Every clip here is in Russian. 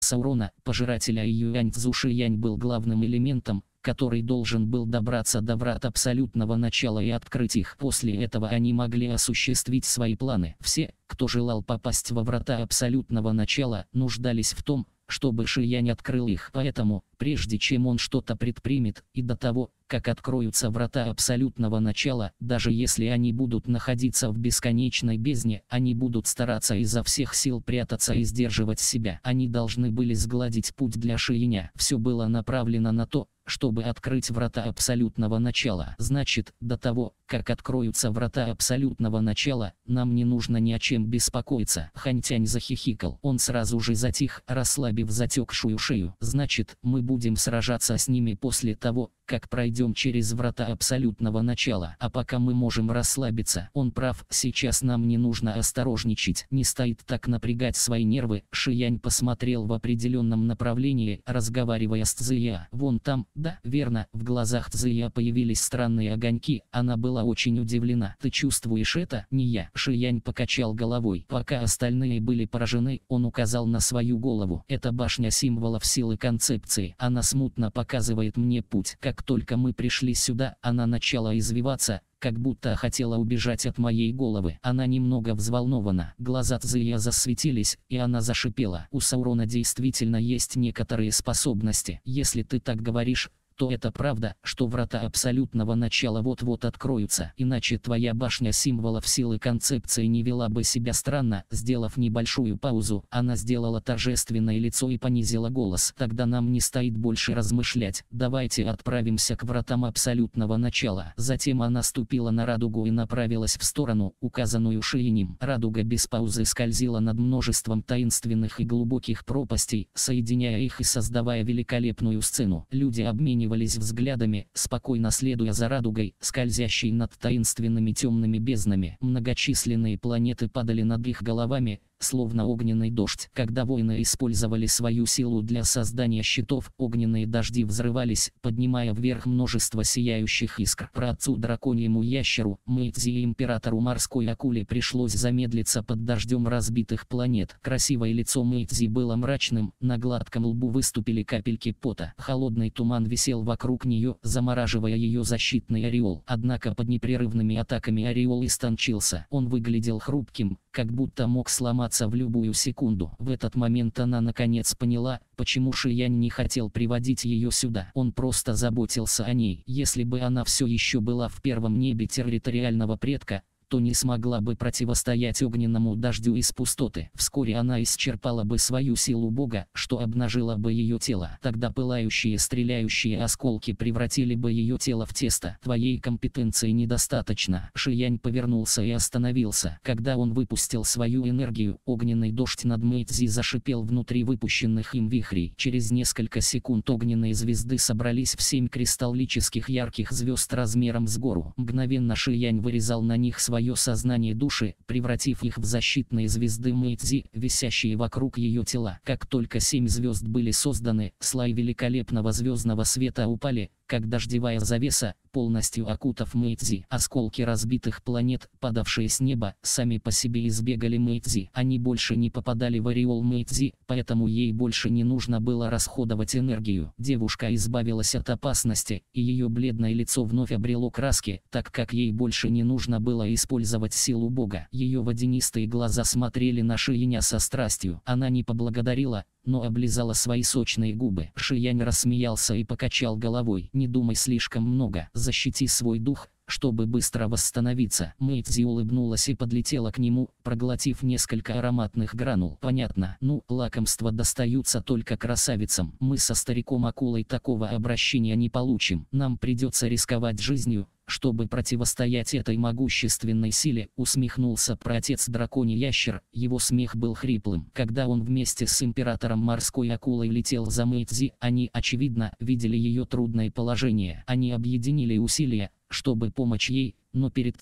Саурона, пожирателя Юань-Цзу. Шиянь был главным элементом, который должен был добраться до врат абсолютного начала и открыть их. После этого они могли осуществить свои планы. Все, кто желал попасть во врата абсолютного начала, нуждались в том, чтобы Шиянь открыл их. Поэтому, прежде чем он что-то предпримет, и до того, как откроются врата абсолютного начала, даже если они будут находиться в бесконечной бездне, они будут стараться изо всех сил прятаться и сдерживать себя. Они должны были сгладить путь для Шияня. Все было направлено на то, чтобы открыть врата абсолютного начала. Значит, до того, как откроются врата абсолютного начала, нам не нужно ни о чем беспокоиться. Ханьтянь захихикал. Он сразу же затих, расслабив затекшую шею. Значит, мы будем сражаться с ними после того, как пройдем через врата абсолютного начала. А пока мы можем расслабиться. Он прав, сейчас нам не нужно осторожничать. Не стоит так напрягать свои нервы. Шиянь посмотрел в определенном направлении, разговаривая с Цзия. Вон там, да, верно. В глазах Цзия появились странные огоньки. Она была очень удивлена. Ты чувствуешь это? Не я. Шиянь покачал головой. Пока остальные были поражены, он указал на свою голову. Это башня символов силы концепции. Она смутно показывает мне путь. Как только мы пришли сюда, она начала извиваться, как будто хотела убежать от моей головы. Она немного взволнована. Глаза Цзия засветились, и она зашипела. У Саурона действительно есть некоторые способности. Если ты так говоришь, то это правда, что врата абсолютного начала вот-вот откроются. Иначе твоя башня символов силы концепции не вела бы себя странно. Сделав небольшую паузу, она сделала торжественное лицо и понизила голос. Тогда нам не стоит больше размышлять. Давайте отправимся к вратам абсолютного начала. Затем она ступила на радугу и направилась в сторону, указанную Шиянем. Радуга без паузы скользила над множеством таинственных и глубоких пропастей, соединяя их и создавая великолепную сцену. Люди обменивались взглядами, спокойно следуя за радугой, скользящей над таинственными темными безднами. Многочисленные планеты падали над их головами, словно огненный дождь. Когда воины использовали свою силу для создания щитов, огненные дожди взрывались, поднимая вверх множество сияющих искр. Праотцу драконьему ящеру, Мэйдзи и императору морской акуле пришлось замедлиться под дождем разбитых планет. Красивое лицо Мэйдзи было мрачным, на гладком лбу выступили капельки пота. Холодный туман висел вокруг нее, замораживая ее защитный ореол. Однако под непрерывными атаками ореол истончился. Он выглядел хрупким, как будто мог сломаться в любую секунду. В этот момент она наконец поняла, почему Шиянь не хотел приводить ее сюда. Он просто заботился о ней. Если бы она все еще была в первом небе территориального предка, то не смогла бы противостоять огненному дождю из пустоты. Вскоре она исчерпала бы свою силу Бога, что обнажило бы ее тело. Тогда пылающие стреляющие осколки превратили бы ее тело в тесто. Твоей компетенции недостаточно. Шиянь повернулся и остановился. Когда он выпустил свою энергию, огненный дождь над Мэйдзи зашипел внутри выпущенных им вихрей. Через несколько секунд огненные звезды собрались в 7 кристаллических ярких звезд размером с гору. Мгновенно Шиянь вырезал на них свое сознание души, превратив их в защитные звезды Мэйдзи, висящие вокруг ее тела. Как только 7 звезд были созданы, слои великолепного звездного света упали, как дождевая завеса, полностью окутав Мэйдзи. Осколки разбитых планет, падавшие с неба, сами по себе избегали Мэйдзи. Они больше не попадали в ореол Мэйдзи, поэтому ей больше не нужно было расходовать энергию. Девушка избавилась от опасности, и ее бледное лицо вновь обрело краски, так как ей больше не нужно было использовать силу Бога. Ее водянистые глаза смотрели на Шияня со страстью. Она не поблагодарила, но облизала свои сочные губы. Шиянь рассмеялся и покачал головой. Не думай слишком много, защити свой дух, чтобы быстро восстановиться. Мэйдзи улыбнулась и подлетела к нему, проглотив несколько ароматных гранул. Понятно, ну, лакомства достаются только красавицам. Мы со стариком-акулой такого обращения не получим. Нам придется рисковать жизнью, чтобы противостоять этой могущественной силе, усмехнулся праотец драконий ящер. Его смех был хриплым. Когда он вместе с императором морской акулой летел за Мэйдзи, они, очевидно, видели ее трудное положение. Они объединили усилия, чтобы помочь ей, но перед тем,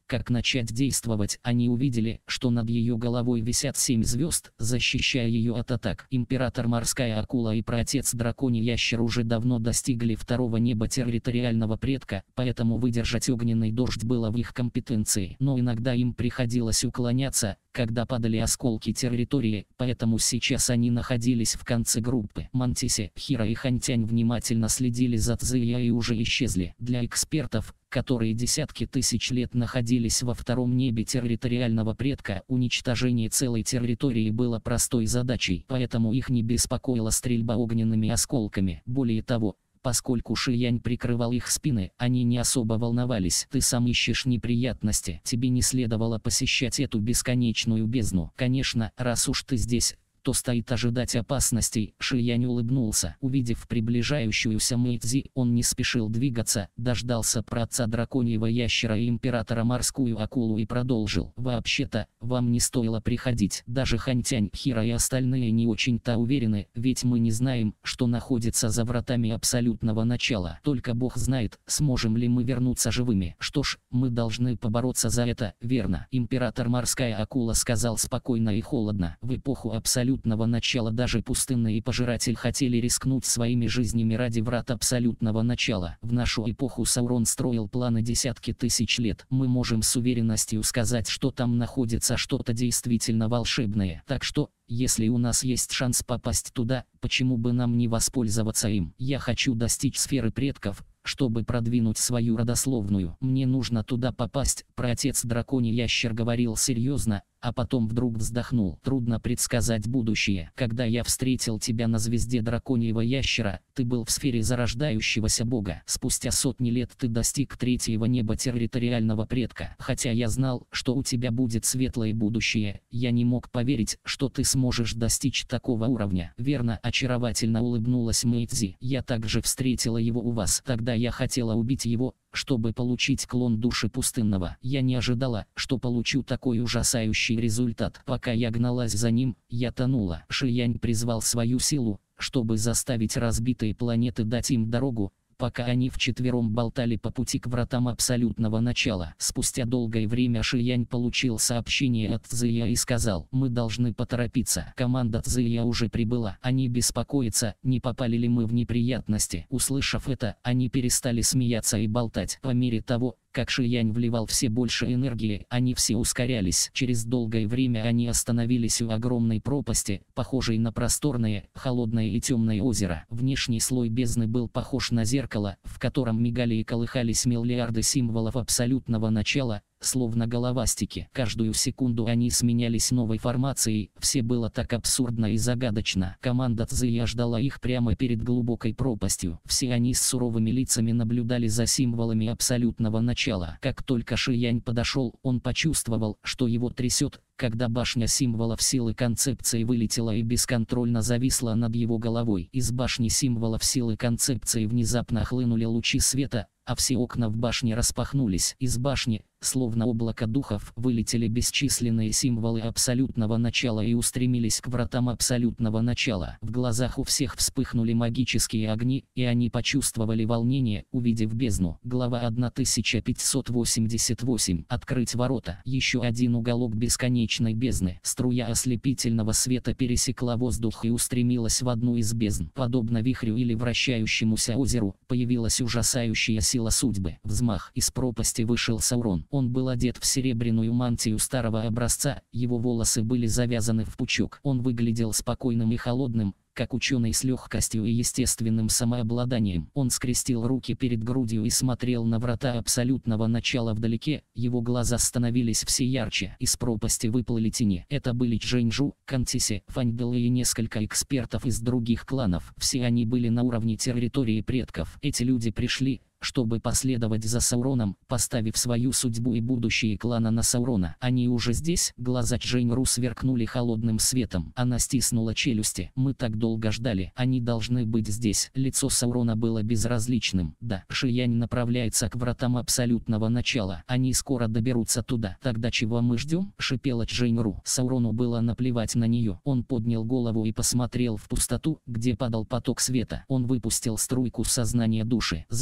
как начать действовать. Они увидели, что над ее головой висят 7 звезд, защищая ее от атак. Император морская акула и праотец драконий ящер уже давно достигли второго неба территориального предка, поэтому выдержать огненный дождь было в их компетенции. Но иногда им приходилось уклоняться, когда падали осколки территории, поэтому сейчас они находились в конце группы. Мантисе, Хира и Хантянь внимательно следили за Цзэя и уже исчезли. Для экспертов, которые десятки тысяч лет находились во втором небе территориального предка, уничтожение целой территории было простой задачей, поэтому их не беспокоила стрельба огненными осколками. Более того, поскольку Шиянь прикрывал их спины, они не особо волновались. Ты сам ищешь неприятности. Тебе не следовало посещать эту бесконечную бездну. Конечно, раз уж ты здесь, то стоит ожидать опасностей. Шиянь улыбнулся. Увидев приближающуюся Мэйцзи, он не спешил двигаться, дождался праотца драконьего ящера и императора морскую акулу и продолжил. Вообще-то, вам не стоило приходить. Даже Хантянь, Хира и остальные не очень-то уверены, ведь мы не знаем, что находится за вратами абсолютного начала. Только Бог знает, сможем ли мы вернуться живыми. Что ж, мы должны побороться за это, верно? Император морская акула сказал спокойно и холодно. В эпоху абсолютного начала даже пустынный и пожиратель хотели рискнуть своими жизнями ради врат абсолютного начала. В нашу эпоху Саурон строил планы десятки тысяч лет. Мы можем с уверенностью сказать, что там находится что-то действительно волшебное. Так что, если у нас есть шанс попасть туда, почему бы нам не воспользоваться им? Я хочу достичь сферы предков, чтобы продвинуть свою родословную. Мне нужно туда попасть. Праотец драконий ящер говорил серьезно, а потом вдруг вздохнул. Трудно предсказать будущее. Когда я встретил тебя на звезде драконьего ящера, ты был в сфере зарождающегося бога. Спустя сотни лет ты достиг третьего неба территориального предка. Хотя я знал, что у тебя будет светлое будущее, я не мог поверить, что ты сможешь достичь такого уровня. Верно, очаровательно улыбнулась Мэйцзи. Я также встретила его у вас. Тогда я хотела убить его, чтобы получить клон души пустынного. Я не ожидала, что получу такой ужасающий результат. Пока я гналась за ним, я тонула. Шиянь призвал свою силу, чтобы заставить разбитые планеты дать им дорогу, пока они вчетвером болтали по пути к вратам абсолютного начала. Спустя долгое время Шиянь получил сообщение от Цзэя и сказал: мы должны поторопиться. Команда Цзэя уже прибыла. Они беспокоятся, не попали ли мы в неприятности. Услышав это, они перестали смеяться и болтать. По мере того, как Шиянь вливал все больше энергии, они все ускорялись. Через долгое время они остановились у огромной пропасти, похожей на просторное, холодное и темное озеро. Внешний слой бездны был похож на зеркало, в котором мигали и колыхались миллиарды символов абсолютного начала, словно головастики. Каждую секунду они сменялись новой формацией. Все было так абсурдно и загадочно. Команда Цзэя ждала их прямо перед глубокой пропастью. Все они с суровыми лицами наблюдали за символами абсолютного начала. Как только Шиянь подошел, он почувствовал, что его трясет, когда башня символов силы концепции вылетела и бесконтрольно зависла над его головой. Из башни символов силы концепции внезапно хлынули лучи света, а все окна в башне распахнулись. Из башни, словно облако духов, вылетели бесчисленные символы абсолютного начала и устремились к вратам абсолютного начала. В глазах у всех вспыхнули магические огни, и они почувствовали волнение, увидев бездну. Глава 1588. Открыть ворота. Еще один уголок бесконечной бездны. Струя ослепительного света пересекла воздух и устремилась в одну из бездн. Подобно вихрю или вращающемуся озеру, появилась ужасающая сила судьбы. Взмах. Из пропасти вышел Саурон. Он был одет в серебряную мантию старого образца, его волосы были завязаны в пучок. Он выглядел спокойным и холодным, как ученый с легкостью и естественным самообладанием. Он скрестил руки перед грудью и смотрел на врата абсолютного начала вдалеке, его глаза становились все ярче. Из пропасти выплыли тени. Это были Чжэньчжу, Кантисе, Фаньдэл и несколько экспертов из других кланов. Все они были на уровне территории предков. Эти люди пришли, чтобы последовать за Сауроном, поставив свою судьбу и будущее клана на Саурона. Они уже здесь? Глаза Чжэньру сверкнули холодным светом. Она стиснула челюсти. Мы так долго ждали. Они должны быть здесь. Лицо Саурона было безразличным. Да, Шиянь направляется к вратам абсолютного начала. Они скоро доберутся туда. Тогда чего мы ждем? Шипела Чжэньру. Саурону было наплевать на нее. Он поднял голову и посмотрел в пустоту, где падал поток света. Он выпустил струйку сознания души. Затем он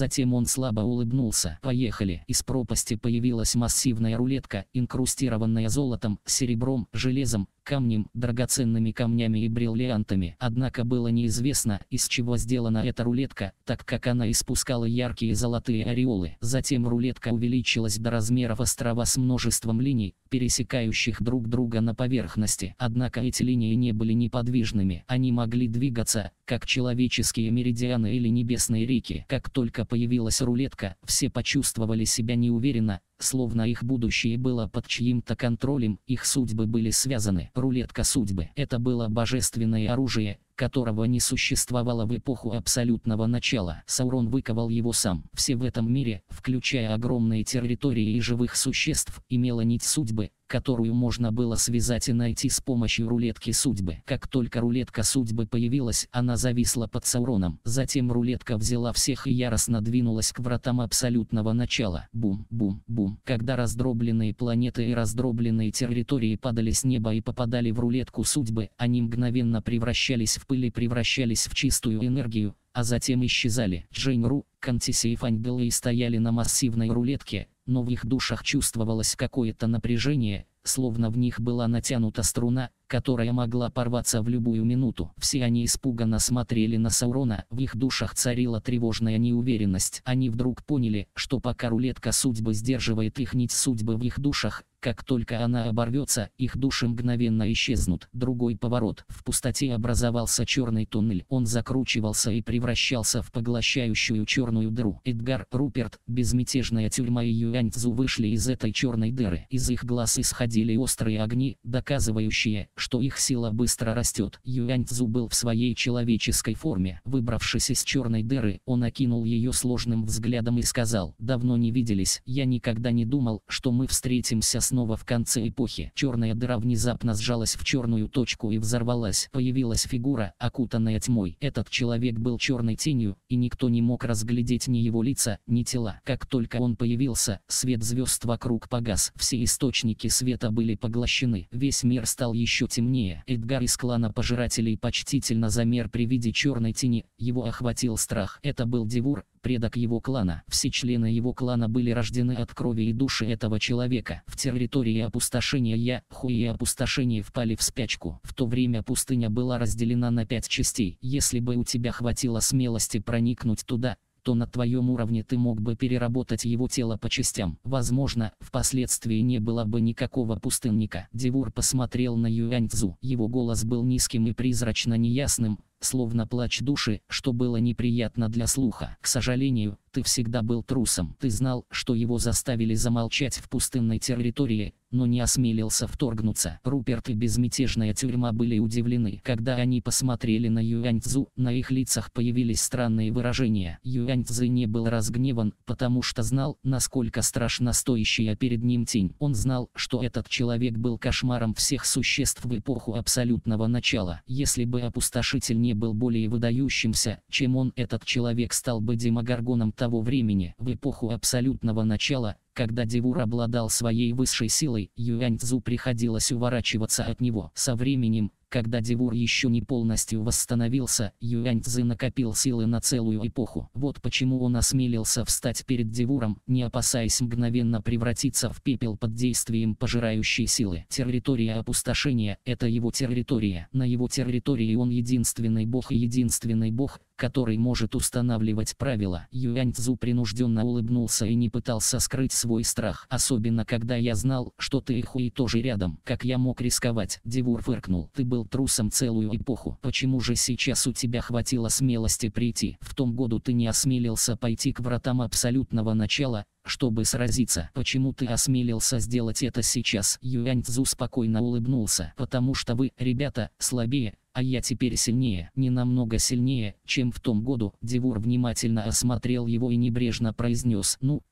Он слабо улыбнулся. «Поехали». Из пропасти появилась массивная рулетка, инкрустированная золотом, серебром, железом, камнем, драгоценными камнями и бриллиантами. Однако было неизвестно, из чего сделана эта рулетка, так как она испускала яркие золотые ореолы. Затем рулетка увеличилась до размеров острова с множеством линий, пересекающих друг друга на поверхности. Однако эти линии не были неподвижными. Они могли двигаться, как человеческие меридианы или небесные реки. Как только появилась рулетка, все почувствовали себя неуверенно, словно их будущее было под чьим-то контролем, их судьбы были связаны. Рулетка судьбы. Это было божественное оружие, которого не существовало в эпоху абсолютного начала. Саурон выковал его сам. Все в этом мире, включая огромные территории и живых существ, имела нить судьбы, которую можно было связать и найти с помощью рулетки судьбы. Как только рулетка судьбы появилась, она зависла под Сауроном. Затем рулетка взяла всех и яростно двинулась к вратам абсолютного начала. Бум-бум-бум. Когда раздробленные планеты и раздробленные территории падали с неба и попадали в рулетку судьбы, они мгновенно превращались в пыль и превращались в чистую энергию, а затем исчезали. Джейн-Ру, Кантиси и Фаньделэй стояли на массивной рулетке, но в их душах чувствовалось какое-то напряжение, словно в них была натянута струна, которая могла порваться в любую минуту. Все они испуганно смотрели на Саурона, в их душах царила тревожная неуверенность. Они вдруг поняли, что пока рулетка судьбы сдерживает их нить судьбы в их душах, как только она оборвется, их души мгновенно исчезнут. Другой поворот. В пустоте образовался черный туннель. Он закручивался и превращался в поглощающую черную дыру. Эдгар, Руперт, безмятежная тюрьма и Юань-Цзу вышли из этой черной дыры. Из их глаз исходили острые огни, доказывающие, что их сила быстро растет. Юань-Цзу был в своей человеческой форме. Выбравшись из черной дыры, он окинул ее сложным взглядом и сказал: «Давно не виделись. Я никогда не думал, что мы встретимся снова в конце эпохи». Черная дыра внезапно сжалась в черную точку и взорвалась. Появилась фигура, окутанная тьмой. Этот человек был черной тенью, и никто не мог разглядеть ни его лица, ни тела. Как только он появился, свет звезд вокруг погас. Все источники света были поглощены. Весь мир стал еще темнее. Эдгар из клана Пожирателей почтительно замер при виде черной тени. Его охватил страх. Это был Девур, предок его клана. Все члены его клана были рождены от крови и души этого человека. В территории опустошения Яху и опустошение впали в спячку. В то время пустыня была разделена на 5 частей. Если бы у тебя хватило смелости проникнуть туда, то на твоем уровне ты мог бы переработать его тело по частям. Возможно, впоследствии не было бы никакого пустынника. Девур посмотрел на Юань-Цзу. Его голос был низким и призрачно неясным, словно плач души, что было неприятно для слуха. К сожалению, ты всегда был трусом. Ты знал, что его заставили замолчать в пустынной территории, но не осмелился вторгнуться. Руперт и безмятежная тюрьма были удивлены. Когда они посмотрели на Юань-Цзу, на их лицах появились странные выражения. Юань-Цзы не был разгневан, потому что знал, насколько страшна стоящая перед ним тень. Он знал, что этот человек был кошмаром всех существ в эпоху абсолютного начала. Если бы опустошитель не был более выдающимся, чем он, этот человек стал бы демогоргоном того времени. В эпоху абсолютного начала, когда Девур обладал своей высшей силой, Юань-Цзу приходилось уворачиваться от него. Со временем, когда Девур еще не полностью восстановился, Юань-Цзы накопил силы на целую эпоху. Вот почему он осмелился встать перед Девуром, не опасаясь мгновенно превратиться в пепел под действием пожирающей силы. Территория опустошения – это его территория. На его территории он единственный бог и единственный бог, который может устанавливать правила. Юань-Цзу принужденно улыбнулся и не пытался скрыть свой страх. Особенно когда я знал, что ты и Хуи тоже рядом. Как я мог рисковать? Девур фыркнул. Ты был трусом целую эпоху. Почему же сейчас у тебя хватило смелости прийти? В том году ты не осмелился пойти к вратам абсолютного начала, чтобы сразиться. Почему ты осмелился сделать это сейчас? Юань-Цзу спокойно улыбнулся. Потому что вы, ребята, слабее, а я теперь сильнее. Не намного сильнее, чем в том году. Девур внимательно осмотрел его и небрежно произнес: «Ну,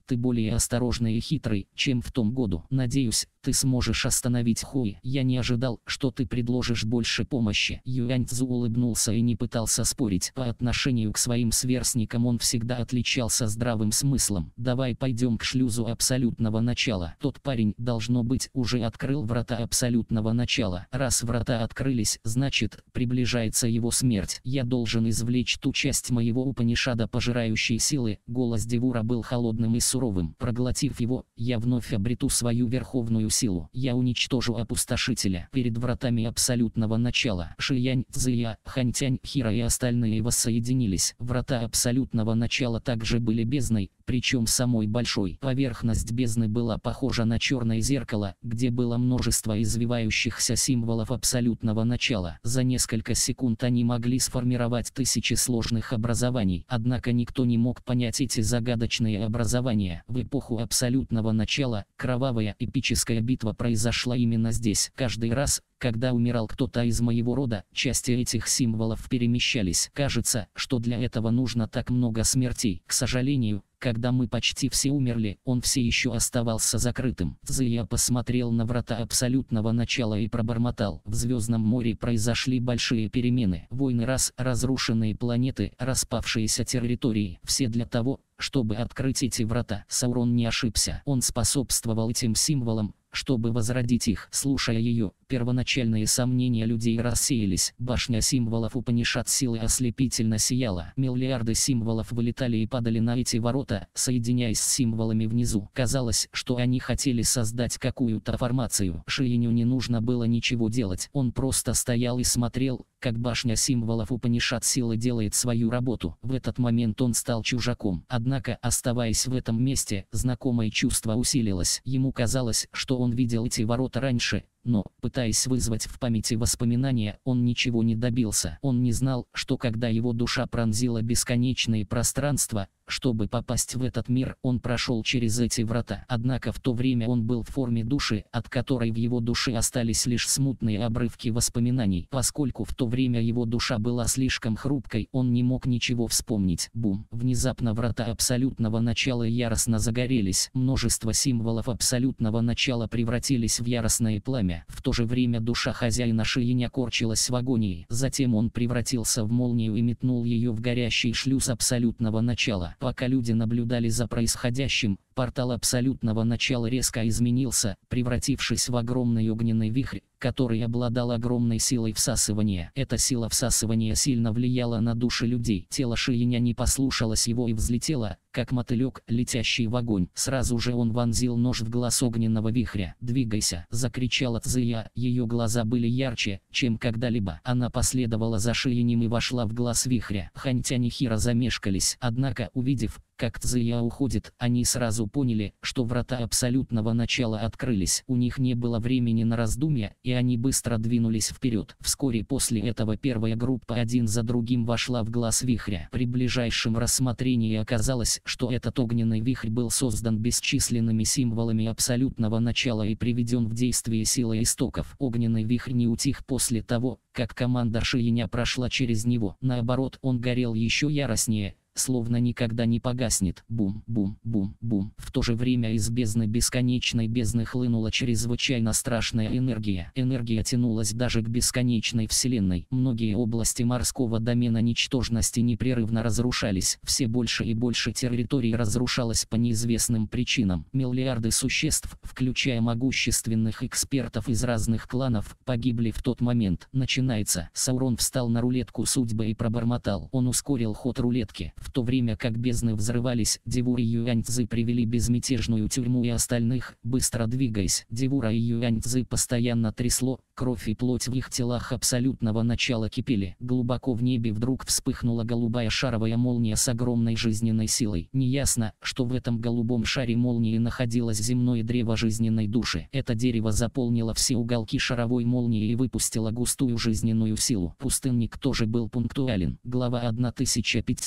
ты более осторожный и хитрый, чем в том году. Надеюсь, ты сможешь остановить Хуи. Я не ожидал, что ты предложишь больше помощи». Юаньцзу улыбнулся и не пытался спорить. По отношению к своим сверстникам он всегда отличался здравым смыслом. «Давай пойдем к шлюзу абсолютного начала. Тот парень, должно быть, уже открыл врата абсолютного начала. Раз врата открылись, значит, приближается его смерть. Я должен извлечь ту часть моего Упанишада, пожирающей силы». Голос Девура был холодным и суровым. «Проглотив его, я вновь обрету свою верховную силу. Я уничтожу опустошителя». Перед вратами абсолютного начала Шиянь, Цзия, Ханьтянь, Хира и остальные воссоединились. Врата абсолютного начала также были бездной, причем самой большой. Поверхность бездны была похожа на черное зеркало, где было множество извивающихся символов абсолютного начала. За несколько секунд они могли сформировать тысячи сложных образований, однако никто не мог понять эти загадочные образования. В эпоху абсолютного начала кровавая эпическая битва произошла именно здесь. Каждый раз, когда умирал кто-то из моего рода, части этих символов перемещались. Кажется, что для этого нужно так много смертей. К сожалению, когда мы почти все умерли, он все еще оставался закрытым. Цзия посмотрел на врата абсолютного начала и пробормотал: «В Звездном море произошли большие перемены. Войны, разрушенные планеты, распавшиеся территории. Все для того, чтобы открыть эти врата». Саурон не ошибся. Он способствовал этим символам, чтобы возродить их. Слушая ее, первоначальные сомнения людей рассеялись. Башня символов Упанишад силы ослепительно сияла. Миллиарды символов вылетали и падали на эти ворота, соединяясь с символами внизу. Казалось, что они хотели создать какую-то формацию. Шиеню не нужно было ничего делать. Он просто стоял и смотрел, как башня символов Упанишад силы делает свою работу. В этот момент он стал чужаком. Однако, оставаясь в этом месте, знакомое чувство усилилось. Ему казалось, что он видел эти ворота раньше, но, пытаясь вызвать в памяти воспоминания, он ничего не добился. Он не знал, что когда его душа пронзила бесконечные пространства, чтобы попасть в этот мир, он прошел через эти врата. Однако в то время он был в форме души, от которой в его душе остались лишь смутные обрывки воспоминаний. Поскольку в то время его душа была слишком хрупкой, он не мог ничего вспомнить. Бум! Внезапно врата абсолютного начала яростно загорелись. Множество символов абсолютного начала превратились в яростное пламя. В то же время душа хозяина Шиеня корчилась в агонии. Затем он превратился в молнию и метнул ее в горящий шлюз абсолютного начала. Пока люди наблюдали за происходящим, портал абсолютного начала резко изменился, превратившись в огромный огненный вихрь, который обладал огромной силой всасывания. Эта сила всасывания сильно влияла на души людей. Тело Шиеня не послушалось его и взлетело, как мотылек, летящий в огонь. Сразу же он вонзил нож в глаз огненного вихря. «Двигайся!» — закричала Цзия. Ее глаза были ярче, чем когда-либо. Она последовала за Шиенем и вошла в глаз вихря. Ханьтянь и Хира замешкались. Однако, увидев, как Цзия уходит, они сразу поняли, что врата абсолютного начала открылись. У них не было времени на раздумья, и они быстро двинулись вперед. Вскоре после этого первая группа один за другим вошла в глаз вихря. При ближайшем рассмотрении оказалось, что этот огненный вихрь был создан бесчисленными символами абсолютного начала и приведен в действие силой истоков. Огненный вихрь не утих после того, как команда Шиеня прошла через него. Наоборот, он горел еще яростнее, словно никогда не погаснет. Бум-бум-бум-бум. В то же время из бездны бесконечной бездны хлынула чрезвычайно страшная энергия. Энергия тянулась даже к бесконечной вселенной. Многие области морского домена ничтожности непрерывно разрушались. Все больше и больше территорий разрушалось по неизвестным причинам. Миллиарды существ, включая могущественных экспертов из разных кланов, погибли в тот момент. Начинается. Саурон встал на рулетку судьбы и пробормотал. Он ускорил ход рулетки. В то время как бездны взрывались, Девур и Юаньцзы привели безмятежную тюрьму и остальных, быстро двигаясь. Девура и Юаньцзы постоянно трясло, кровь и плоть в их телах абсолютного начала кипели. Глубоко в небе вдруг вспыхнула голубая шаровая молния с огромной жизненной силой. Неясно, что в этом голубом шаре молнии находилось земное древо жизненной души. Это дерево заполнило все уголки шаровой молнии и выпустило густую жизненную силу. Пустынник тоже был пунктуален. Глава 1580.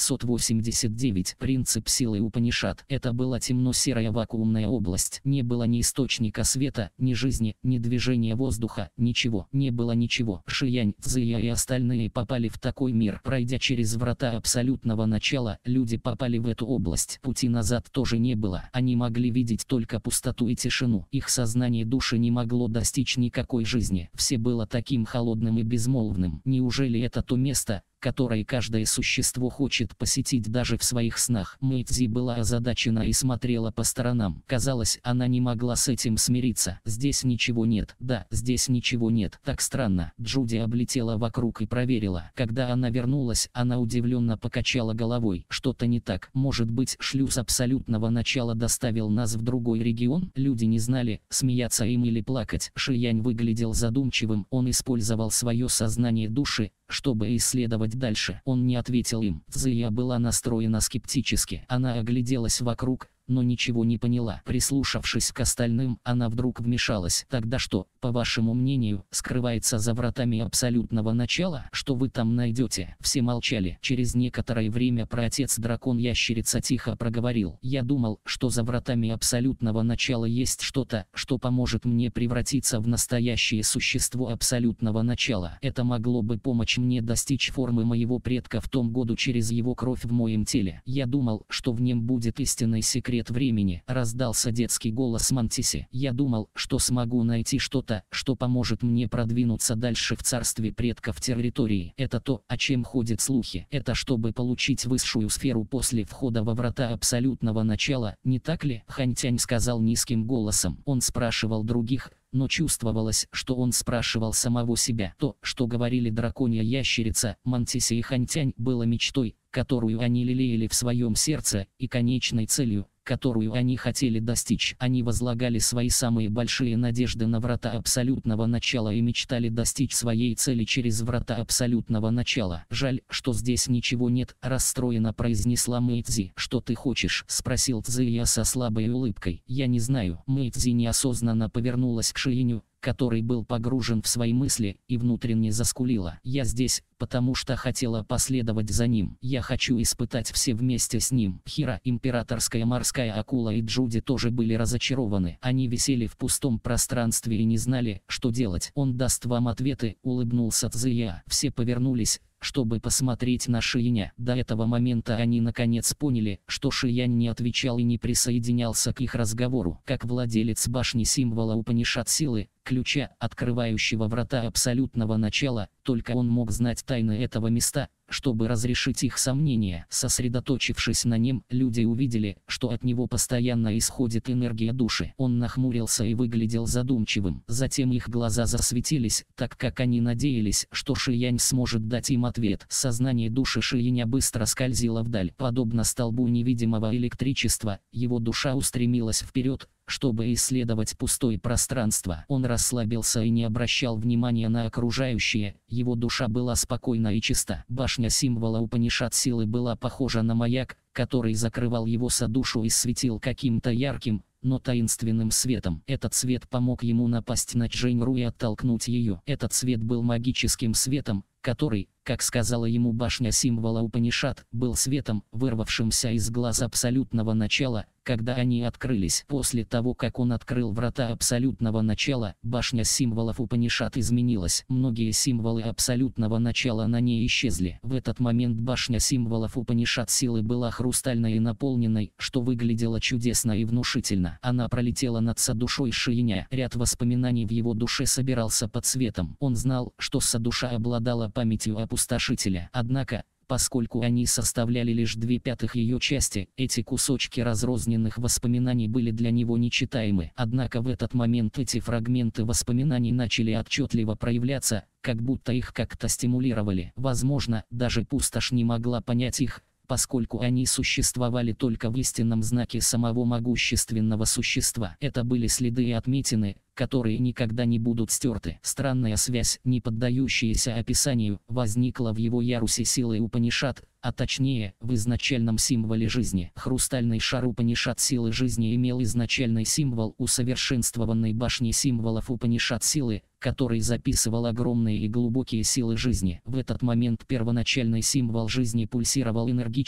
89. Принцип силы Упанишад. Это была темно-серая вакуумная область. Не было ни источника света, ни жизни, ни движения воздуха, ничего. Не было ничего. Шиянь, Цзия и остальные попали в такой мир. Пройдя через врата абсолютного начала, люди попали в эту область. Пути назад тоже не было. Они могли видеть только пустоту и тишину. Их сознание души не могло достичь никакой жизни. Все было таким холодным и безмолвным. Неужели это то место, которое каждое существо хочет посетить даже в своих снах? Мэйцзи была озадачена и смотрела по сторонам. Казалось, она не могла с этим смириться. Здесь ничего нет. Да, здесь ничего нет. Так странно. Джуди облетела вокруг и проверила. Когда она вернулась, она удивленно покачала головой. Что-то не так. Может быть, шлюз абсолютного начала доставил нас в другой регион? Люди не знали, смеяться им или плакать. Шиянь выглядел задумчивым. Он использовал свое сознание души, чтобы исследовать дальше. Он не ответил им. Цзия была настроена скептически. Она огляделась вокруг, но ничего не поняла. Прислушавшись к остальным, она вдруг вмешалась. Тогда что, по вашему мнению, скрывается за вратами абсолютного начала? Что вы там найдете? Все молчали. Через некоторое время праотец-дракон-ящерица тихо проговорил. Я думал, что за вратами абсолютного начала есть что-то, что поможет мне превратиться в настоящее существо абсолютного начала. Это могло бы помочь мне достичь формы моего предка в том году через его кровь в моем теле. Я думал, что в нем будет истинный секрет времени. Раздался детский голос Мантиси. Я думал, что смогу найти что-то, что поможет мне продвинуться дальше в царстве предков территории. Это то, о чем ходят слухи. Это чтобы получить высшую сферу после входа во врата абсолютного начала, не так ли? Ханьтянь сказал низким голосом. Он спрашивал других, но чувствовалось, что он спрашивал самого себя. То, что говорили драконья ящерица, Мантиси и Ханьтянь, было мечтой, которую они лелеяли в своем сердце, и конечной целью, которую они хотели достичь. Они возлагали свои самые большие надежды на врата абсолютного начала и мечтали достичь своей цели через врата абсолютного начала. Жаль, что здесь ничего нет, расстроенно произнесла Мэйцзи. Что ты хочешь? Спросил Цзия со слабой улыбкой. Я не знаю. Мэйцзи неосознанно повернулась к Шииню, который был погружен в свои мысли, и внутренне заскулила. Я здесь, потому что хотела последовать за ним. Я хочу испытать все вместе с ним. Хира, императорская морская акула и Джуди тоже были разочарованы. Они висели в пустом пространстве и не знали, что делать. Он даст вам ответы, улыбнулся Цзия. Все повернулись, чтобы посмотреть на Шииня. До этого момента они наконец поняли, что Шиянь не отвечал и не присоединялся к их разговору. Как владелец башни символа Упанишад силы, ключа, открывающего врата абсолютного начала, только он мог знать тайны этого места, чтобы разрешить их сомнения. Сосредоточившись на нем, люди увидели, что от него постоянно исходит энергия души. Он нахмурился и выглядел задумчивым. Затем их глаза засветились, так как они надеялись, что Шиянь сможет дать им ответ. Сознание души Шииня быстро скользило вдаль. Подобно столбу невидимого электричества, его душа устремилась вперед, чтобы исследовать пустое пространство. Он расслабился и не обращал внимания на окружающее, его душа была спокойна и чиста. Башня символа Упанишад силы была похожа на маяк, который закрывал его душу и светил каким-то ярким, но таинственным светом. Этот свет помог ему напасть на Чжэньру и оттолкнуть ее. Этот свет был магическим светом, который, как сказала ему башня символа Упанишад, был светом, вырвавшимся из глаз абсолютного начала, когда они открылись. После того, как он открыл врата абсолютного начала, башня символов Упанишад изменилась. Многие символы абсолютного начала на ней исчезли. В этот момент башня символов Упанишад силы была хрустальной и наполненной, что выглядело чудесно и внушительно. Она пролетела над душой Шииня. Ряд воспоминаний в его душе собирался под светом. Он знал, что душа обладала памятью опустошителя. Однако, поскольку они составляли лишь 2/5 ее части, эти кусочки разрозненных воспоминаний были для него нечитаемы. Однако в этот момент эти фрагменты воспоминаний начали отчетливо проявляться, как будто их как-то стимулировали. Возможно, даже пустошь не могла понять их, поскольку они существовали только в истинном знаке самого могущественного существа. Это были следы и отметины, которые никогда не будут стерты. Странная связь, не поддающаяся описанию, возникла в его ярусе силы Упанишад, а точнее, в изначальном символе жизни. Хрустальный шар Упанишад силы жизни имел изначальный символ усовершенствованной башни символов Упанишад силы, который записывал огромные и глубокие силы жизни. В этот момент первоначальный символ жизни пульсировал энергично,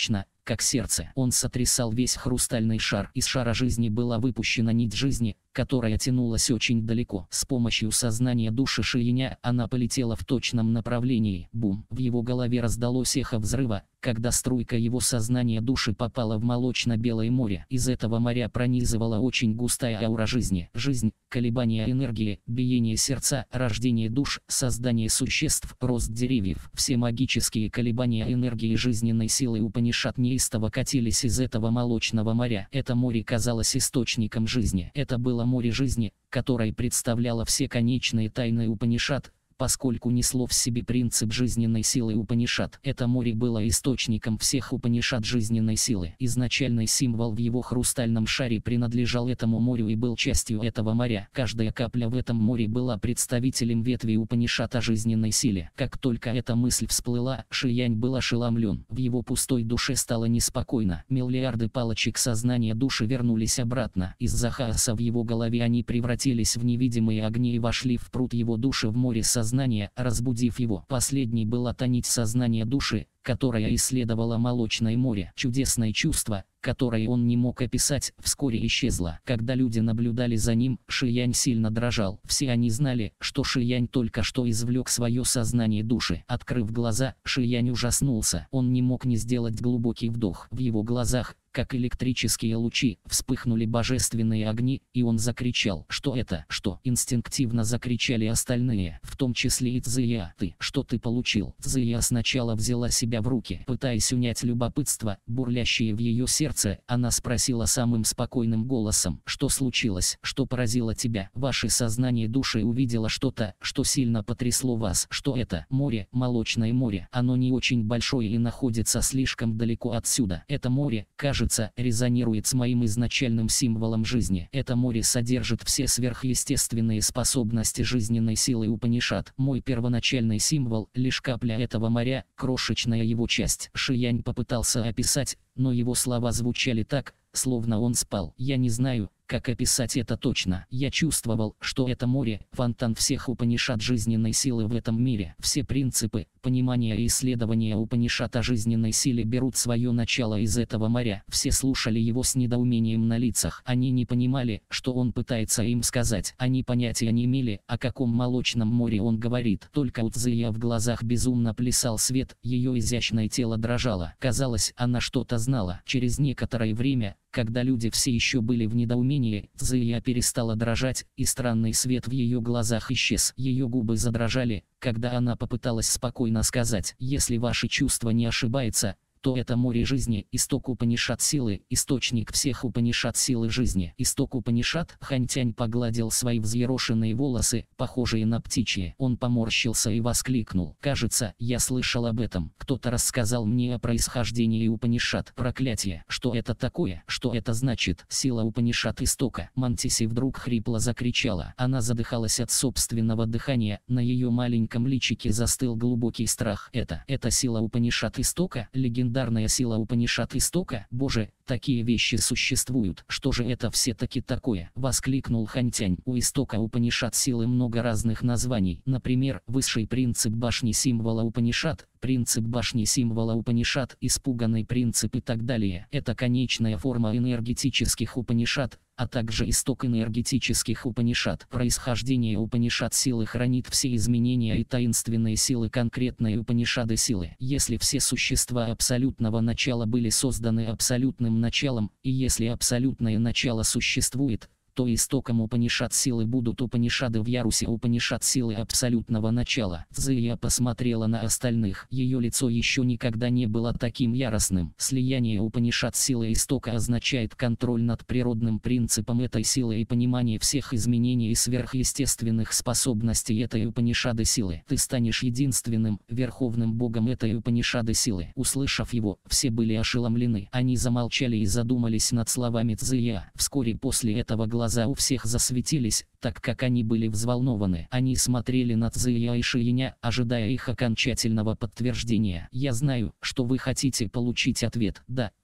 как сердце. Он сотрясал весь хрустальный шар. Из шара жизни была выпущена нить жизни, которая тянулась очень далеко. С помощью сознания души Шияня она полетела в точном направлении. Бум! В его голове раздалось эхо взрыва, когда струйка его сознания души попала в молочно-белое море. Из этого моря пронизывала очень густая аура жизни. Жизнь, колебания энергии, биение сердца, рождение душ, создание существ, рост деревьев. Все магические колебания энергии жизненной силы Упанишат неистово катились из этого молочного моря. Это море казалось источником жизни. Это было море жизни, которое представляло все конечные тайны Упанишат, поскольку несло в себе принцип жизненной силы Упанишат. Это море было источником всех Упанишат жизненной силы. Изначальный символ в его хрустальном шаре принадлежал этому морю и был частью этого моря. Каждая капля в этом море была представителем ветви Упанишат о жизненной силе. Как только эта мысль всплыла, Шиянь был ошеломлен. В его пустой душе стало неспокойно. Миллиарды палочек сознания души вернулись обратно. Из-за хаоса в его голове они превратились в невидимые огни и вошли в пруд его души в море сознания, разбудив его. Последней была та нить сознания души, которая исследовала молочное море. Чудесное чувство, которое он не мог описать, вскоре исчезло. Когда люди наблюдали за ним, Шиянь сильно дрожал. Все они знали, что Шиянь только что извлек свое сознание души. Открыв глаза, Шиянь ужаснулся. Он не мог не сделать глубокий вдох. В его глазах, как электрические лучи, вспыхнули божественные огни, и он закричал. «Что это? Что?» Инстинктивно закричали остальные, в том числе и Цзия. «Ты, что ты получил?» Цзия сначала взяла себя в руки. Пытаясь унять любопытство, бурлящее в ее сердце, она спросила самым спокойным голосом: «Что случилось? Что поразило тебя? Ваше сознание души увидело что-то, что сильно потрясло вас. Что это?» «Море, молочное море. Оно не очень большое и находится слишком далеко отсюда. Это море, кажется, резонирует с моим изначальным символом жизни. Это море содержит все сверхъестественные способности жизненной силы Упанишат. Мой первоначальный символ — лишь капля этого моря, крошечная его часть». Шиянь попытался описать, но его слова звучали так, словно он спал. «Я не знаю, как описать это точно. Я чувствовал, что это море — фонтан всех Упанишат жизненной силы в этом мире. Все принципы, понимание и исследования Упанишат о жизненной силе берут свое начало из этого моря». Все слушали его с недоумением на лицах. Они не понимали, что он пытается им сказать. Они понятия не имели, о каком молочном море он говорит. Только у Цзия в глазах безумно плясал свет, ее изящное тело дрожало. Казалось, она что-то знала. Через некоторое время, когда люди все еще были в недоумении, Цзия перестала дрожать, и странный свет в ее глазах исчез. Ее губы задрожали, когда она попыталась спокойно сказать: «Если ваши чувства не ошибаются, то это море жизни, исток Упанишат силы, источник всех Упанишат силы жизни». «Исток Упанишат?» Ханьтянь погладил свои взъерошенные волосы, похожие на птичьи. Он поморщился и воскликнул: «Кажется, я слышал об этом. Кто-то рассказал мне о происхождении Упанишат. Проклятие! Что это такое? Что это значит? Сила Упанишат истока!» Мантиси вдруг хрипло закричала. Она задыхалась от собственного дыхания, на ее маленьком личике застыл глубокий страх. Это сила Упанишат истока? Легендарная сила Упанишат истока? Боже, такие вещи существуют. Что же это все-таки такое? Воскликнул Ханьтянь. У истока Упанишат силы много разных названий. Например, высший принцип башни символа Упанишат, принцип башни символа Упанишат, испуганный принцип и так далее. Это конечная форма энергетических Упанишат, а также исток энергетических Упанишат. Происхождение Упанишат силы хранит все изменения и таинственные силы конкретной Упанишады силы. Если все существа абсолютного начала были созданы абсолютным началом, и если абсолютное начало существует, то истоком Упанишат силы будут Упанишады в ярусе Упанишат силы абсолютного начала. Цзия посмотрела на остальных. Ее лицо еще никогда не было таким яростным. Слияние Упанишат силы истока означает контроль над природным принципом этой силы и понимание всех изменений и сверхъестественных способностей этой Упанишады силы. Ты станешь единственным, верховным богом этой Упанишады силы. Услышав его, все были ошеломлены. Они замолчали и задумались над словами Цзия. Вскоре после этого глаза у всех засветились, так как они были взволнованы. Они смотрели на Цзия и Шияня, ожидая их окончательного подтверждения. «Я знаю, что вы хотите получить ответ. Да,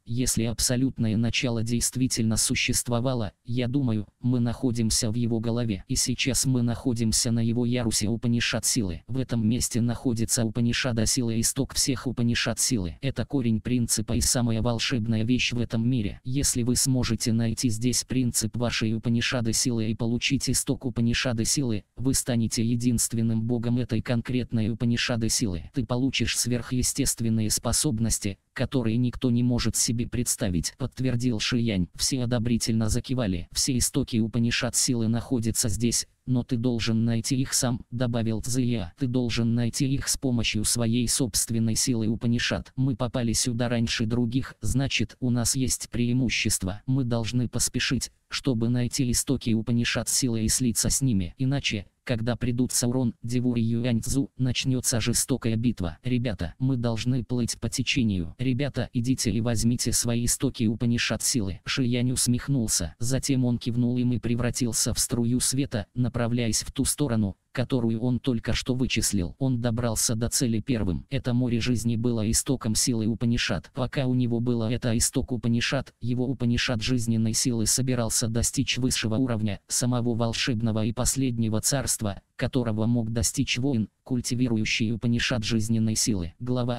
если абсолютное начало действительно существовало, я думаю, мы находимся в его голове. И сейчас мы находимся на его ярусе Упанишад силы. В этом месте находится Упанишада силы, исток всех Упанишад силы. Это корень принципа и самая волшебная вещь в этом мире. Если вы сможете найти здесь принцип вашей Упанишады силы и получить исток Упанишады силы, вы станете единственным богом этой конкретной Упанишады силы. Ты получишь сверхъестественные способности, которые никто не может себе представить, подтвердил Шиянь. Все одобрительно закивали. Все истоки Упанишад силы находятся здесь, но ты должен найти их сам, добавил Цзэя. Ты должен найти их с помощью своей собственной силы Упанишад. Мы попали сюда раньше других, значит, у нас есть преимущество. Мы должны поспешить, чтобы найти истоки Упанишад силы и слиться с ними. Иначе, когда придут Саурон, Диву и Юаньцзу, начнется жестокая битва. Ребята, мы должны плыть по течению. Ребята, идите и возьмите свои истоки Упанишад силы. Шиянь усмехнулся. Затем он кивнул им и превратился в струю света, направляясь в ту сторону, которую он только что вычислил. Он добрался до цели первым. Это море жизни было истоком силы Упанишад. Пока у него было это исток Упанишад, его Упанишад жизненной силы собирался достичь высшего уровня, самого волшебного и последнего царства, которого мог достичь воин, культивирующий Упанишад жизненной силы. Глава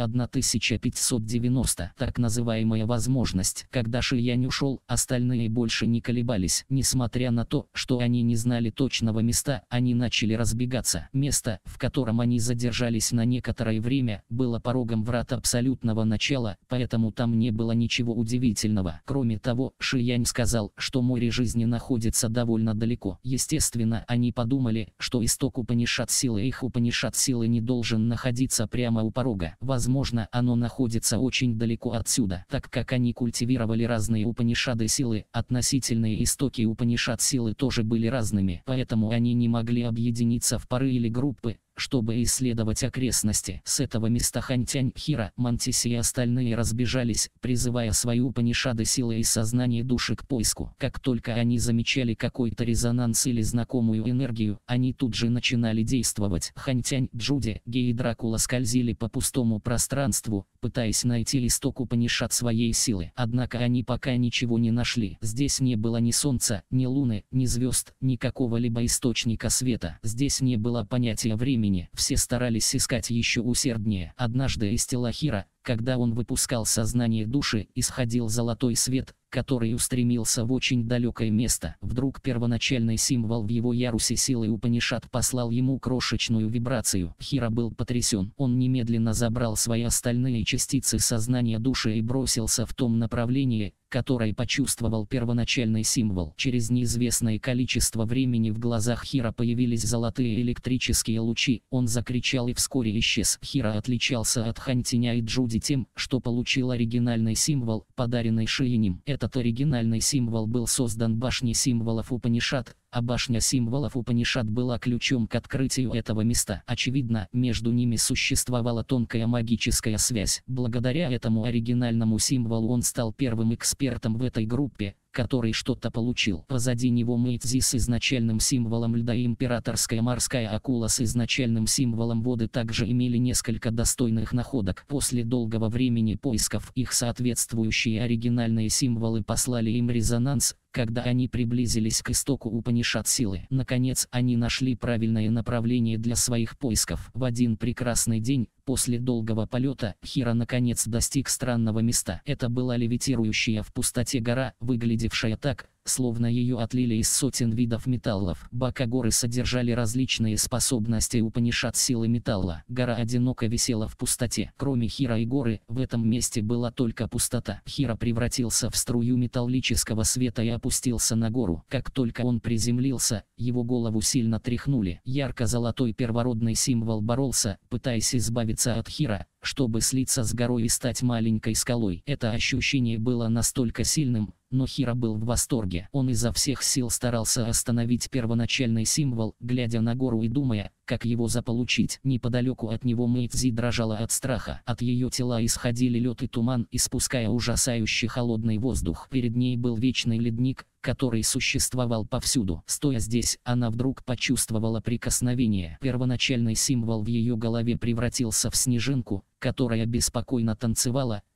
1590. Так называемая возможность. Когда Шиянь ушел, остальные больше не колебались. Несмотря на то, что они не знали точного места, они начали разбегаться. Место, в котором они задержались на некоторое время, было порогом врат абсолютного начала, поэтому там не было ничего удивительного. Кроме того, Шиянь сказал, что море жизни находится довольно далеко. Естественно, они подумали, что исток Упанишад силы и их Упанишад силы не должен находиться прямо у порога. Возможно, оно находится очень далеко отсюда. Так как они культивировали разные Упанишады силы, относительные истоки Упанишад силы тоже были разными, поэтому они не могли объединиться в пары или группы, чтобы исследовать окрестности. С этого места Хантянь, Хира, Мантиси и остальные разбежались, призывая свои Упанишады силы и сознание души к поиску. Как только они замечали какой-то резонанс или знакомую энергию, они тут же начинали действовать. Хантянь, Джуди, Гей и Дракула скользили по пустому пространству, пытаясь найти исток Упанишад своей силы. Однако они пока ничего не нашли. Здесь не было ни солнца, ни луны, ни звезд, ни какого-либо источника света. Здесь не было понятия времени. Все старались искать еще усерднее. Однажды из тела Хира, когда он выпускал сознание души, исходил золотой свет, который устремился в очень далекое место. Вдруг первоначальный символ в его ярусе силы Упанишад послал ему крошечную вибрацию. Хира был потрясен. Он немедленно забрал свои остальные частицы сознания души и бросился в том направлении, которое почувствовал первоначальный символ. Через неизвестное количество времени в глазах Хира появились золотые электрические лучи. Он закричал и вскоре исчез. Хира отличался от Хантиня и Джуди тем, что получил оригинальный символ, подаренный Шиянем. Этот оригинальный символ был создан башней символов Упанишад, а башня символов Упанишад была ключом к открытию этого места. Очевидно, между ними существовала тонкая магическая связь. Благодаря этому оригинальному символу он стал первым экспертом в этой группе, который что-то получил. Позади него Мэйцзи с изначальным символом льда и императорская морская акула с изначальным символом воды также имели несколько достойных находок. После долгого времени поисков их соответствующие оригинальные символы послали им резонанс, когда они приблизились к истоку Упанишад силы. Наконец, они нашли правильное направление для своих поисков. В один прекрасный день, после долгого полета, Хира наконец достиг странного места. Это была левитирующая в пустоте гора, выглядевшая так, словно ее отлили из сотен видов металлов. Бока горы содержали различные способности Упанишад силы металла. Гора одиноко висела в пустоте. Кроме Хира и горы, в этом месте была только пустота. Хира превратился в струю металлического света и опустился на гору. Как только он приземлился, его голову сильно тряхнули. Ярко-золотой первородный символ боролся, пытаясь избавиться от Хира, чтобы слиться с горой и стать маленькой скалой. Это ощущение было настолько сильным, но Хира был в восторге. Он изо всех сил старался остановить первоначальный символ, глядя на гору и думая, как его заполучить. Неподалеку от него Мэйцзи дрожала от страха. От ее тела исходили лед и туман, испуская ужасающий холодный воздух. Перед ней был вечный ледник, который существовал повсюду. Стоя здесь, она вдруг почувствовала прикосновение. Первоначальный символ в ее голове превратился в снежинку, которая беспокойно танцевала,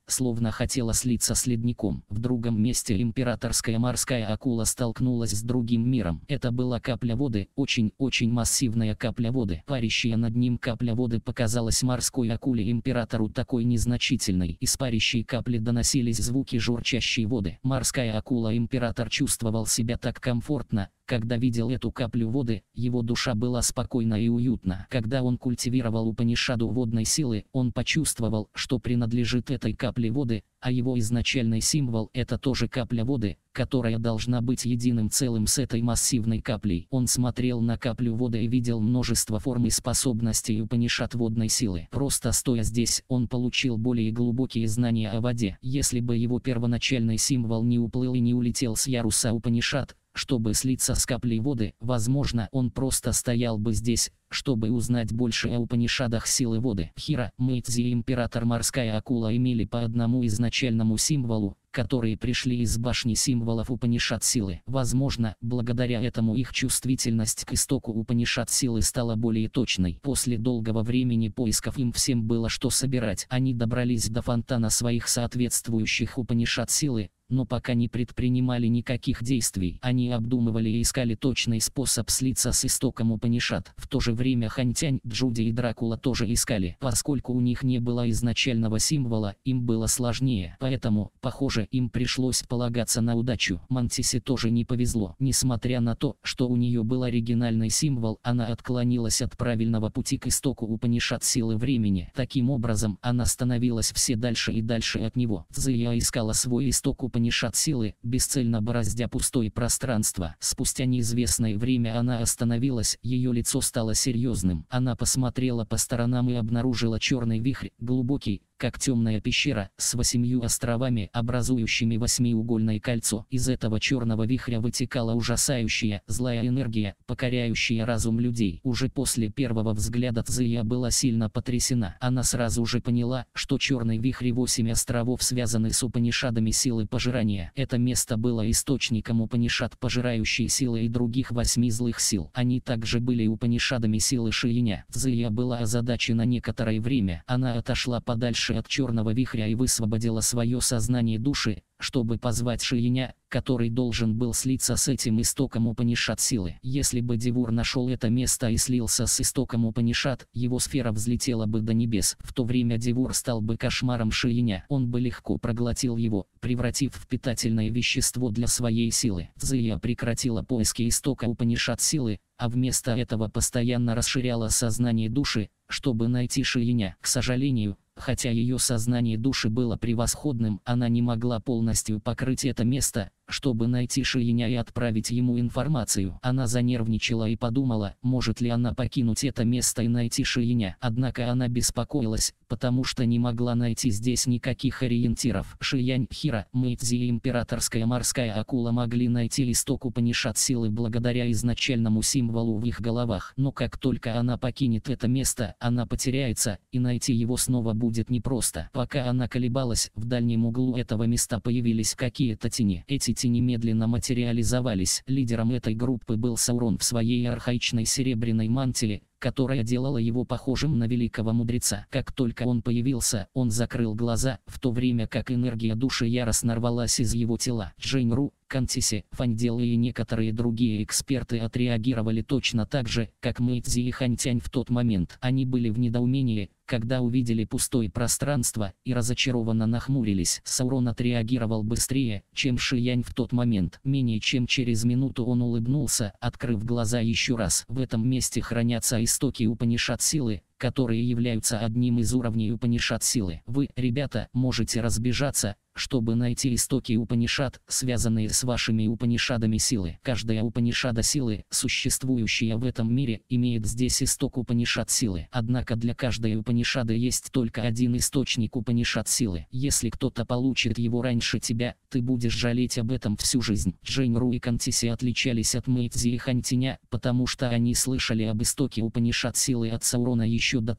словно хотела слиться с ледником. В другом месте императорская морская акула столкнулась с другим миром. Это была капля воды, очень массивная капля воды. Парящая над ним капля воды показалась морской акуле императору такой незначительной. Из парящей капли доносились звуки журчащей воды. Морская акула император чувствовал себя так комфортно. Когда видел эту каплю воды, его душа была спокойна и уютна. Когда он культивировал Упанишаду водной силы, он почувствовал, что принадлежит этой капле воды, а его изначальный символ – это тоже капля воды, которая должна быть единым целым с этой массивной каплей. Он смотрел на каплю воды и видел множество форм и способностей Упанишад водной силы. Просто стоя здесь, он получил более глубокие знания о воде. Если бы его первоначальный символ не уплыл и не улетел с яруса Упанишад, чтобы слиться с каплей воды, возможно, он просто стоял бы здесь, чтобы узнать больше о Упанишадах силы воды. Хира, Мэйдзи и император морская акула имели по одному изначальному символу, которые пришли из башни символов Упанишад силы. Возможно, благодаря этому их чувствительность к истоку Упанишад силы стала более точной. После долгого времени поисков им всем было что собирать. Они добрались до фонтана своих соответствующих Упанишад силы, но пока не предпринимали никаких действий. Они обдумывали и искали точный способ слиться с истоком Упанишад. В то же время Ханьтянь, Джуди и Дракула тоже искали. Поскольку у них не было изначального символа, им было сложнее. Поэтому, похоже, им пришлось полагаться на удачу. Мантисе тоже не повезло. Несмотря на то, что у нее был оригинальный символ, она отклонилась от правильного пути к истоку Упанишад силы времени. Таким образом, она становилась все дальше и дальше от него. Цзэя искала свой исток Упанишад силы, бесцельно бороздя пустое пространство. Спустя неизвестное время она остановилась, ее лицо стало серьезным. Она посмотрела по сторонам и обнаружила черный вихрь, глубокий, как темная пещера, с 8 островами, образующими восьмиугольное кольцо. Из этого черного вихря вытекала ужасающая, злая энергия, покоряющая разум людей. Уже после первого взгляда Цзэя была сильно потрясена. Она сразу же поняла, что черный вихрь и 8 островов связаны с Упанишадами силы пожирания. Это место было источником Упанишад пожирающей силы и других 8 злых сил. Они также были Упанишадами силы Шииня. Цзэя была озадачена некоторое время. Она отошла подальше от черного вихря и высвободила свое сознание души, чтобы позвать Шииня, который должен был слиться с этим истоком Упанишад силы. Если бы Дивур нашел это место и слился с истоком Упанишад, его сфера взлетела бы до небес. В то время Дивур стал бы кошмаром Шииня. Он бы легко проглотил его, превратив в питательное вещество для своей силы. Цзэя прекратила поиски истока Упанишад силы, а вместо этого постоянно расширяла сознание души, чтобы найти Шииня. К сожалению, хотя ее сознание души было превосходным, она не могла полностью покрыть это место, чтобы найти Шииня и отправить ему информацию. Она занервничала и подумала, может ли она покинуть это место и найти Шииня. Однако она беспокоилась, потому что не могла найти здесь никаких ориентиров. Шиянь, Хира, Мэйдзи и императорская морская акула могли найти исток Упанишад силы благодаря изначальному символу в их головах. Но как только она покинет это место, она потеряется, и найти его снова будет непросто. Пока она колебалась, в дальнем углу этого места появились какие-то тени. Эти тени медленно материализовались. Лидером этой группы был Саурон в своей архаичной серебряной мантии, которая делала его похожим на великого мудреца. Как только он появился, он закрыл глаза, в то время как энергия души яростно рвалась из его тела. Джейнру, Кантиси, Фандел и некоторые другие эксперты отреагировали точно так же, как Мэйдзи и Ханьтянь в тот момент. Они были в недоумении, когда увидели пустое пространство, и разочарованно нахмурились. Саурон отреагировал быстрее, чем Шиянь в тот момент. Менее чем через минуту он улыбнулся, открыв глаза еще раз. В этом месте хранятся истоки Упанишад силы, которые являются одним из уровней Упанишад силы. Вы, ребята, можете разбежаться, чтобы найти истоки Упанишад, связанные с вашими Упанишадами силы. Каждая Упанишада силы, существующая в этом мире, имеет здесь исток Упанишад силы. Однако для каждой Упанишады есть только один источник Упанишад силы. Если кто-то получит его раньше тебя, ты будешь жалеть об этом всю жизнь. Джейнру и Кантиси отличались от Мэйдзи и Ханьтяня, потому что они слышали об истоке Упанишад силы от Саурона еще до того,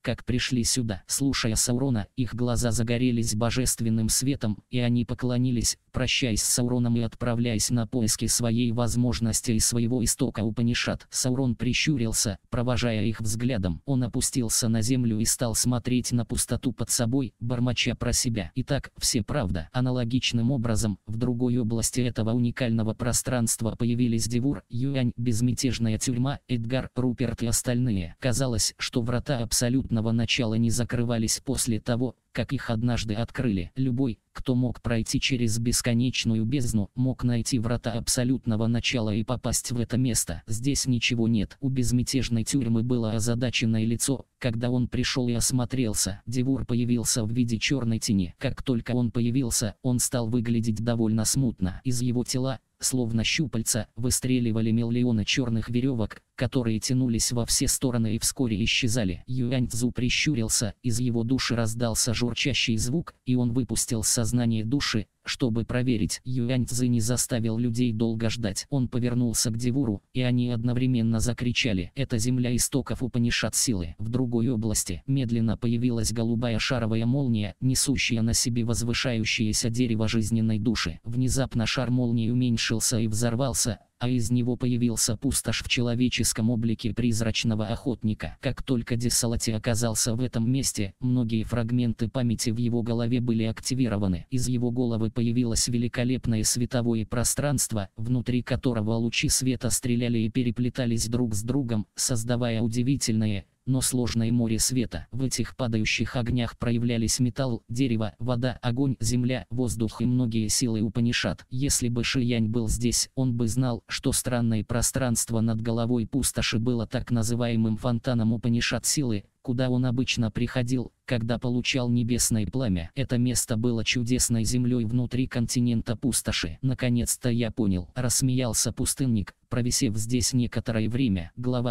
как пришли сюда. Слушая Саурона, их глаза загорелись божественным светом, и они поклонились, прощаясь с Сауроном и отправляясь на поиски своей возможности и своего истока Упанишад. Саурон прищурился, провожая их взглядом. Он опустился на землю и стал смотреть на пустоту под собой, бормоча про себя. Итак, все правда. Аналогичным образом, в другой области этого уникального пространства появились Дивур, Юань, безмятежная тюрьма, Эдгар, Руперт и остальные. Казалось, что врата абсолютного начала не закрывались после того, как их однажды открыли. Любой, кто мог пройти через бесконечную бездну, мог найти врата абсолютного начала и попасть в это место. Здесь ничего нет. У безмятежной тюрьмы было озадаченное лицо, когда он пришел и осмотрелся. Дивур появился в виде черной тени. Как только он появился, он стал выглядеть довольно смутно. Из его тела, словно щупальца, выстреливали миллионы черных веревок, которые тянулись во все стороны и вскоре исчезали. Юаньцзу прищурился, из его души раздался журчащий звук, и он выпустил сознание души, чтобы проверить. Юаньцзы не заставил людей долго ждать. Он повернулся к Дивуру, и они одновременно закричали: «Это земля истоков Упанишад силы». В другой области медленно появилась голубая шаровая молния, несущая на себе возвышающееся дерево жизненной души. Внезапно шар молнии уменьшился и взорвался, а из него появился пустошь в человеческом облике призрачного охотника. Как только Десалати оказался в этом месте, многие фрагменты памяти в его голове были активированы. Из его головы появилось великолепное световое пространство, внутри которого лучи света стреляли и переплетались друг с другом, создавая удивительное, но сложное море света. В этих падающих огнях проявлялись металл, дерево, вода, огонь, земля, воздух и многие силы Упанишад. Если бы Шиянь был здесь, он бы знал, что странное пространство над головой пустоши было так называемым фонтаном Упанишад силы, куда он обычно приходил, когда получал небесное пламя. Это место было чудесной землей внутри континента пустоши. Наконец-то я понял, рассмеялся пустынник, провисев здесь некоторое время. Глава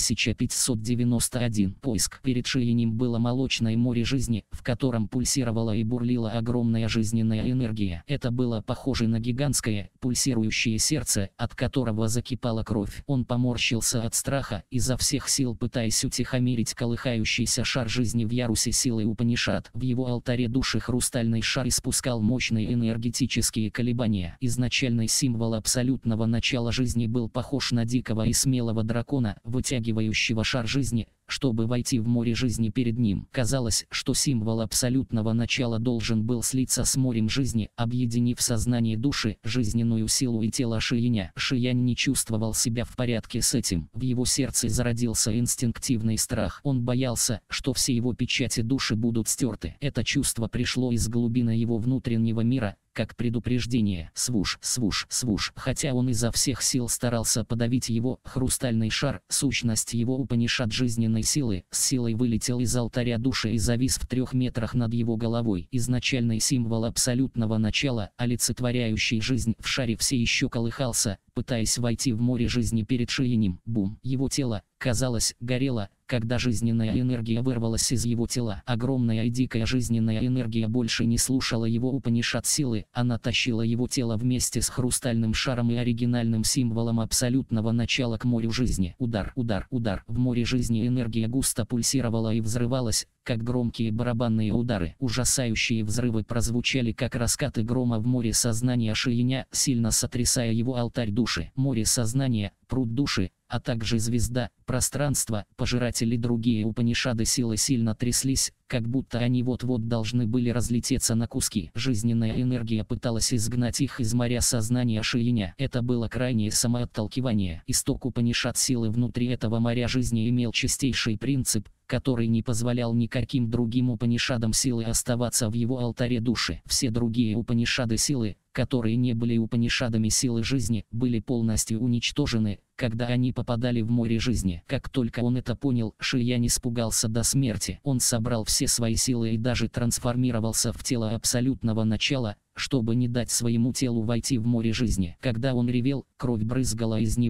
1591. Поиск. Перед Шиянем было молочное море жизни, в котором пульсировала и бурлила огромная жизненная энергия. Это было похоже на гигантское, пульсирующее сердце, от которого закипала кровь. Он поморщился от страха, изо всех сил пытаясь утихомирить колыхающийся шар жизни в ярусе силы Упанишад. В его алтаре души хрустальный шар испускал мощные энергетические колебания. Изначальный символ абсолютного начала жизни был похож на дикого и смелого дракона, вытягивающего шар жизни, чтобы войти в море жизни перед ним. Казалось, что символ абсолютного начала должен был слиться с морем жизни, объединив сознание души, жизненную силу и тело Шияня. Шиянь не чувствовал себя в порядке с этим. В его сердце зародился инстинктивный страх. Он боялся, что все его печати души будут стерты. Это чувство пришло из глубины его внутреннего мира, как предупреждение. Свуш, свуш, свуш. Хотя он изо всех сил старался подавить его, хрустальный шар, сущность его Упанишад жизненной силы, с силой вылетел из алтаря души и завис в 3 метрах над его головой. Изначальный символ абсолютного начала, олицетворяющий жизнь в шаре, все еще колыхался, пытаясь войти в море жизни перед Шиянем. Бум. Его тело, казалось, горело, когда жизненная энергия вырвалась из его тела. Огромная и дикая жизненная энергия больше не слушала его Упанишад силы, она тащила его тело вместе с хрустальным шаром и оригинальным символом абсолютного начала к морю жизни. Удар, удар, удар. В море жизни энергия густо пульсировала и взрывалась, как громкие барабанные удары. Ужасающие взрывы прозвучали, как раскаты грома в море сознания Шияня, сильно сотрясая его алтарь души. Море сознания, пруд души, а также звезда, пространство, пожиратели и другие Упанишады силы сильно тряслись, как будто они вот-вот должны были разлететься на куски. Жизненная энергия пыталась изгнать их из моря сознания Шияня. Это было крайнее самоотталкивание. Исток Упанишад силы внутри этого моря жизни имел чистейший принцип, который не позволял никаким другим Упанишадам силы оставаться в его алтаре души. Все другие Упанишады силы, которые не были Упанишадами силы жизни, были полностью уничтожены, когда они попадали в море жизни. Как только он это понял, Шиянь испугался до смерти. Он собрал все свои силы и даже трансформировался в тело абсолютного начала, чтобы не дать своему телу войти в море жизни. Когда он ревел, кровь брызгала из него,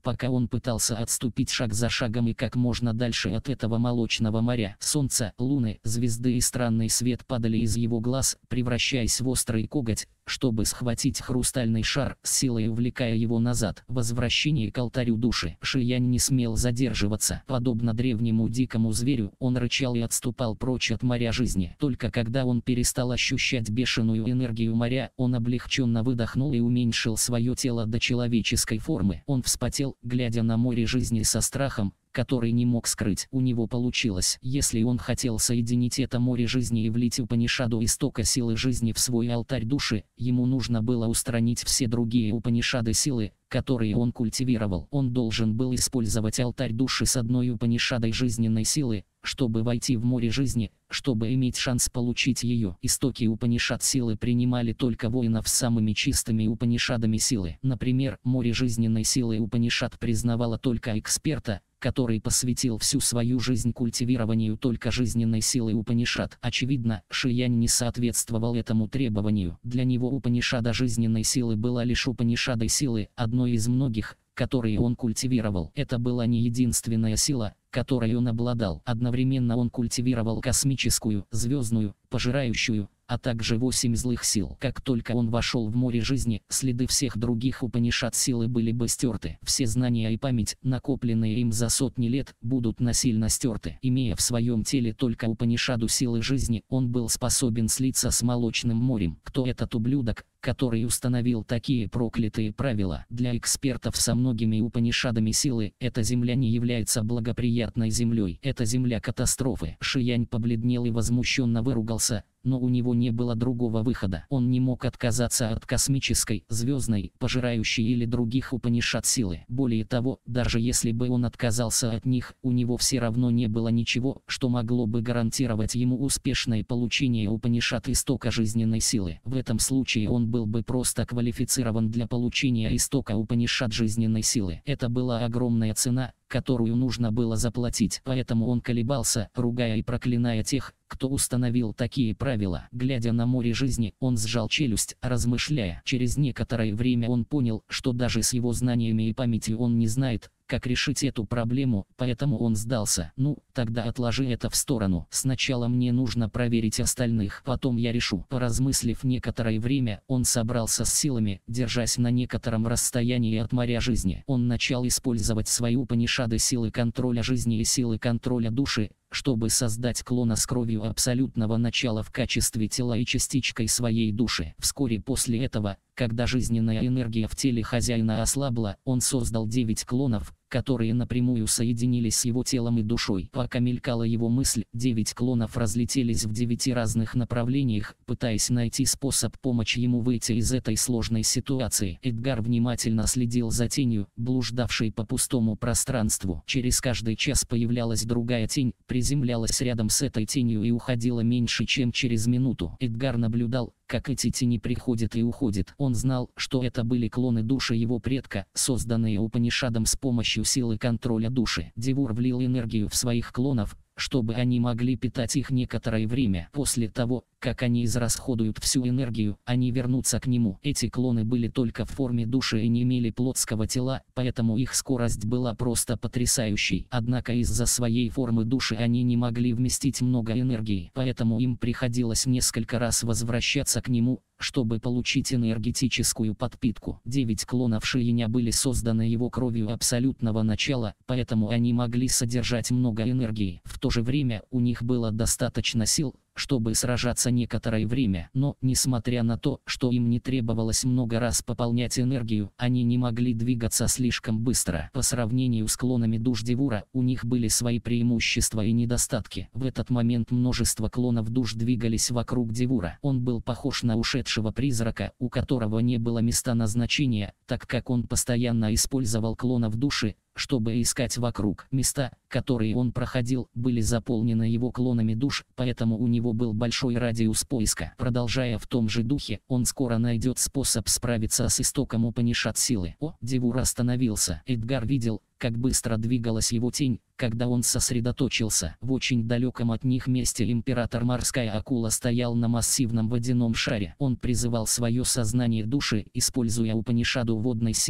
пока он пытался отступить шаг за шагом и как можно дальше от этого молочного моря. Солнце, луны, звезды и странный свет падали из его глаз, превращаясь в острый коготь, чтобы схватить хрустальный шар, с силой увлекая его назад. Возвращение к алтарю души. Ши Янь не смел задерживаться. Подобно древнему дикому зверю, он рычал и отступал прочь от моря жизни. Только когда он перестал ощущать бешеную энергию моря, он облегченно выдохнул и уменьшил свое тело до человеческой формы. Он вспотел, глядя на море жизни со страхом, который не мог скрыть. У него получилось. Если он хотел соединить это море жизни и влить Упанишаду истока силы жизни в свой алтарь души, ему нужно было устранить все другие Упанишады силы, которые он культивировал. Он должен был использовать алтарь души с одной Упанишадой жизненной силы, чтобы войти в море жизни, чтобы иметь шанс получить ее. Истоки Упанишад силы принимали только воинов с самыми чистыми Упанишадами силы. Например, море жизненной силы Упанишад признавало только эксперта, который посвятил всю свою жизнь культивированию только жизненной силы Упанишад. Очевидно, Ши Янь не соответствовал этому требованию. Для него Упанишада жизненной силы была лишь Упанишадой силы, одной из многих, которые он культивировал. Это была не единственная сила, которой он обладал. Одновременно он культивировал космическую, звездную, пожирающую, а также 8 злых сил. Как только он вошел в море жизни, следы всех других Упанишад силы были бы стерты. Все знания и память, накопленные им за сотни лет, будут насильно стерты. Имея в своем теле только Упанишаду силы жизни, он был способен слиться с молочным морем. Кто этот ублюдок, который установил такие проклятые правила? Для экспертов со многими Упанишадами силы, эта земля не является благоприятной землей. Это земля катастрофы. Ши Янь побледнел и возмущенно выругался, но у него не было другого выхода. Он не мог отказаться от космической, звездной, пожирающей или других Упанишад силы. Более того, даже если бы он отказался от них, у него все равно не было ничего, что могло бы гарантировать ему успешное получение Упанишад истока жизненной силы. В этом случае он был бы просто квалифицирован для получения истока Упанишад жизненной силы. Это была огромная цена, которую нужно было заплатить. Поэтому он колебался, ругая и проклиная тех, кто установил такие правила. Глядя на море жизни, он сжал челюсть, размышляя. Через некоторое время он понял, что даже с его знаниями и памятью он не знает, как решить эту проблему, поэтому он сдался. Ну, тогда отложи это в сторону. Сначала мне нужно проверить остальных, потом я решу. Поразмыслив некоторое время, он собрался с силами, держась на некотором расстоянии от моря жизни. Он начал использовать свои Упанишады силы контроля жизни и силы контроля души, чтобы создать клона с кровью абсолютного начала в качестве тела и частичкой своей души. Вскоре после этого, когда жизненная энергия в теле хозяина ослабла, он создал 9 клонов, которые напрямую соединились с его телом и душой. Пока мелькала его мысль, 9 клонов разлетелись в 9 разных направлениях, пытаясь найти способ помочь ему выйти из этой сложной ситуации. Эдгар внимательно следил за тенью, блуждавшей по пустому пространству. Через каждый час появлялась другая тень, приземлялась рядом с этой тенью и уходила меньше, чем через минуту. Эдгар наблюдал, как эти тени приходят и уходят. Он знал, что это были клоны души его предка, созданные Упанишадом с помощью силы контроля души. Девур влил энергию в своих клонов, чтобы они могли питать их некоторое время. После того, как они израсходуют всю энергию, они вернутся к нему. Эти клоны были только в форме души и не имели плотского тела, поэтому их скорость была просто потрясающей. Однако из-за своей формы души они не могли вместить много энергии, поэтому им приходилось несколько раз возвращаться к нему, чтобы получить энергетическую подпитку. 9 клонов Ши Яня были созданы его кровью абсолютного начала, поэтому они могли содержать много энергии. В то же время у них было достаточно сил, чтобы сражаться некоторое время, но, несмотря на то, что им не требовалось много раз пополнять энергию, они не могли двигаться слишком быстро. По сравнению с клонами душ Девура, у них были свои преимущества и недостатки. В этот момент множество клонов душ двигались вокруг Девура. Он был похож на ушедшего призрака, у которого не было места назначения, так как он постоянно использовал клонов души, чтобы искать вокруг. Места, которые он проходил, были заполнены его клонами душ, поэтому у него был большой радиус поиска. Продолжая в том же духе, он скоро найдет способ справиться с истоком Упанишад силы. Девур остановился. Эдгар видел, как быстро двигалась его тень, когда он сосредоточился. В очень далеком от них месте император Морская Акула стоял на массивном водяном шаре. Он призывал свое сознание души, используя Упанишаду водной силы,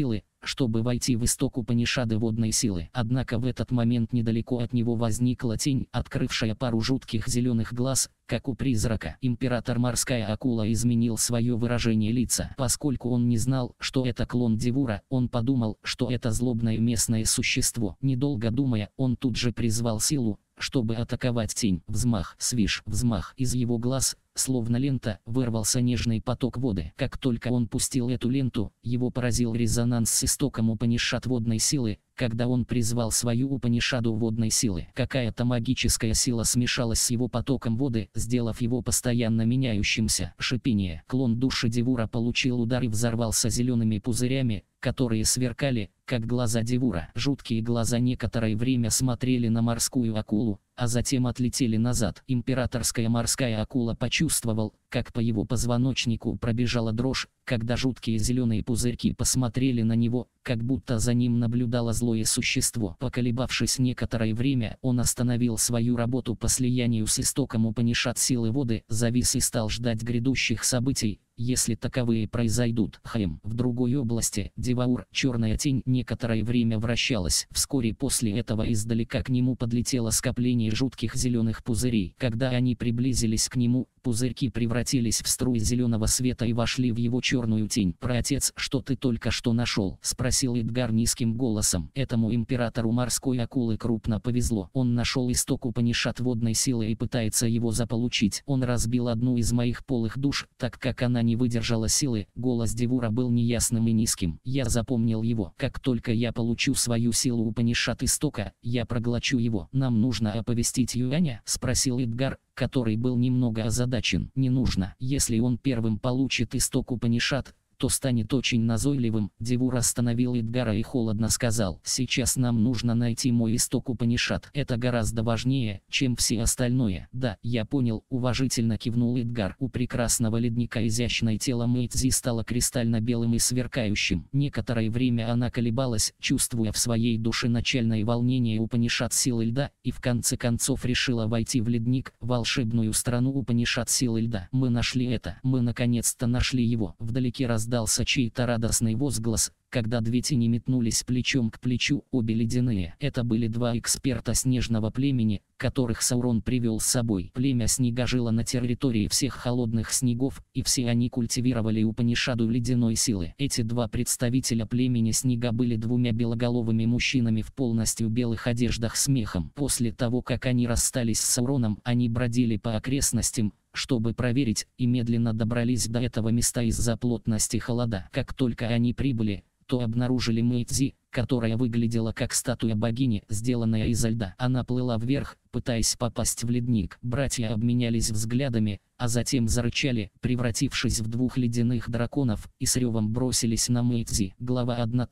чтобы войти в исток Упанишады водной силы. Однако в этот момент недалеко от него возникла тень, открывшая пару жутких зеленых глаз, как у призрака. Император Морская Акула изменил свое выражение лица. Поскольку он не знал, что это клон Дивура, он подумал, что это злобное местное существо. Недолго думая, он тут же призвал силу, чтобы атаковать тень. Взмах, свиш, взмах. Из его глаз, словно лента, вырвался нежный поток воды. Как только он пустил эту ленту, его поразил резонанс с истоком Упанишад водной силы, когда он призвал свою Упанишаду водной силы. Какая-то магическая сила смешалась с его потоком воды, сделав его постоянно меняющимся. Шипение. Клон души Дивура получил удар и взорвался зелеными пузырями, которые сверкали, как глаза Дивура. Жуткие глаза некоторое время смотрели на морскую акулу, а затем отлетели назад. Императорская морская акула почувствовал, как по его позвоночнику пробежала дрожь, когда жуткие зеленые пузырьки посмотрели на него, как будто за ним наблюдало злое существо. Поколебавшись некоторое время, он остановил свою работу по слиянию с истоком Упанишад силы воды, завис и стал ждать грядущих событий, если таковые произойдут. В другой области, Диваур, черная тень, некоторое время вращалась. Вскоре после этого издалека к нему подлетело скопление жутких зеленых пузырей. Когда они приблизились к нему, пузырьки превратились в струи зеленого света и вошли в его черную тень. «Праотец, что ты только что нашел?» — спросил Эдгар низким голосом. Этому императору морской акулы крупно повезло. Он нашел исток Упанишад водной силы и пытается его заполучить. Он разбил одну из моих полых душ, так как она не выдержала силы. Голос Дивура был неясным и низким. Я запомнил его. Как только я получу свою силу Упанишад истока, я проглочу его. Нам нужно оповестить Юаня? — спросил Эдгар, который был немного озадачен. Не нужно. Если он первым получит исток Упанишад, то станет очень назойливым. Дивур остановил Эдгара и холодно сказал: «Сейчас нам нужно найти мой исток Упанишад. Это гораздо важнее, чем все остальное». «Да, я понял», — уважительно кивнул Эдгар. У прекрасного ледника изящное тело Мэйдзи стало кристально-белым и сверкающим. Некоторое время она колебалась, чувствуя в своей душе начальное волнение Упанишад силы льда, и в конце концов решила войти в ледник, волшебную страну Упанишад силы льда. «Мы нашли это. Мы наконец-то нашли его». Вдалеке раздался чей-то радостный возглас, когда две тени метнулись плечом к плечу, обе ледяные. Это были два эксперта снежного племени, которых Саурон привел с собой. Племя снега жило на территории всех холодных снегов, и все они культивировали Упанишаду ледяной силы. Эти два представителя племени снега были двумя белоголовыми мужчинами в полностью белых одеждах с мехом. После того, как они расстались с Сауроном, они бродили по окрестностям, чтобы проверить, и медленно добрались до этого места из-за плотности холода. Как только они прибыли, то обнаружили Мэйдзи, которая выглядела как статуя богини, сделанная изо льда. Она плыла вверх, пытаясь попасть в ледник. Братья обменялись взглядами, а затем зарычали, превратившись в двух ледяных драконов, и с ревом бросились на Мэйдзи. Глава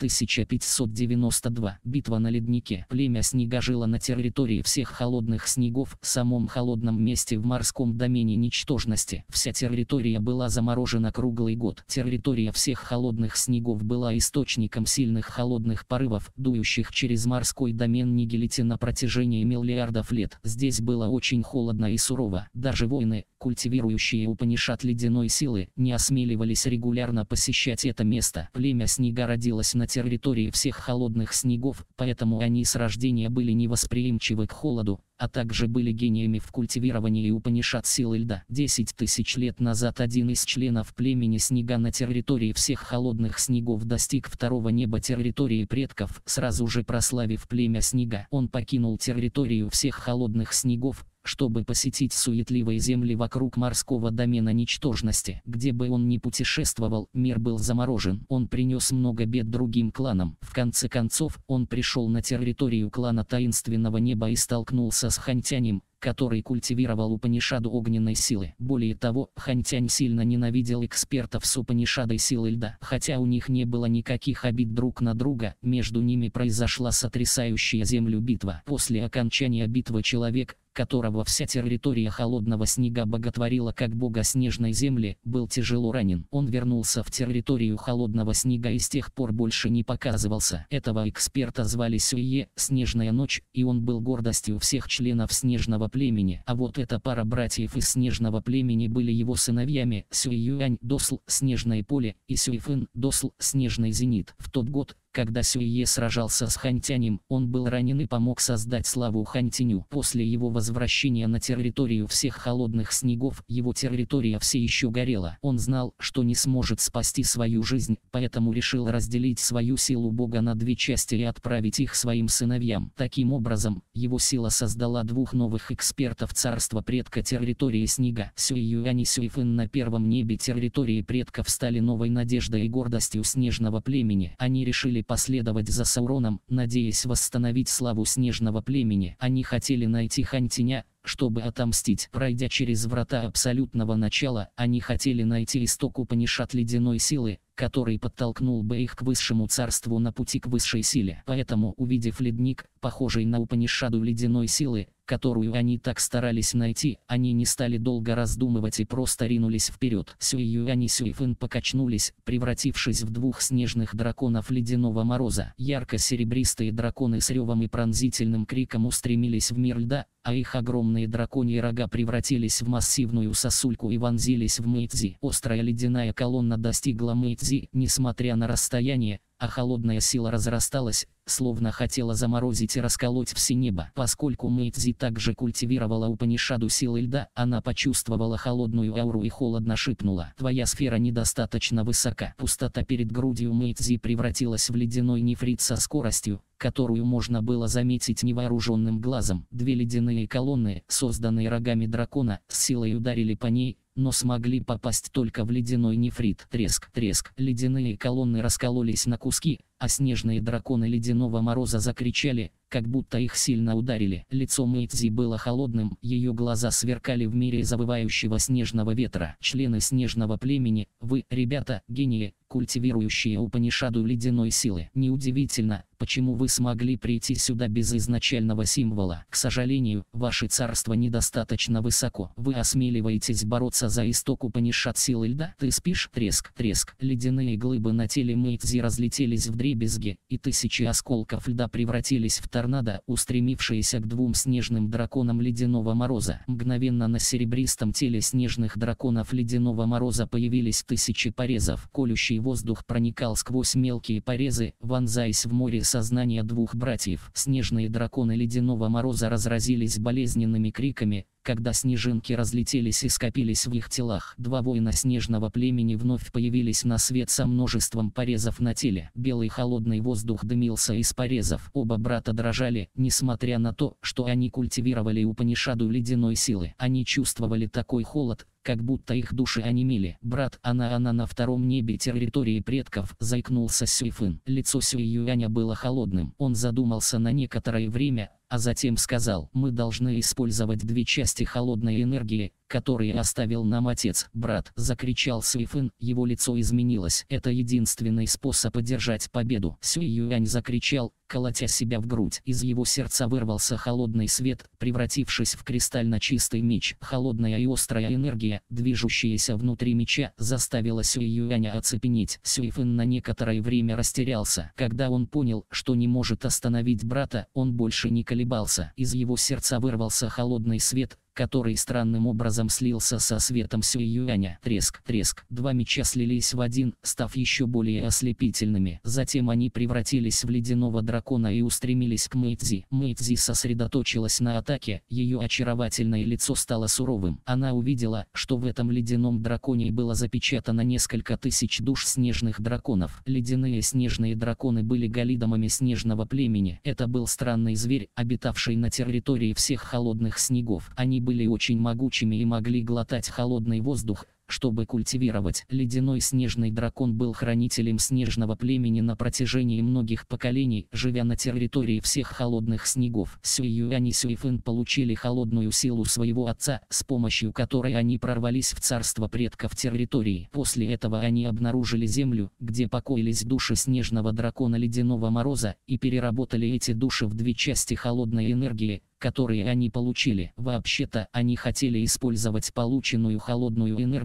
1592. Битва на леднике. Племя снега жило на территории всех холодных снегов, в самом холодном месте в морском домене ничтожности. Вся территория была заморожена круглый год. Территория всех холодных снегов была источником сильных холодных порывов, дующих через морской домен Нигелити на протяжении миллиардов лет. Здесь было очень холодно и сурово. Даже воины, культивирующие Упанишад ледяной силы, не осмеливались регулярно посещать это место. Племя снега родилось на территории всех холодных снегов, поэтому они с рождения были невосприимчивы к холоду, а также были гениями в культивировании Упанишад силы льда. 10 тысяч лет назад один из членов племени снега на территории всех холодных снегов достиг второго неба территории предков, сразу же прославив племя снега. Он покинул территорию всех холодных снегов, чтобы посетить суетливые земли вокруг морского домена ничтожности. Где бы он ни путешествовал, мир был заморожен. Он принес много бед другим кланам. В конце концов, он пришел на территорию клана Таинственного Неба и столкнулся с Хантянем, который культивировал Упанишаду огненной силы. Более того, Хантянь сильно ненавидел экспертов с Упанишадой силы льда. Хотя у них не было никаких обид друг на друга, между ними произошла сотрясающая землю битва. После окончания битвы человек, которого вся территория холодного снега боготворила как бога снежной земли, был тяжело ранен. Он вернулся в территорию холодного снега и с тех пор больше не показывался. Этого эксперта звали Сюе, Снежная ночь, и он был гордостью всех членов снежного племени. А вот эта пара братьев из снежного племени были его сыновьями: Сюй Юань, Досл, Снежное поле, и Сюй Фэн, Досл, Снежный зенит. В тот год, Когда Сюйе сражался с Ханьтянем, он был ранен и помог создать славу Ханьтяню. После его возвращения на территорию всех холодных снегов, его территория все еще горела. Он знал, что не сможет спасти свою жизнь, поэтому решил разделить свою силу Бога на две части и отправить их своим сыновьям. Таким образом, его сила создала двух новых экспертов царства предка территории снега. Сюй-Юань и Сюй-Фэн на первом небе территории предков стали новой надеждой и гордостью снежного племени. Они решили последовать за Сауроном, надеясь восстановить славу снежного племени. Они хотели найти Ханьтяня, чтобы отомстить. Пройдя через врата абсолютного начала, они хотели найти исток Упанишад ледяной силы, который подтолкнул бы их к высшему царству на пути к высшей силе. Поэтому, увидев ледник, похожий на Упанишаду ледяной силы, которую они так старались найти, они не стали долго раздумывать и просто ринулись вперед. Сюй-Юань и Сюй-Фэн покачнулись, превратившись в двух снежных драконов ледяного мороза. Ярко-серебристые драконы с ревом и пронзительным криком устремились в мир льда, а их огромные драконьи рога превратились в массивную сосульку и вонзились в Мэйцзи. Острая ледяная колонна достигла Мэйцзи, несмотря на расстояние, а холодная сила разрасталась, словно хотела заморозить и расколоть все небо. Поскольку Мэйцзи также культивировала Упанишаду силы льда, она почувствовала холодную ауру и холодно шипнула: «Твоя сфера недостаточно высока». Пустота перед грудью Мэйцзи превратилась в ледяной нефрит со скоростью, которую можно было заметить невооруженным глазом. Две ледяные колонны, созданные рогами дракона, с силой ударили по ней, но смогли попасть только в ледяной нефрит. Треск, треск. Ледяные колонны раскололись на куски, а снежные драконы ледяного мороза закричали, как будто их сильно ударили. Лицо Мэйцзи было холодным, ее глаза сверкали в мире завывающего снежного ветра. Члены снежного племени, вы, ребята, гении, культивирующие Упанишаду ледяной силы. Неудивительно, почему вы смогли прийти сюда без изначального символа. К сожалению, ваше царство недостаточно высоко. Вы осмеливаетесь бороться за исток Упанишад силы льда? Ты спишь? Треск, треск. Ледяные глыбы на теле Мэйцзи разлетелись вдребезги, и тысячи осколков льда превратились в торнадо, устремившиеся к двум снежным драконам ледяного мороза. Мгновенно на серебристом теле снежных драконов ледяного мороза появились тысячи порезов. Колющий воздух проникал сквозь мелкие порезы, вонзаясь в море сознания двух братьев. Снежные драконы ледяного мороза разразились болезненными криками, когда снежинки разлетелись и скопились в их телах. Два воина снежного племени вновь появились на свет со множеством порезов на теле. Белый холодный воздух дымился из порезов. Оба брата дрожали, несмотря на то, что они культивировали Упанишаду ледяной силы. Они чувствовали такой холод, как будто их души онемели. «Брат, она на втором небе территории предков», — заикнулся Сюй-Фэн. Лицо Сюй-Юаня было холодным. Он задумался на некоторое время, а затем сказал: «Мы должны использовать две части холодной энергии, которые оставил нам отец». «Брат!» — закричал Сюй-Фэн, его лицо изменилось. «Это единственный способ одержать победу!» Сюй-Юань закричал, колотя себя в грудь. Из его сердца вырвался холодный свет, превратившись в кристально чистый меч. Холодная и острая энергия, движущаяся внутри меча, заставила Сюй-Юаня оцепенеть. Сюй-Фэн на некоторое время растерялся. Когда он понял, что не может остановить брата, он больше не колебался. Из его сердца вырвался холодный свет, который странным образом слился со светом Сюй-Юаня. Треск, треск. Два меча слились в один, став еще более ослепительными. Затем они превратились в ледяного дракона и устремились к Мэйцзи. Мэйцзи сосредоточилась на атаке, ее очаровательное лицо стало суровым. Она увидела, что в этом ледяном драконе было запечатано несколько тысяч душ снежных драконов. Ледяные снежные драконы были голидомами снежного племени. Это был странный зверь, обитавший на территории всех холодных снегов. Они были очень могучими и могли глотать холодный воздух, чтобы культивировать. Ледяной снежный дракон был хранителем снежного племени на протяжении многих поколений, живя на территории всех холодных снегов. Сюй-Юань и Сюй-Фэн получили холодную силу своего отца, с помощью которой они прорвались в царство предков территории. После этого они обнаружили землю, где покоились души снежного дракона ледяного мороза, и переработали эти души в две части холодной энергии, которые они получили. Вообще-то, они хотели использовать полученную холодную энергию,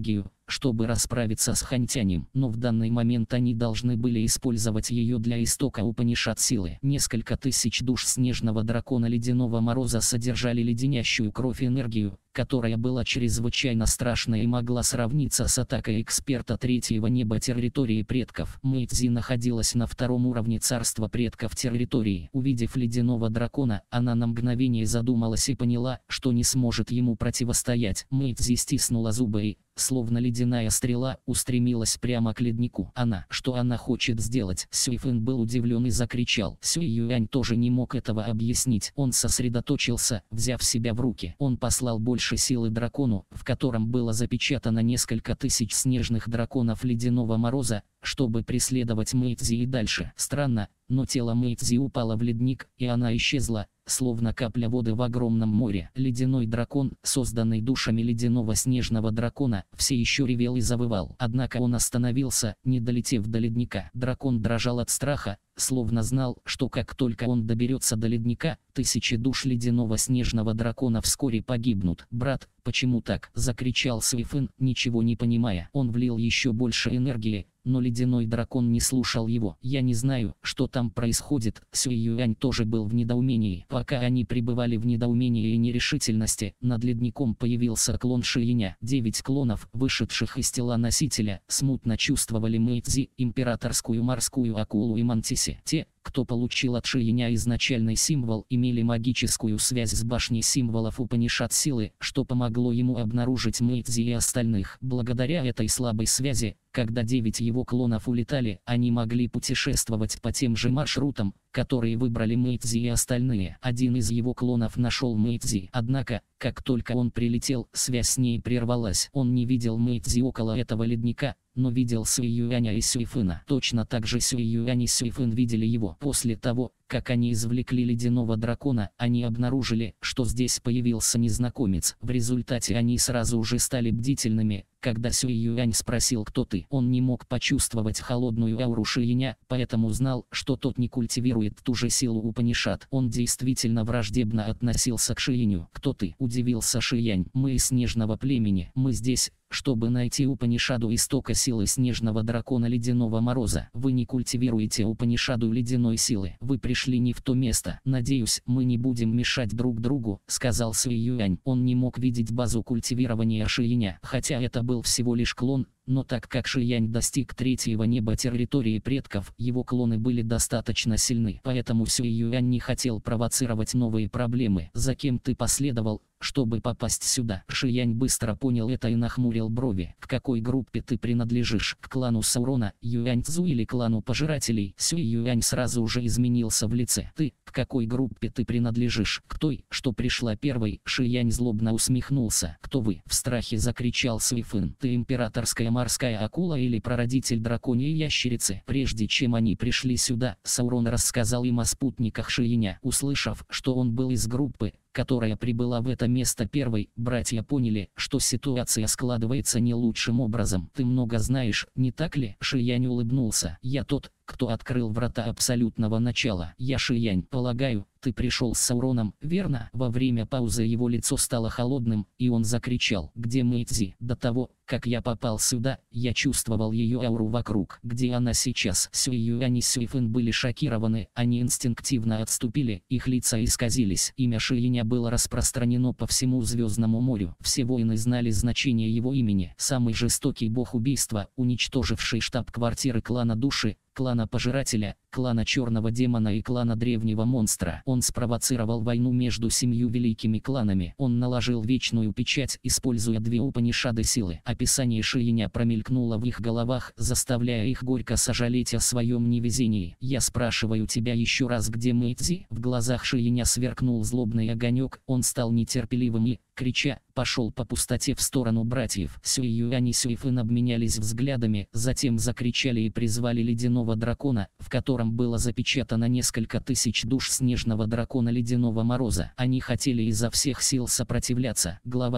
чтобы расправиться с Хантянем, но в данный момент они должны были использовать ее для истока Упанишад силы. Несколько тысяч душ снежного дракона Ледяного Мороза содержали леденящую кровь энергию, которая была чрезвычайно страшной и могла сравниться с атакой эксперта третьего неба территории предков. Мэйдзи находилась на втором уровне царства предков территории. Увидев ледяного дракона, она на мгновение задумалась и поняла, что не сможет ему противостоять. Мэйдзи стиснула зубы и, словно ледяная стрела, устремилась прямо к леднику. Что она хочет сделать? Сюйфэн был удивлен и закричал. Сюй Юань тоже не мог этого объяснить. Он сосредоточился, взяв себя в руки. Он послал больше силы дракону, в котором было запечатано несколько тысяч снежных драконов Ледяного Мороза, чтобы преследовать Мэйдзи и дальше. Странно, но тело Мэйдзи упало в ледник, и она исчезла, словно капля воды в огромном море. Ледяной дракон, созданный душами ледяного снежного дракона, все еще ревел и завывал. Однако он остановился, не долетев до ледника. Дракон дрожал от страха, словно знал, что как только он доберется до ледника, тысячи душ ледяного снежного дракона вскоре погибнут. «Брат, почему так?» – закричал Сюйфэн, ничего не понимая. Он влил еще больше энергии, но ледяной дракон не слушал его. «Я не знаю, что там происходит». Сюй Юань тоже был в недоумении. Пока они пребывали в недоумении и нерешительности, над ледником появился клон Шииня. 9 клонов, вышедших из тела носителя, смутно чувствовали Мэйдзи, императорскую морскую акулу и Мантиси. Те, кто получил от Шииня изначальный символ, имели магическую связь с башней символов Упанишад силы, что помогло ему обнаружить Мэйдзи и остальных. Благодаря этой слабой связи, когда 9 его клонов улетали, они могли путешествовать по тем же маршрутам, которые выбрали Мэйдзи и остальные. Один из его клонов нашел Мэйдзи. Однако, как только он прилетел, связь с ней прервалась. Он не видел Мэйдзи около этого ледника, но видел Сюй Юаня и Сюйфэна. Точно так же Сюй Юань и Сюйфэн видели его. После того, как они извлекли ледяного дракона, они обнаружили, что здесь появился незнакомец. В результате они сразу же стали бдительными. Когда Сюй Юань спросил, кто ты, он не мог почувствовать холодную ауру Шииня, поэтому знал, что тот не культивирует ту же силу Упанишад. Он действительно враждебно относился к Шииню. «Кто ты?» – удивился Шиянь. «Мы из снежного племени. Мы здесь, чтобы найти Упанишаду истока силы снежного дракона Ледяного Мороза. Вы не культивируете Упанишаду ледяной силы. Вы пришли не в то место. Надеюсь, мы не будем мешать друг другу», — сказал Сюй Юань. Он не мог видеть базу культивирования Шииня, хотя это был всего лишь клон. Но так как Шиянь достиг третьего неба территории предков, его клоны были достаточно сильны. Поэтому Сюй Юань не хотел провоцировать новые проблемы. «За кем ты последовал, чтобы попасть сюда?» Шиянь быстро понял это и нахмурил брови. «К какой группе ты принадлежишь? К клану Саурона, Юань-Цзу или клану Пожирателей?» Сюй Юань сразу же изменился в лице. «Ты, к какой группе ты принадлежишь? К той, что пришла первой?» Шиянь злобно усмехнулся. «Кто вы?» — в страхе закричал Сюйфэн. «Ты императорская морская акула или прародитель драконьей ящерицы?» Прежде чем они пришли сюда, Саурон рассказал им о спутниках Шииня. Услышав, что он был из группы, которая прибыла в это место первой, братья поняли, что ситуация складывается не лучшим образом. «Ты много знаешь, не так ли?» Шиянь улыбнулся. «Я тот, кто открыл врата абсолютного начала. Я Шиянь. Полагаю, ты пришел с Сауроном, верно?» Во время паузы его лицо стало холодным, и он закричал: «Где Мэйдзи?» «До того, как я попал сюда, я чувствовал ее ауру вокруг. Где она сейчас?» Сюй Юань и Сюйфэн были шокированы, они инстинктивно отступили, их лица исказились. Имя Шииня было распространено по всему Звездному морю. Все воины знали значение его имени. Самый жестокий бог убийства, уничтоживший штаб-квартиры клана Души, клана Пожирателя, клана Черного Демона и клана Древнего Монстра. Он спровоцировал войну между 7 великими кланами. Он наложил вечную печать, используя 2 Упанишады силы. Описание Шииня промелькнуло в их головах, заставляя их горько сожалеть о своем невезении. «Я спрашиваю тебя еще раз, где Мэйдзи?» В глазах Шииня сверкнул злобный огонек. Он стал нетерпеливым и, крича, пошел по пустоте в сторону братьев. Сюй Юань и Сюйфэн обменялись взглядами, затем закричали и призвали ледяного дракона, в котором было запечатано несколько тысяч душ снежного дракона Ледяного Мороза. Они хотели изо всех сил сопротивляться. Глава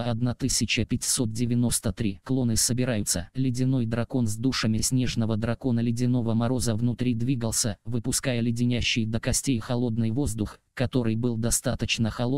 1593. Клоны собираются. Ледяной дракон с душами снежного дракона Ледяного Мороза внутри двигался, выпуская леденящий до костей холодный воздух, который был достаточно холодным,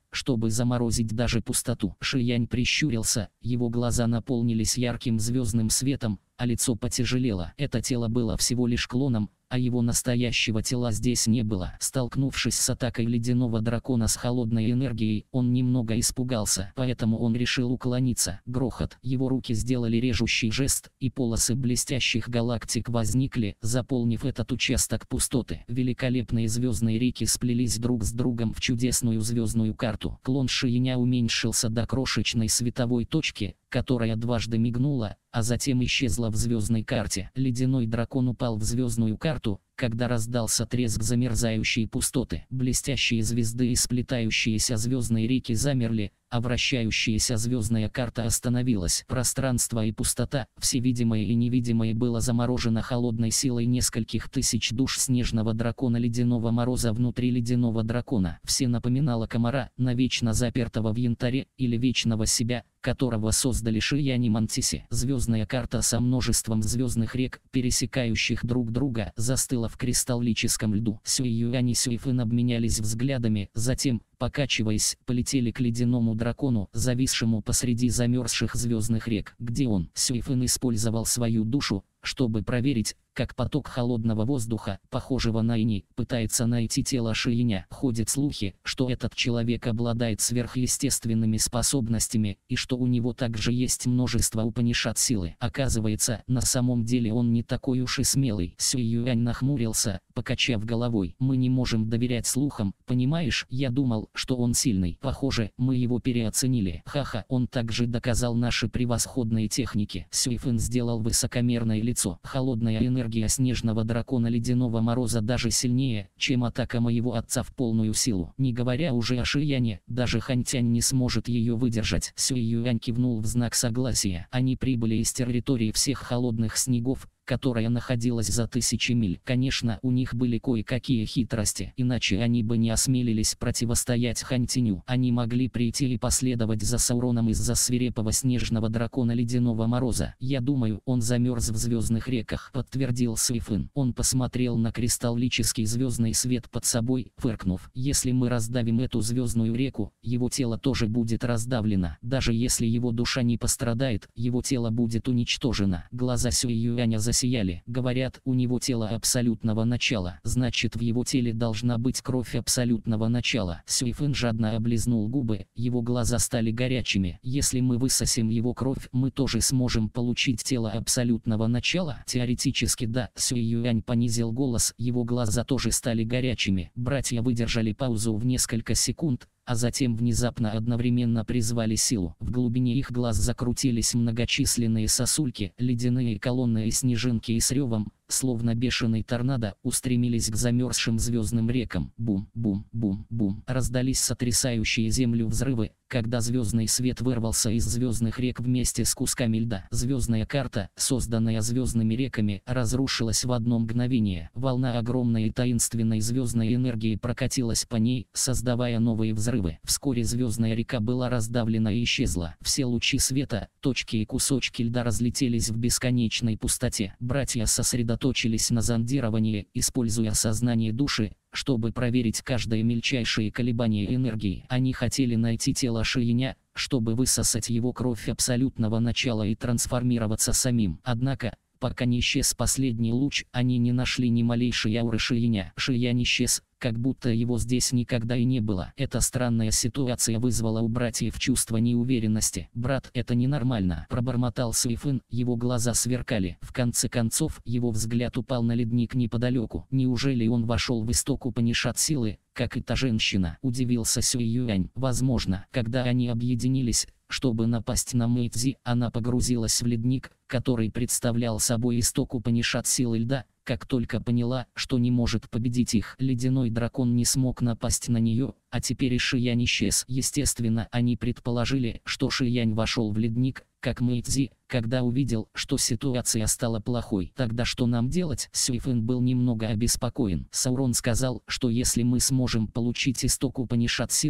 чтобы заморозить даже пустоту. Шиянь прищурился, его глаза наполнились ярким звездным светом, а лицо потяжелело. Это тело было всего лишь клоном, а его настоящего тела здесь не было. Столкнувшись с атакой ледяного дракона с холодной энергией, он немного испугался, поэтому он решил уклониться. Грохот. Его руки сделали режущий жест, и полосы блестящих галактик возникли, заполнив этот участок пустоты. Великолепные звездные реки сплелись друг с другом в чудесную звездную карту. Клон Шияня уменьшился до крошечной световой точки, которая дважды мигнула, а затем исчезла в звездной карте. Ледяной дракон упал в звездную карту, когда раздался треск замерзающей пустоты. Блестящие звезды и сплетающиеся звездные реки замерли, а вращающаяся звездная карта остановилась. Пространство и пустота, все видимое и невидимое, было заморожено холодной силой нескольких тысяч душ снежного дракона ледяного мороза внутри ледяного дракона. Все напоминало комара, навечно запертого в янтаре, или вечного себя, которого создали Шиянь и Мантиси. Звездная карта со множеством звездных рек, пересекающих друг друга, застыла в кристаллическом льду. Сюй Юань и Сюй Фэн обменялись взглядами, затем, покачиваясь, полетели к ледяному дракону, зависшему посреди замерзших звездных рек. Где он? Сюй Фэн использовал свою душу, чтобы проверить, как поток холодного воздуха, похожего на иней, пытается найти тело Шияня. Ходят слухи, что этот человек обладает сверхъестественными способностями, и что у него также есть множество упанишат силы. Оказывается, на самом деле он не такой уж и смелый. Сюй Юань нахмурился, покачав головой. Мы не можем доверять слухам, понимаешь? Я думал, что он сильный. Похоже, мы его переоценили. Ха-ха, он также доказал наши превосходные техники. Сюй Фэн сделал высокомерное лицо. Холодная энергия снежного дракона ледяного мороза даже сильнее, чем атака моего отца в полную силу. Не говоря уже о Шияне, даже Ханьтянь не сможет ее выдержать. Сюй Юань кивнул в знак согласия. Они прибыли из территории всех холодных снегов, которая находилась за тысячи миль. Конечно, у них были кое-какие хитрости, иначе они бы не осмелились противостоять Ханьтяню. Они могли прийти и последовать за Сауроном из-за свирепого снежного дракона ледяного мороза. Я думаю, он замерз в звездных реках, подтвердил Сюй Фэн. Он посмотрел на кристаллический звездный свет под собой, фыркнув. Если мы раздавим эту звездную реку, его тело тоже будет раздавлено. Даже если его душа не пострадает, его тело будет уничтожено. Глаза Сюй Юаня засияли. Говорят, у него тело абсолютного начала. Значит, в его теле должна быть кровь абсолютного начала. Сюй Фэн жадно облизнул губы, его глаза стали горячими. Если мы высосем его кровь, мы тоже сможем получить тело абсолютного начала? Теоретически да. Сюй Юань понизил голос, его глаза тоже стали горячими. Братья выдержали паузу в несколько секунд, а затем внезапно одновременно призвали силу. В глубине их глаз закрутились многочисленные сосульки, ледяные колонны и снежинки, и с ревом, словно бешеный торнадо, устремились к замерзшим звездным рекам. Бум-бум-бум-бум. Раздались сотрясающие землю взрывы, когда звездный свет вырвался из звездных рек вместе с кусками льда. Звездная карта, созданная звездными реками, разрушилась в одно мгновение. Волна огромной и таинственной звездной энергии прокатилась по ней, создавая новые взрывы. Вскоре звездная река была раздавлена и исчезла. Все лучи света, точки и кусочки льда разлетелись в бесконечной пустоте. Братья сосредоточились на зондировании, используя сознание души, чтобы проверить каждое мельчайшее колебание энергии. Они хотели найти тело Шияня, чтобы высосать его кровь абсолютного начала и трансформироваться самим. Однако, пока не исчез последний луч, они не нашли ни малейшей ауры Шияня. Шиянь исчез, как будто его здесь никогда и не было. Эта странная ситуация вызвала у братьев чувство неуверенности. «Брат, это ненормально», — пробормотал Сюй Фэн, его глаза сверкали. В конце концов, его взгляд упал на ледник неподалеку. Неужели он вошел в исток Упанишат силы, как и та женщина? Удивился Сюй Юань. Возможно, когда они объединились, чтобы напасть на Мэйцзи, она погрузилась в ледник, который представлял собой исток Упанишат силы льда. Как только поняла, что не может победить их, ледяной дракон не смог напасть на нее, а теперь и Шиянь исчез. Естественно, они предположили, что Шиянь вошел в ледник, как Мэйцзи, когда увидел, что ситуация стала плохой. Тогда что нам делать? Сюй Фэн был немного обеспокоен. Саурон сказал, что если мы сможем получить исток Упанишат силы,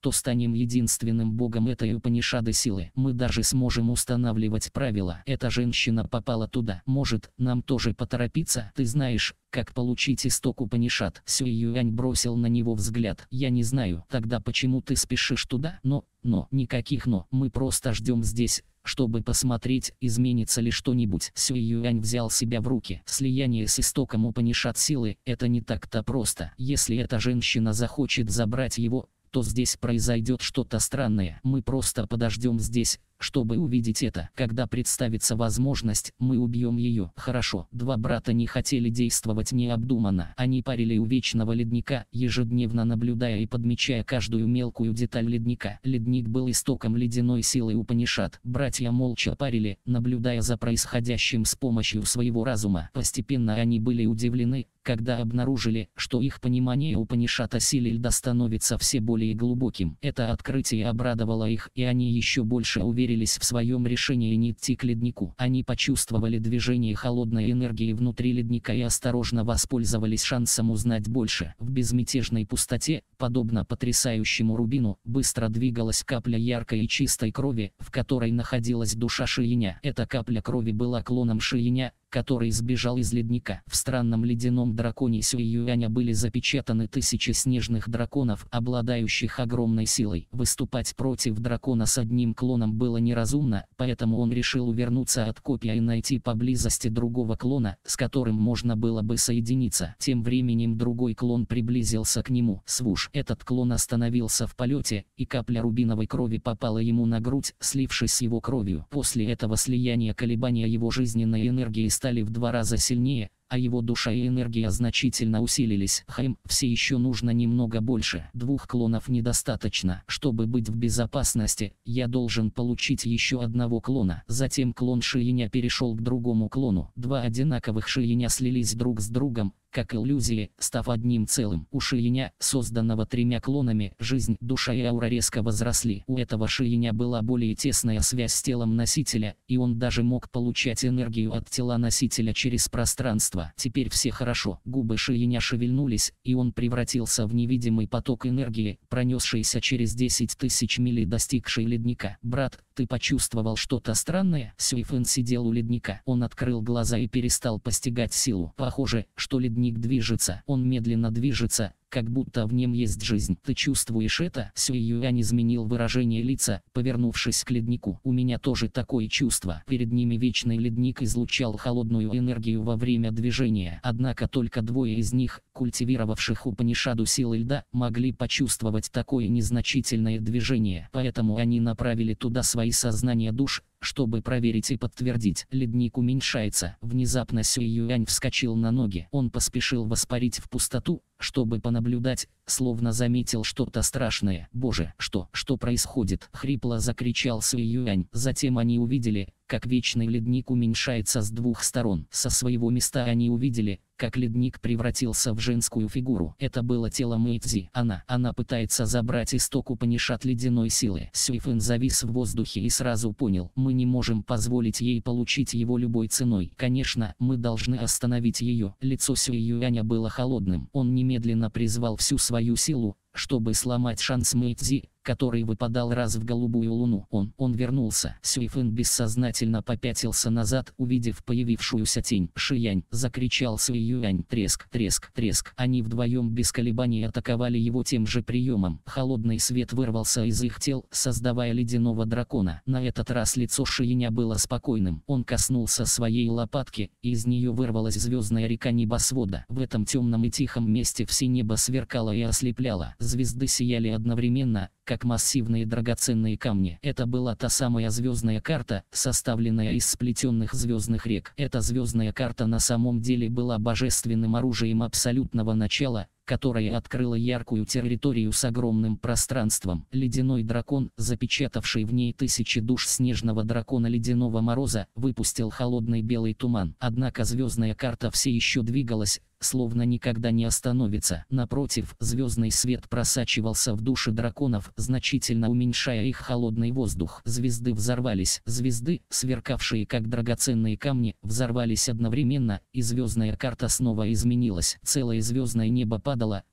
то станем единственным богом этой Упанишады силы. Мы даже сможем устанавливать правила. Эта женщина попала туда. Может, нам тоже поторопиться? Ты знаешь, как получить исток Упанишад? Сюй Юань бросил на него взгляд. Я не знаю. Тогда почему ты спешишь туда? Но, никаких но. Мы просто ждем здесь, чтобы посмотреть, изменится ли что-нибудь. Сюй Юань взял себя в руки. Слияние с истоком Упанишад силы – это не так-то просто. Если эта женщина захочет забрать его, то здесь произойдет что-то странное. Мы просто подождем здесь, чтобы увидеть это. Когда представится возможность, мы убьем ее. Хорошо. Два брата не хотели действовать необдуманно. Они парили у вечного ледника, ежедневно наблюдая и подмечая каждую мелкую деталь ледника. Ледник был истоком ледяной силы Упанишад. Братья молча парили, наблюдая за происходящим с помощью своего разума. Постепенно они были удивлены, когда обнаружили, что их понимание Упанишад о силе льда становится все более глубоким. Это открытие обрадовало их, и они еще больше уверились в своем решении не идти к леднику. Они почувствовали движение холодной энергии внутри ледника и осторожно воспользовались шансом узнать больше. В безмятежной пустоте, подобно потрясающему рубину, быстро двигалась капля яркой и чистой крови, в которой находилась душа Шииня. Эта капля крови была клоном Шииня, который сбежал из ледника. В странном ледяном драконе Сюй Юаня были запечатаны тысячи снежных драконов, обладающих огромной силой. Выступать против дракона с одним клоном было неразумно, поэтому он решил увернуться от копья и найти поблизости другого клона, с которым можно было бы соединиться. Тем временем другой клон приблизился к нему. Свуш! Этот клон остановился в полете, и капля рубиновой крови попала ему на грудь, слившись с его кровью. После этого слияния колебания его жизненной энергии стали в 2 раза сильнее, а его душа и энергия значительно усилились. Все еще нужно немного больше. 2 клонов недостаточно. Чтобы быть в безопасности, я должен получить еще 1 клона. Затем клон Шииня перешел к другому клону. 2 одинаковых Шииня слились друг с другом, как иллюзии, став одним целым. У Шииня, созданного 3 клонами, жизнь, душа и аура резко возросли. У этого Шииня была более тесная связь с телом носителя, и он даже мог получать энергию от тела носителя через пространство. Теперь все хорошо. Губы Шииня шевельнулись, и он превратился в невидимый поток энергии, пронесшийся через 10 тысяч миль и достигший ледника. «Брат, ты почувствовал что-то странное?» Сюй Фэн сидел у ледника. Он открыл глаза и перестал постигать силу. Похоже, что ледник движется. Он медленно движется, как будто в нем есть жизнь. Ты чувствуешь это? Сюй Юань изменил выражение лица, повернувшись к леднику. У меня тоже такое чувство. Перед ними вечный ледник излучал холодную энергию во время движения. Однако только 2 из них, культивировавших Упанишаду силы льда, могли почувствовать такое незначительное движение. Поэтому они направили туда свои сознания душ, чтобы проверить и подтвердить. Ледник уменьшается. Внезапно Сюй Юань вскочил на ноги. Он поспешил воспарить в пустоту, чтобы понаблюдать, словно заметил что-то страшное. «Боже, что происходит?» — хрипло закричал Сюй Юань. Затем они увидели, как вечный ледник уменьшается с 2 сторон. Со своего места они увидели, как ледник превратился в женскую фигуру. Это было тело Мэйцзи. Она пытается забрать исток Упанишад ледяной силы. Сюй Фэн завис в воздухе и сразу понял: мы не можем позволить ей получить его любой ценой. Конечно, мы должны остановить ее. Лицо Сюй Юаня было холодным. Он немедленно призвал всю свою силу, чтобы сломать шанс Мэйцзи, который выпадал раз в голубую луну. Он вернулся. Сюй Фэн бессознательно попятился назад, увидев появившуюся тень. «Шиянь!» — закричал Сюй Юань. Треск, треск, треск. Они вдвоем без колебаний атаковали его тем же приемом. Холодный свет вырвался из их тел, создавая ледяного дракона. На этот раз лицо Шииня было спокойным. Он коснулся своей лопатки, и из нее вырвалась звездная река небосвода. В этом темном и тихом месте все небо сверкало и ослепляло. Звезды сияли одновременно, как массивные драгоценные камни. Это была та самая звездная карта, составленная из сплетенных звездных рек. Эта звездная карта на самом деле была божественным оружием абсолютного начала, которое открыло яркую территорию с огромным пространством. Ледяной дракон, запечатавший в ней тысячи душ снежного дракона Ледяного Мороза, выпустил холодный белый туман. Однако звездная карта все еще двигалась, словно никогда не остановится. Напротив, звездный свет просачивался в души драконов, значительно уменьшая их холодный воздух. Звезды взорвались. Звезды, сверкавшие как драгоценные камни, взорвались одновременно, и звездная карта снова изменилась. Целое звездное небо падало,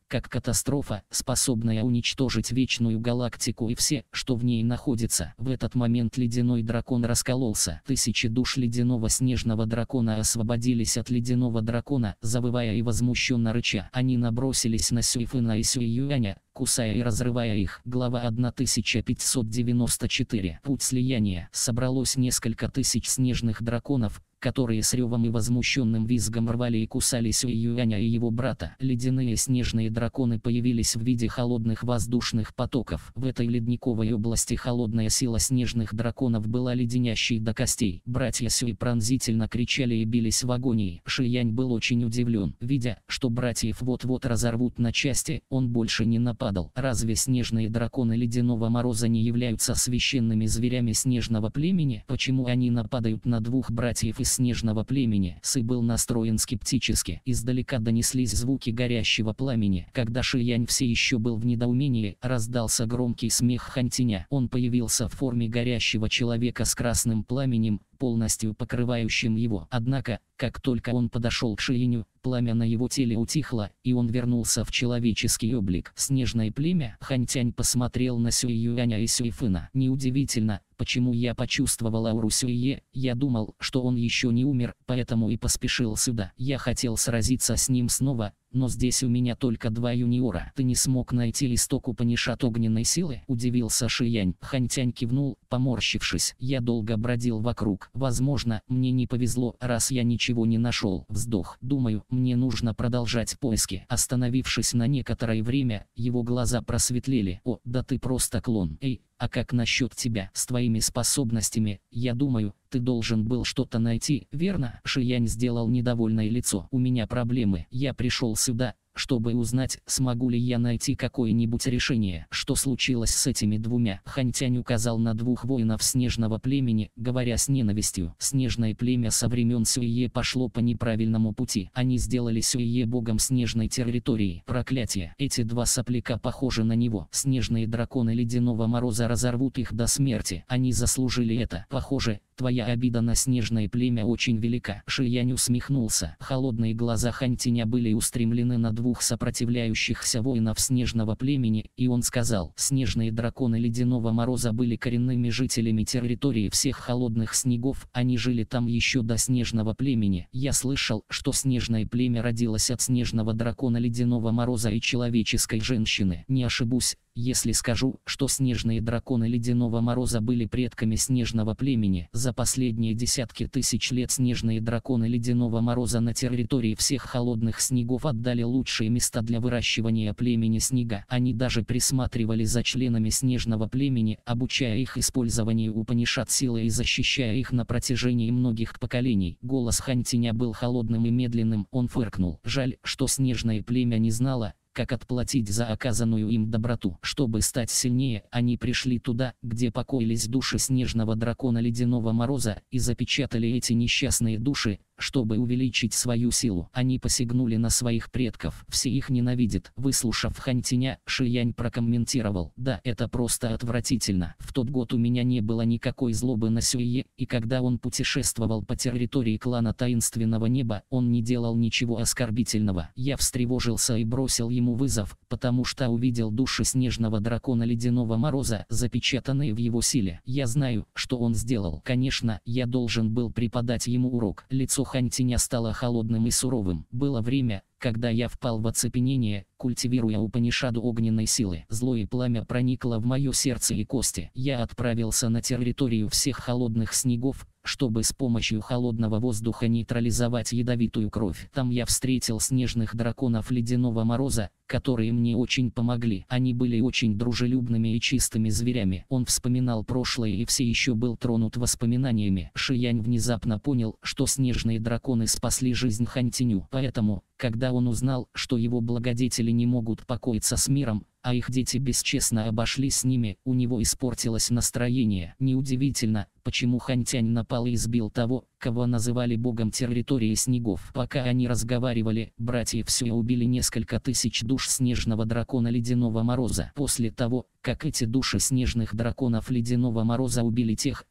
как катастрофа, способная уничтожить вечную галактику и все, что в ней находится. В этот момент ледяной дракон раскололся. Тысячи душ ледяного снежного дракона освободились от ледяного дракона, завывая и возмущенно рыча. Они набросились на Сюйфена и Сюйюаня, кусая и разрывая их. Глава 1594. Путь слияния. Собралось несколько тысяч снежных драконов, которые с ревом и возмущенным визгом рвали и кусали Сюйюаня и его брата. Ледяные снежные драконы появились в виде холодных воздушных потоков. В этой ледниковой области холодная сила снежных драконов была леденящей до костей. Братья Сюй пронзительно кричали и бились в агонии. Шиянь был очень удивлен. Видя, что братьев вот-вот разорвут на части, он больше не нападал. Разве снежные драконы ледяного мороза не являются священными зверями снежного племени? Почему они нападают на двух братьев из снежного племени? Сы был настроен скептически. Издалека донеслись звуки горящего пламени. Когда Шиянь все еще был в недоумении, раздался громкий смех Хантиня. Он появился в форме горящего человека с красным пламенем, полностью покрывающим его. Однако, как только он подошел к Шияню, пламя на его теле утихло, и он вернулся в человеческий облик. Снежное племя? Хантянь посмотрел на Сюйюаня и Сюйфена. Неудивительно, почему я почувствовал ауру Сюйе. Я думал, что он еще не умер, поэтому и поспешил сюда. Я хотел сразиться с ним снова, но здесь у меня только два юниора. Ты не смог найти исток Упанишат огненной силы? Удивился Шиянь. Хантянь кивнул, поморщившись. Я долго бродил вокруг. Возможно, мне не повезло, раз я ничего не нашел. Вздох. Думаю, мне нужно продолжать поиски. Остановившись на некоторое время, его глаза просветлели. О, да ты просто клон. Эй, а как насчет тебя? С твоими способностями, я думаю, ты должен был что-то найти, верно? Шиянь сделал недовольное лицо. У меня проблемы. Я пришел сюда, чтобы узнать, смогу ли я найти какое-нибудь решение. Что случилось с этими двумя? Хантянь указал на двух воинов снежного племени, говоря с ненавистью. Снежное племя со времен Сюйе пошло по неправильному пути. Они сделали Сюйе богом снежной территории. Проклятие. Эти два сопляка похожи на него. Снежные драконы ледяного мороза разорвут их до смерти. Они заслужили это. Похоже, твоя обида на снежное племя очень велика. Шиянь усмехнулся. Холодные глаза Хантиня были устремлены на двух сопротивляющихся воинов снежного племени, и он сказал: снежные драконы ледяного мороза были коренными жителями территории всех холодных снегов, они жили там еще до снежного племени. Я слышал, что снежное племя родилось от снежного дракона ледяного мороза и человеческой женщины. Не ошибусь, если скажу, что снежные драконы ледяного мороза были предками снежного племени. За последние десятки тысяч лет снежные драконы ледяного мороза на территории всех холодных снегов отдали лучшие места для выращивания племени снега. Они даже присматривали за членами снежного племени, обучая их использованию Упанишат силы и защищая их на протяжении многих поколений. Голос Хантиня был холодным и медленным, он фыркнул. Жаль, что снежное племя не знало, как отплатить за оказанную им доброту. Чтобы стать сильнее, они пришли туда, где покоились души снежного дракона ледяного мороза, и запечатали эти несчастные души, чтобы увеличить свою силу. Они посягнули на своих предков. Все их ненавидят. Выслушав Хантиня, Шиянь прокомментировал: да, это просто отвратительно. В тот год у меня не было никакой злобы на Сюйе, и когда он путешествовал по территории клана Таинственного Неба, он не делал ничего оскорбительного. Я встревожился и бросил ему вызов, потому что увидел души снежного дракона ледяного мороза, запечатанные в его силе. Я знаю, что он сделал. Конечно, я должен был преподать ему урок. Лицо Хантиня стало холодным и суровым. Было время, когда я впал в оцепенение, культивируя Упанишаду огненной силы. Злое пламя проникло в мое сердце и кости. Я отправился на территорию всех холодных снегов, чтобы с помощью холодного воздуха нейтрализовать ядовитую кровь. Там я встретил снежных драконов ледяного мороза, которые мне очень помогли. Они были очень дружелюбными и чистыми зверями. Он вспоминал прошлое и все еще был тронут воспоминаниями. Шиянь внезапно понял, что снежные драконы спасли жизнь Хантиню. Поэтому, когда он узнал, что его благодетели не могут покоиться с миром, а их дети бесчестно обошлись с ними, у него испортилось настроение. Неудивительно, почему Хантянь напал и избил того, кого называли богом территории снегов. Пока они разговаривали, братья все убили несколько тысяч душ снежного дракона ледяного мороза. После того, как эти души снежных драконов ледяного мороза убили тех,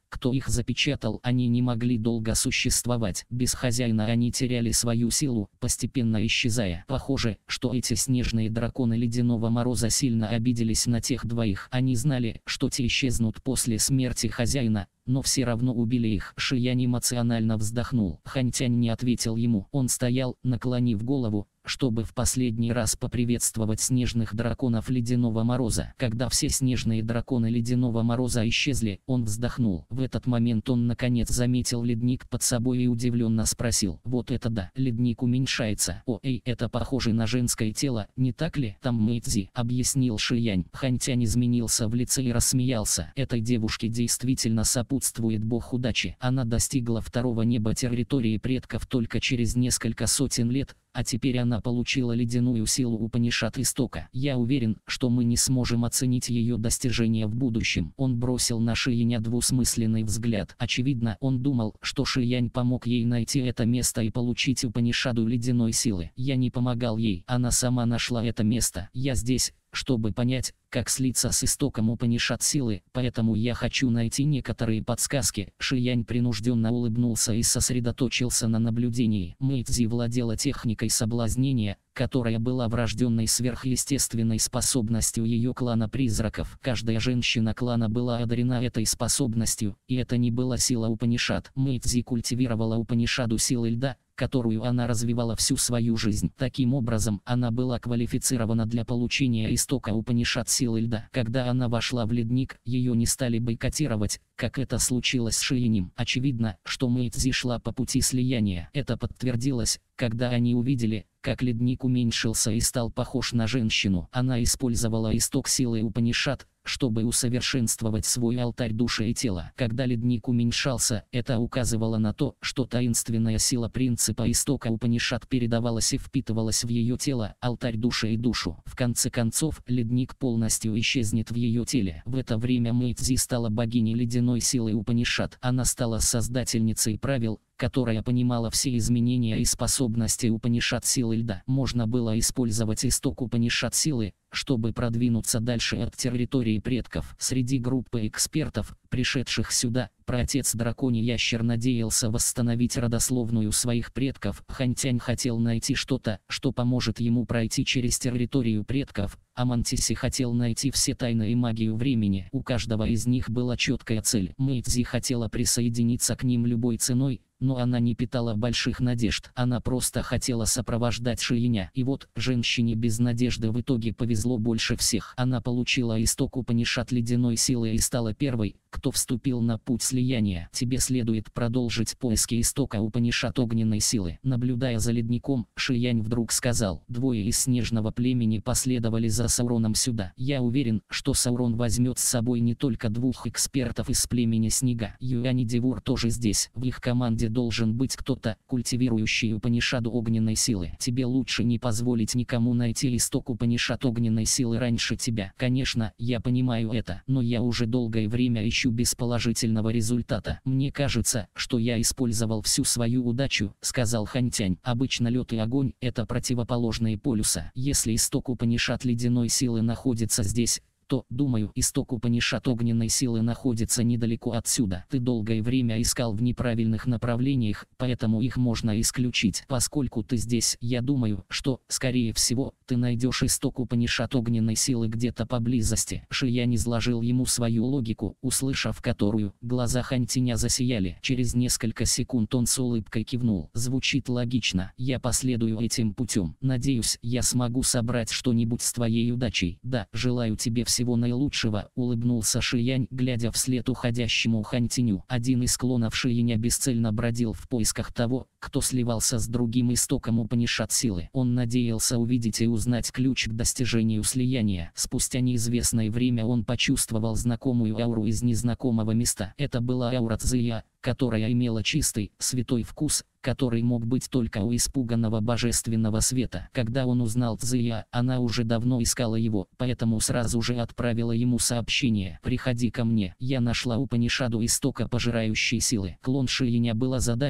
кто их запечатал, они не могли долго существовать. Без хозяина они теряли свою силу, постепенно исчезая. Похоже, что эти снежные драконы Ледяного Мороза сильно обиделись на тех двоих. Они знали, что те исчезнут после смерти хозяина, но все равно убили их. Шиянь эмоционально вздохнул. Ханьтянь не ответил ему. Он стоял, наклонив голову, чтобы в последний раз поприветствовать снежных драконов Ледяного Мороза. Когда все снежные драконы Ледяного Мороза исчезли, он вздохнул. В этот момент он наконец заметил ледник под собой и удивленно спросил: «Вот это да, ледник уменьшается. О, эй, это похоже на женское тело, не так ли?» «Там Мэйцзи», — объяснил Шиянь. Ханьтянь изменился в лице и рассмеялся. «Этой девушке действительно сопутствует бог удачи. Она достигла второго неба территории предков только через несколько сотен лет, а теперь она получила ледяную силу Упанишат Истока. Я уверен, что мы не сможем оценить ее достижения в будущем». Он бросил на Шияня двусмысленный взгляд. Очевидно, он думал, что Шиянь помог ей найти это место и получить Упанишаду ледяной силы. «Я не помогал ей, она сама нашла это место. Я здесь, чтобы понять, как слиться с истоком Упанишат силы, поэтому я хочу найти некоторые подсказки». Шиянь принужденно улыбнулся и сосредоточился на наблюдении. Мэйцзи владела техникой соблазнения, которая была врожденной сверхъестественной способностью ее клана призраков. Каждая женщина клана была одарена этой способностью, и это не была сила Упанишат. Мэйцзи культивировала Упанишаду силы льда, которую она развивала всю свою жизнь. Таким образом, она была квалифицирована для получения истока Упанишат силы льда. Когда она вошла в ледник, ее не стали бойкотировать, как это случилось с Шиянем. Очевидно, что Мэйцзи шла по пути слияния. Это подтвердилось, когда они увидели, как ледник уменьшился и стал похож на женщину. Она использовала исток силы Упанишат, чтобы усовершенствовать свой алтарь души и тела. Когда ледник уменьшался, это указывало на то, что таинственная сила принципа истока Упанишат передавалась и впитывалась в ее тело, алтарь души и душу. В конце концов, ледник полностью исчезнет в ее теле. В это время Мэйцзи стала богиней ледяной силы Упанишат. Она стала создательницей правил, которая понимала все изменения и способности Упанишат силы льда. Можно было использовать исток Упанишат силы, чтобы продвинуться дальше от территории предков. Среди группы экспертов, пришедших сюда, праотец драконий ящер надеялся восстановить родословную своих предков. Ханьтянь хотел найти что-то, что поможет ему пройти через территорию предков, а Мантиси хотел найти все тайны и магию времени. У каждого из них была четкая цель. Мэйцзи хотела присоединиться к ним любой ценой, но она не питала больших надежд. Она просто хотела сопровождать Шияня. И вот, женщине без надежды в итоге повезло больше всех. Она получила исток Упанишат ледяной силы и стала первой, кто вступил на путь слияния. Тебе следует продолжить поиски истока Упанишат огненной силы. Наблюдая за ледником, Шиянь вдруг сказал: «Двое из снежного племени последовали за Сауроном сюда. Я уверен, что Саурон возьмет с собой не только двух экспертов из племени Снега. Юань и Дивур тоже здесь. В их команде должен быть кто-то, культивирующий Упанишаду огненной силы. Тебе лучше не позволить никому найти исток Упанишат огненной силы раньше тебя. Конечно, я понимаю это, но я уже долгое время ищу без положительного результата. Мне кажется, что я использовал всю свою удачу», — сказал Ханьтянь. «Обычно лед и огонь — это противоположные полюса. Если исток Упанишат ледяной силы находится здесь, то, думаю, исток Упанишат огненной силы находится недалеко отсюда. Ты долгое время искал в неправильных направлениях, поэтому их можно исключить. Поскольку ты здесь, я думаю, что, скорее всего, ты найдешь исток Упанишат огненной силы где-то поблизости». Шиянь изложил ему свою логику, услышав которую, глаза Ханьтяня засияли. Через несколько секунд он с улыбкой кивнул. «Звучит логично. Я последую этим путем. Надеюсь, я смогу собрать что-нибудь с твоей удачей». «Да, желаю тебе всего наилучшего», — улыбнулся Шиянь, глядя вслед уходящему Ханьтяню. Один из клонов Шияня бесцельно бродил в поисках того, кто сливался с другим истоком Упанишат силы. Он надеялся увидеть и узнать ключ к достижению слияния. Спустя неизвестное время он почувствовал знакомую ауру из незнакомого места. Это была аура Цзия, которая имела чистый, святой вкус, который мог быть только у испуганного божественного света. Когда он узнал Цзия, она уже давно искала его, поэтому сразу же отправила ему сообщение: «Приходи ко мне, я нашла Упанишаду истока пожирающей силы». Клон Шияня был озадачен,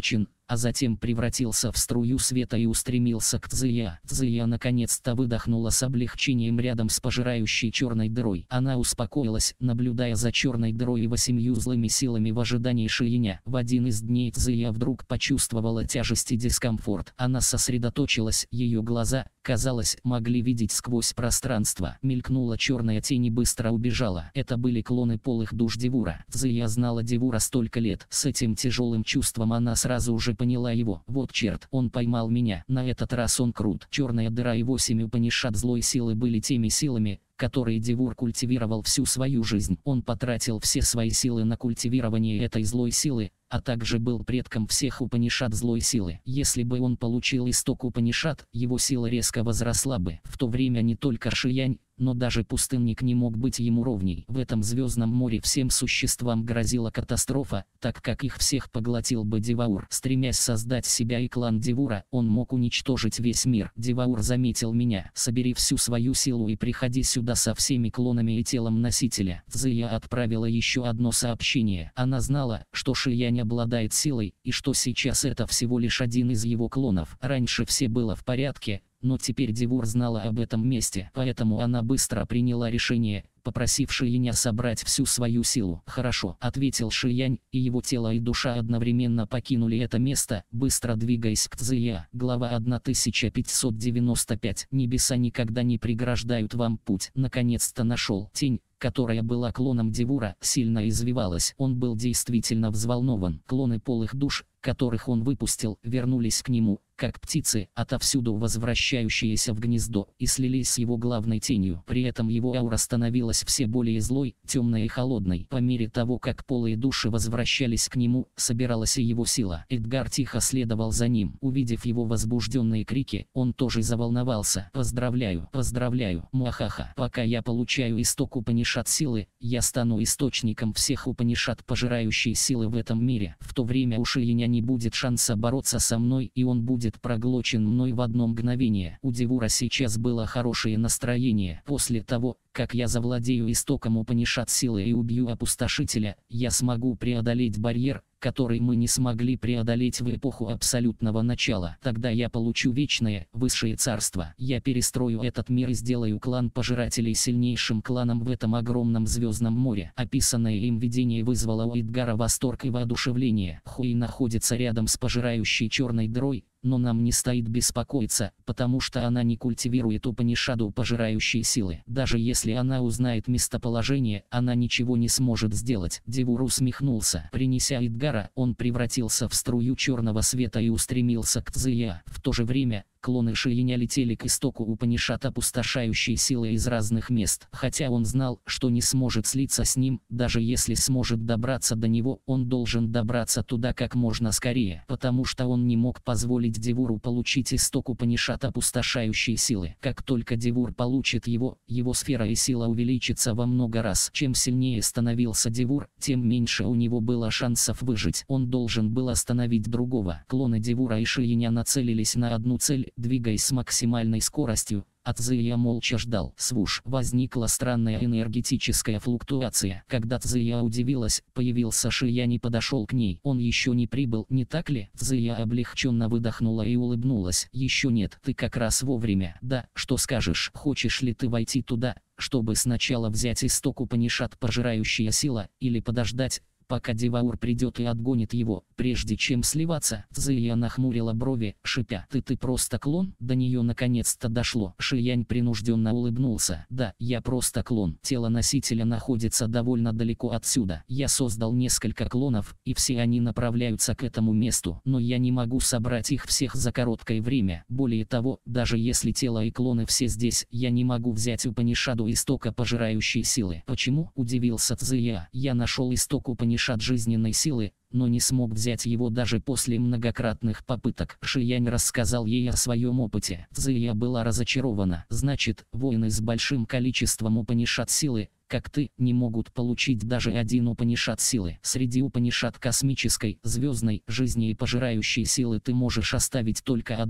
а затем превратился в струю света и устремился к Цзия. Цзия наконец-то выдохнула с облегчением рядом с пожирающей черной дырой. Она успокоилась, наблюдая за черной дырой и 8 злыми силами в ожидании Шииня. В один из дней Цзия вдруг почувствовала тяжесть и дискомфорт. Она сосредоточилась, ее глаза, казалось, могли видеть сквозь пространство. Мелькнула черная тень и быстро убежала. Это были клоны полых душ Дивура. Цзия знала Дивура столько лет. С этим тяжелым чувством она сразу уже поняла его. Вот черт, он поймал меня. На этот раз он крут. Черная дыра и 8 Упанишат злой силы были теми силами, которые Дивур культивировал всю свою жизнь. Он потратил все свои силы на культивирование этой злой силы, а также был предком всех Упанишат злой силы. Если бы он получил исток Упанишат, его сила резко возросла бы. В то время не только Шиянь, но даже пустынник не мог быть ему ровней. В этом звездном море всем существам грозила катастрофа, так как их всех поглотил бы Диваур. Стремясь создать себя и клан Дивура, он мог уничтожить весь мир. Диваур заметил меня. Собери всю свою силу и приходи сюда со всеми клонами и телом носителя. Цзия отправила еще одно сообщение. Она знала, что Шиянь обладает силой, и что сейчас это всего лишь один из его клонов. Раньше все было в порядке, но теперь Дивур знала об этом месте, поэтому она быстро приняла решение, попросив Шияня собрать всю свою силу. «Хорошо», — ответил Шиянь, и его тело и душа одновременно покинули это место, быстро двигаясь к Цзия. Глава 1595. Небеса никогда не преграждают вам путь. Наконец-то нашел. Тень, которая была клоном Дивура, сильно извивалась. Он был действительно взволнован. Клоны полых душ, которых он выпустил, вернулись к нему, как птицы, отовсюду возвращающиеся в гнездо, и слились с его главной тенью. При этом его аура становилась все более злой, темной и холодной. По мере того, как полые души возвращались к нему, собиралась и его сила. Эдгар тихо следовал за ним. Увидев его возбужденные крики, он тоже заволновался. «Поздравляю, поздравляю, муахаха. Пока я получаю исток Упанишат силы, я стану источником всех Упанишат пожирающей силы в этом мире. В то время у Шияня не будет шанса бороться со мной, и он будет проглочен мной в одно мгновение». У Дивура сейчас было хорошее настроение. После того, как я завладею истоком Упанишат силы и убью опустошителя, я смогу преодолеть барьер, который мы не смогли преодолеть в эпоху абсолютного начала. Тогда я получу вечное, высшее царство. Я перестрою этот мир и сделаю клан пожирателей сильнейшим кланом в этом огромном звездном море. Описанное им видение вызвало у Эдгара восторг и воодушевление. Хуи находится рядом с пожирающей черной дырой, но нам не стоит беспокоиться, потому что она не культивирует Упанишаду пожирающей силы. Даже если она узнает местоположение, она ничего не сможет сделать. Дивур усмехнулся. Принеся Эдгара, он превратился в струю черного света и устремился к Цзия. В то же время, клоны Шияня летели к истоку Упанишат опустошающей силы из разных мест. Хотя он знал, что не сможет слиться с ним, даже если сможет добраться до него, он должен добраться туда как можно скорее, потому что он не мог позволить Дивуру получить исток Упанишат опустошающей силы. Как только Дивур получит его, его сфера и сила увеличится во много раз. Чем сильнее становился Дивур, тем меньше у него было шансов выжить. Он должен был остановить другого. Клоны Дивура и Шияня нацелились на одну цель, двигаясь с максимальной скоростью. А Цзия молча ждал. Свуш. Возникла странная энергетическая флуктуация. Когда Цзия удивилась, появился Шиянь и подошел к ней. Он еще не прибыл, не так ли? Цзия облегченно выдохнула и улыбнулась. Еще нет, ты как раз вовремя. Да, что скажешь? Хочешь ли ты войти туда, чтобы сначала взять исток Упанишат пожирающая сила, или подождать, пока Диваур придет и отгонит его, прежде чем сливаться? Цзия нахмурила брови, шипя: ты просто клон?» До нее наконец-то дошло. Шиянь принужденно улыбнулся. «Да, я просто клон. Тело носителя находится довольно далеко отсюда. Я создал несколько клонов, и все они направляются к этому месту, но я не могу собрать их всех за короткое время. Более того, даже если тело и клоны все здесь, я не могу взять Упанишаду истока пожирающей силы». «Почему?» — удивился Цзия. «Я нашел исток Упанишад жизненной силы, но не смог взять его даже после многократных попыток». Шиянь рассказал ей о своем опыте. Цзия была разочарована. «Значит, воины с большим количеством Упанишат силы, как ты, не могут получить даже один Упанишат силы. Среди Упанишат космической, звездной, жизни и пожирающей силы ты можешь оставить только одну,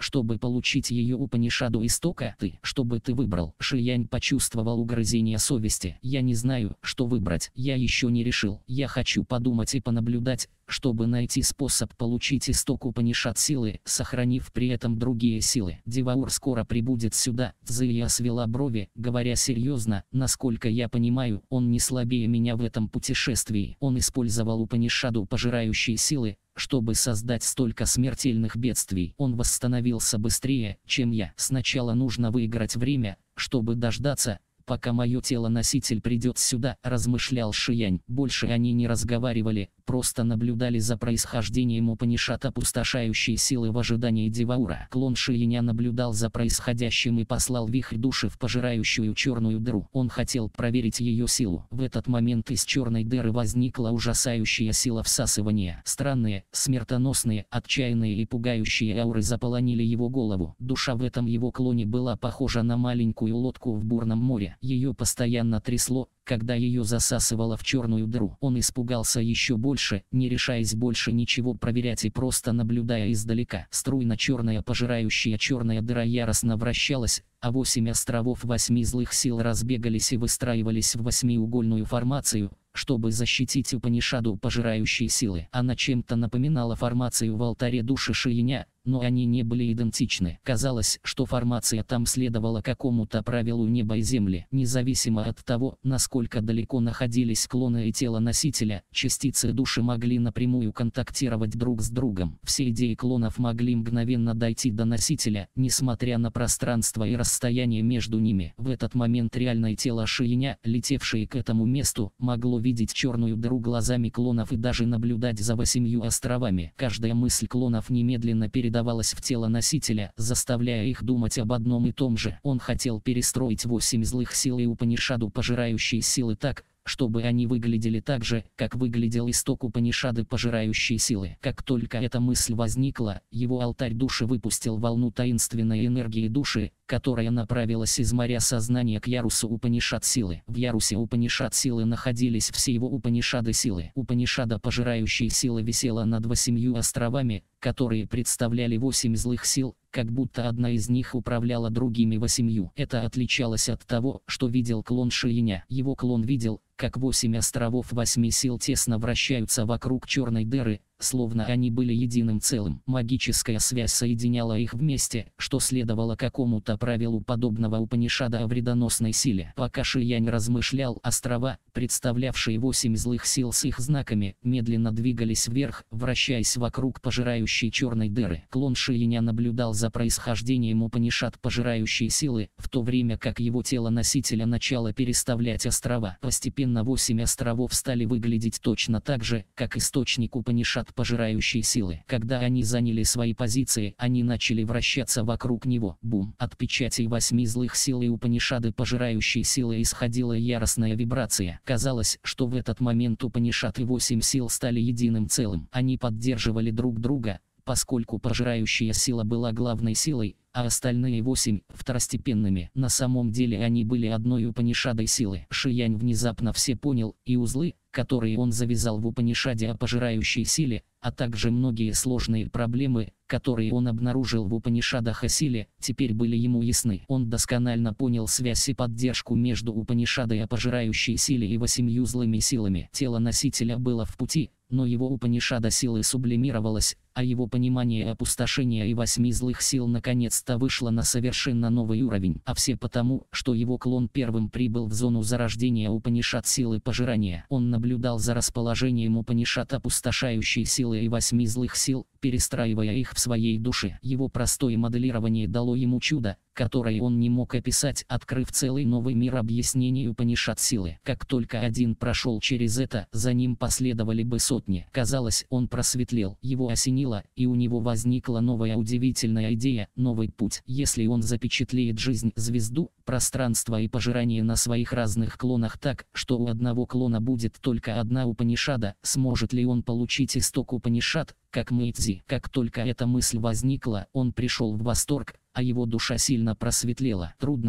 чтобы получить ее Упанишаду истока? Чтобы ты выбрал. Шиянь почувствовал угрызение совести. Я не знаю, что выбрать. Я еще не решил. Я хочу подумать и понаблюдать, чтобы найти способ получить исток Упанишад силы, сохранив при этом другие силы. Деваур скоро прибудет сюда. Цзия свела брови, говоря серьезно, насколько я понимаю, он не слабее меня в этом путешествии. Он использовал Упанишаду пожирающие силы, чтобы создать столько смертельных бедствий. Он восстановился быстрее, чем я. Сначала нужно выиграть время, чтобы дождаться, пока мое тело-носитель придет сюда, размышлял Шиянь. Больше они не разговаривали, просто наблюдали за происхождением Упанишад опустошающей силы в ожидании Деваура. Клон Шияня наблюдал за происходящим и послал вихрь души в пожирающую черную дыру. Он хотел проверить ее силу. В этот момент из черной дыры возникла ужасающая сила всасывания. Странные, смертоносные, отчаянные и пугающие ауры заполонили его голову. Душа в этом его клоне была похожа на маленькую лодку в бурном море. Ее постоянно трясло, когда ее засасывало в черную дыру. Он испугался еще больше, не решаясь больше ничего проверять и просто наблюдая издалека. Струйно-черная пожирающая черная дыра яростно вращалась, а 8 островов 8 злых сил разбегались и выстраивались в восьмиугольную формацию, чтобы защитить Упанишаду пожирающей силы. Она чем-то напоминала формацию в алтаре души Шияня, но они не были идентичны. Казалось, что формация там следовала какому-то правилу неба и земли. Независимо от того, насколько далеко находились клоны и тело носителя, частицы души могли напрямую контактировать друг с другом. Все идеи клонов могли мгновенно дойти до носителя, несмотря на пространство и расстояние между ними. В этот момент реальное тело Шияня, летевшее к этому месту, могло видеть черную дыру глазами клонов и даже наблюдать за 8 островами. Каждая мысль клонов немедленно передавалась в тело носителя, заставляя их думать об одном и том же. Он хотел перестроить 8 злых сил и Упанишаду пожирающие силы так, чтобы они выглядели так же, как выглядел исток Упанишады пожирающей силы. Как только эта мысль возникла, его алтарь души выпустил волну таинственной энергии души, которая направилась из моря сознания к ярусу Упанишад силы. В ярусе Упанишад силы находились все его Упанишады силы. Упанишада пожирающей силы висела над 8 островами, которые представляли 8 злых сил, как будто одна из них управляла другими 8. Это отличалось от того, что видел клон Шияня. Его клон видел, как 8 островов 8 сил тесно вращаются вокруг черной дыры, словно они были единым целым. Магическая связь соединяла их вместе, что следовало какому-то правилу подобного Упанишада о вредоносной силе. Пока Шиянь размышлял, острова, представлявшие 8 злых сил с их знаками, медленно двигались вверх, вращаясь вокруг пожирающей черной дыры. Клон Шияня наблюдал за происхождением Упанишад пожирающей силы, в то время как его тело носителя начало переставлять острова. Постепенно 8 островов стали выглядеть точно так же, как источник Упанишад пожирающей силы. Когда они заняли свои позиции, они начали вращаться вокруг него. Бум! От печатей 8 злых сил и Упанишады пожирающей силы исходила яростная вибрация. Казалось, что в этот момент Упанишад и 8 сил стали единым целым. Они поддерживали друг друга, поскольку пожирающая сила была главной силой, а остальные 8 – второстепенными. На самом деле они были одной Упанишадой силы. Шиянь внезапно все понял, и узлы, которые он завязал в Упанишаде о пожирающей силе, а также многие сложные проблемы, которые он обнаружил в Упанишадах о силе, теперь были ему ясны. Он досконально понял связь и поддержку между Упанишадой о пожирающей силе и 8 злыми силами. Тело носителя было в пути, но его Упанишада силы сублимировалось, а его понимание опустошения и 8 злых сил наконец-то вышло на совершенно новый уровень. А все потому, что его клон первым прибыл в зону зарождения Упанишад силы пожирания. Он наблюдал за расположением Упанишад опустошающей силы и 8 злых сил, перестраивая их в своей душе. Его простое моделирование дало ему чудо, которое он не мог описать, открыв целый новый мир объяснений Упанишад силы. Как только один прошел через это, за ним последовали бы сотни. Казалось, он просветлел, его осенило, и у него возникла новая удивительная идея, новый путь. Если он запечатлеет жизнь, звезду, пространство и пожирание на своих разных клонах так, что у одного клона будет только одна Упанишада, сможет ли он получить исток Упанишад, как Мэйдзи? Как только эта мысль возникла, он пришел в восторг, а его душа сильно просветлела. Трудность,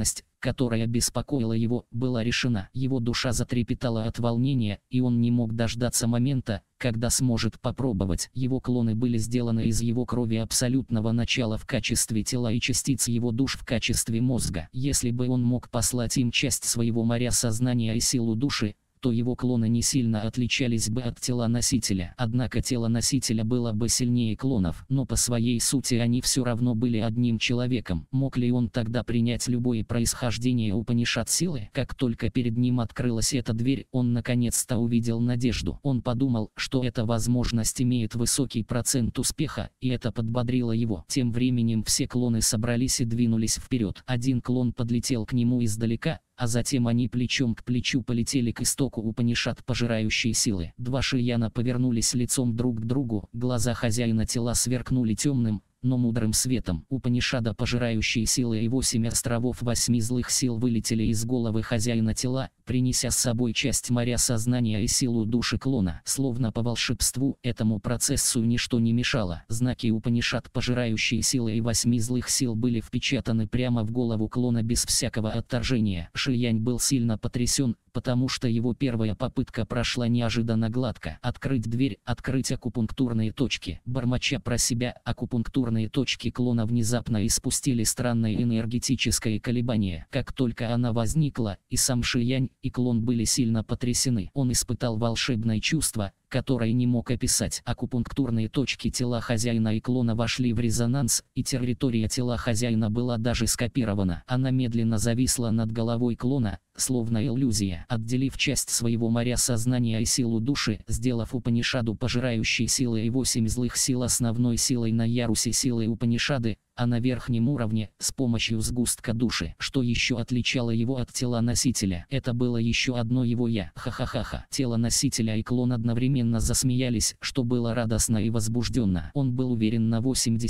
которая беспокоила его, была решена. Его душа затрепетала от волнения, и он не мог дождаться момента, когда сможет попробовать. Его клоны были сделаны из его крови абсолютного начала в качестве тела и частиц его душ в качестве мозга. Если бы он мог послать им часть своего моря сознания и силу души, то его клоны не сильно отличались бы от тела носителя. Однако тело носителя было бы сильнее клонов, но по своей сути они все равно были одним человеком. Мог ли он тогда принять любое происхождение Упанишад силы? Как только перед ним открылась эта дверь, он наконец-то увидел надежду. Он подумал, что эта возможность имеет высокий процент успеха, и это подбодрило его. Тем временем все клоны собрались и двинулись вперед. Один клон подлетел к нему издалека, а затем они плечом к плечу полетели к истоку Упанишад пожирающей силы. Два Шияна повернулись лицом друг к другу, глаза хозяина тела сверкнули темным, но мудрым светом. Упанишада пожирающие силы и 8 островов 8 злых сил вылетели из головы хозяина тела, принеся с собой часть моря сознания и силу души клона. Словно по волшебству, этому процессу ничто не мешало. Знаки Упанишад пожирающие силы и 8 злых сил были впечатаны прямо в голову клона без всякого отторжения. Шиянь был сильно потрясен, потому что его первая попытка прошла неожиданно гладко. Открыть дверь, открыть акупунктурные точки. Бормоча про себя, акупунктурные точки клона внезапно испустили странное энергетическое колебание. Как только она возникла, и сам Шиянь, и клон были сильно потрясены. Он испытал волшебное чувство, которое не мог описать. Акупунктурные точки тела хозяина и клона вошли в резонанс, и территория тела хозяина была даже скопирована. Она медленно зависла над головой клона, словно иллюзия. Отделив часть своего моря сознания и силу души, сделав Упанишаду пожирающей силы и 8 злых сил основной силой на ярусе силы Упанишады, а на верхнем уровне, с помощью сгустка души. Что еще отличало его от тела носителя? Это было еще одно его «я». Ха-ха-ха-ха. Тело носителя и клон одновременно засмеялись, что было радостно и возбужденно. Он был уверен на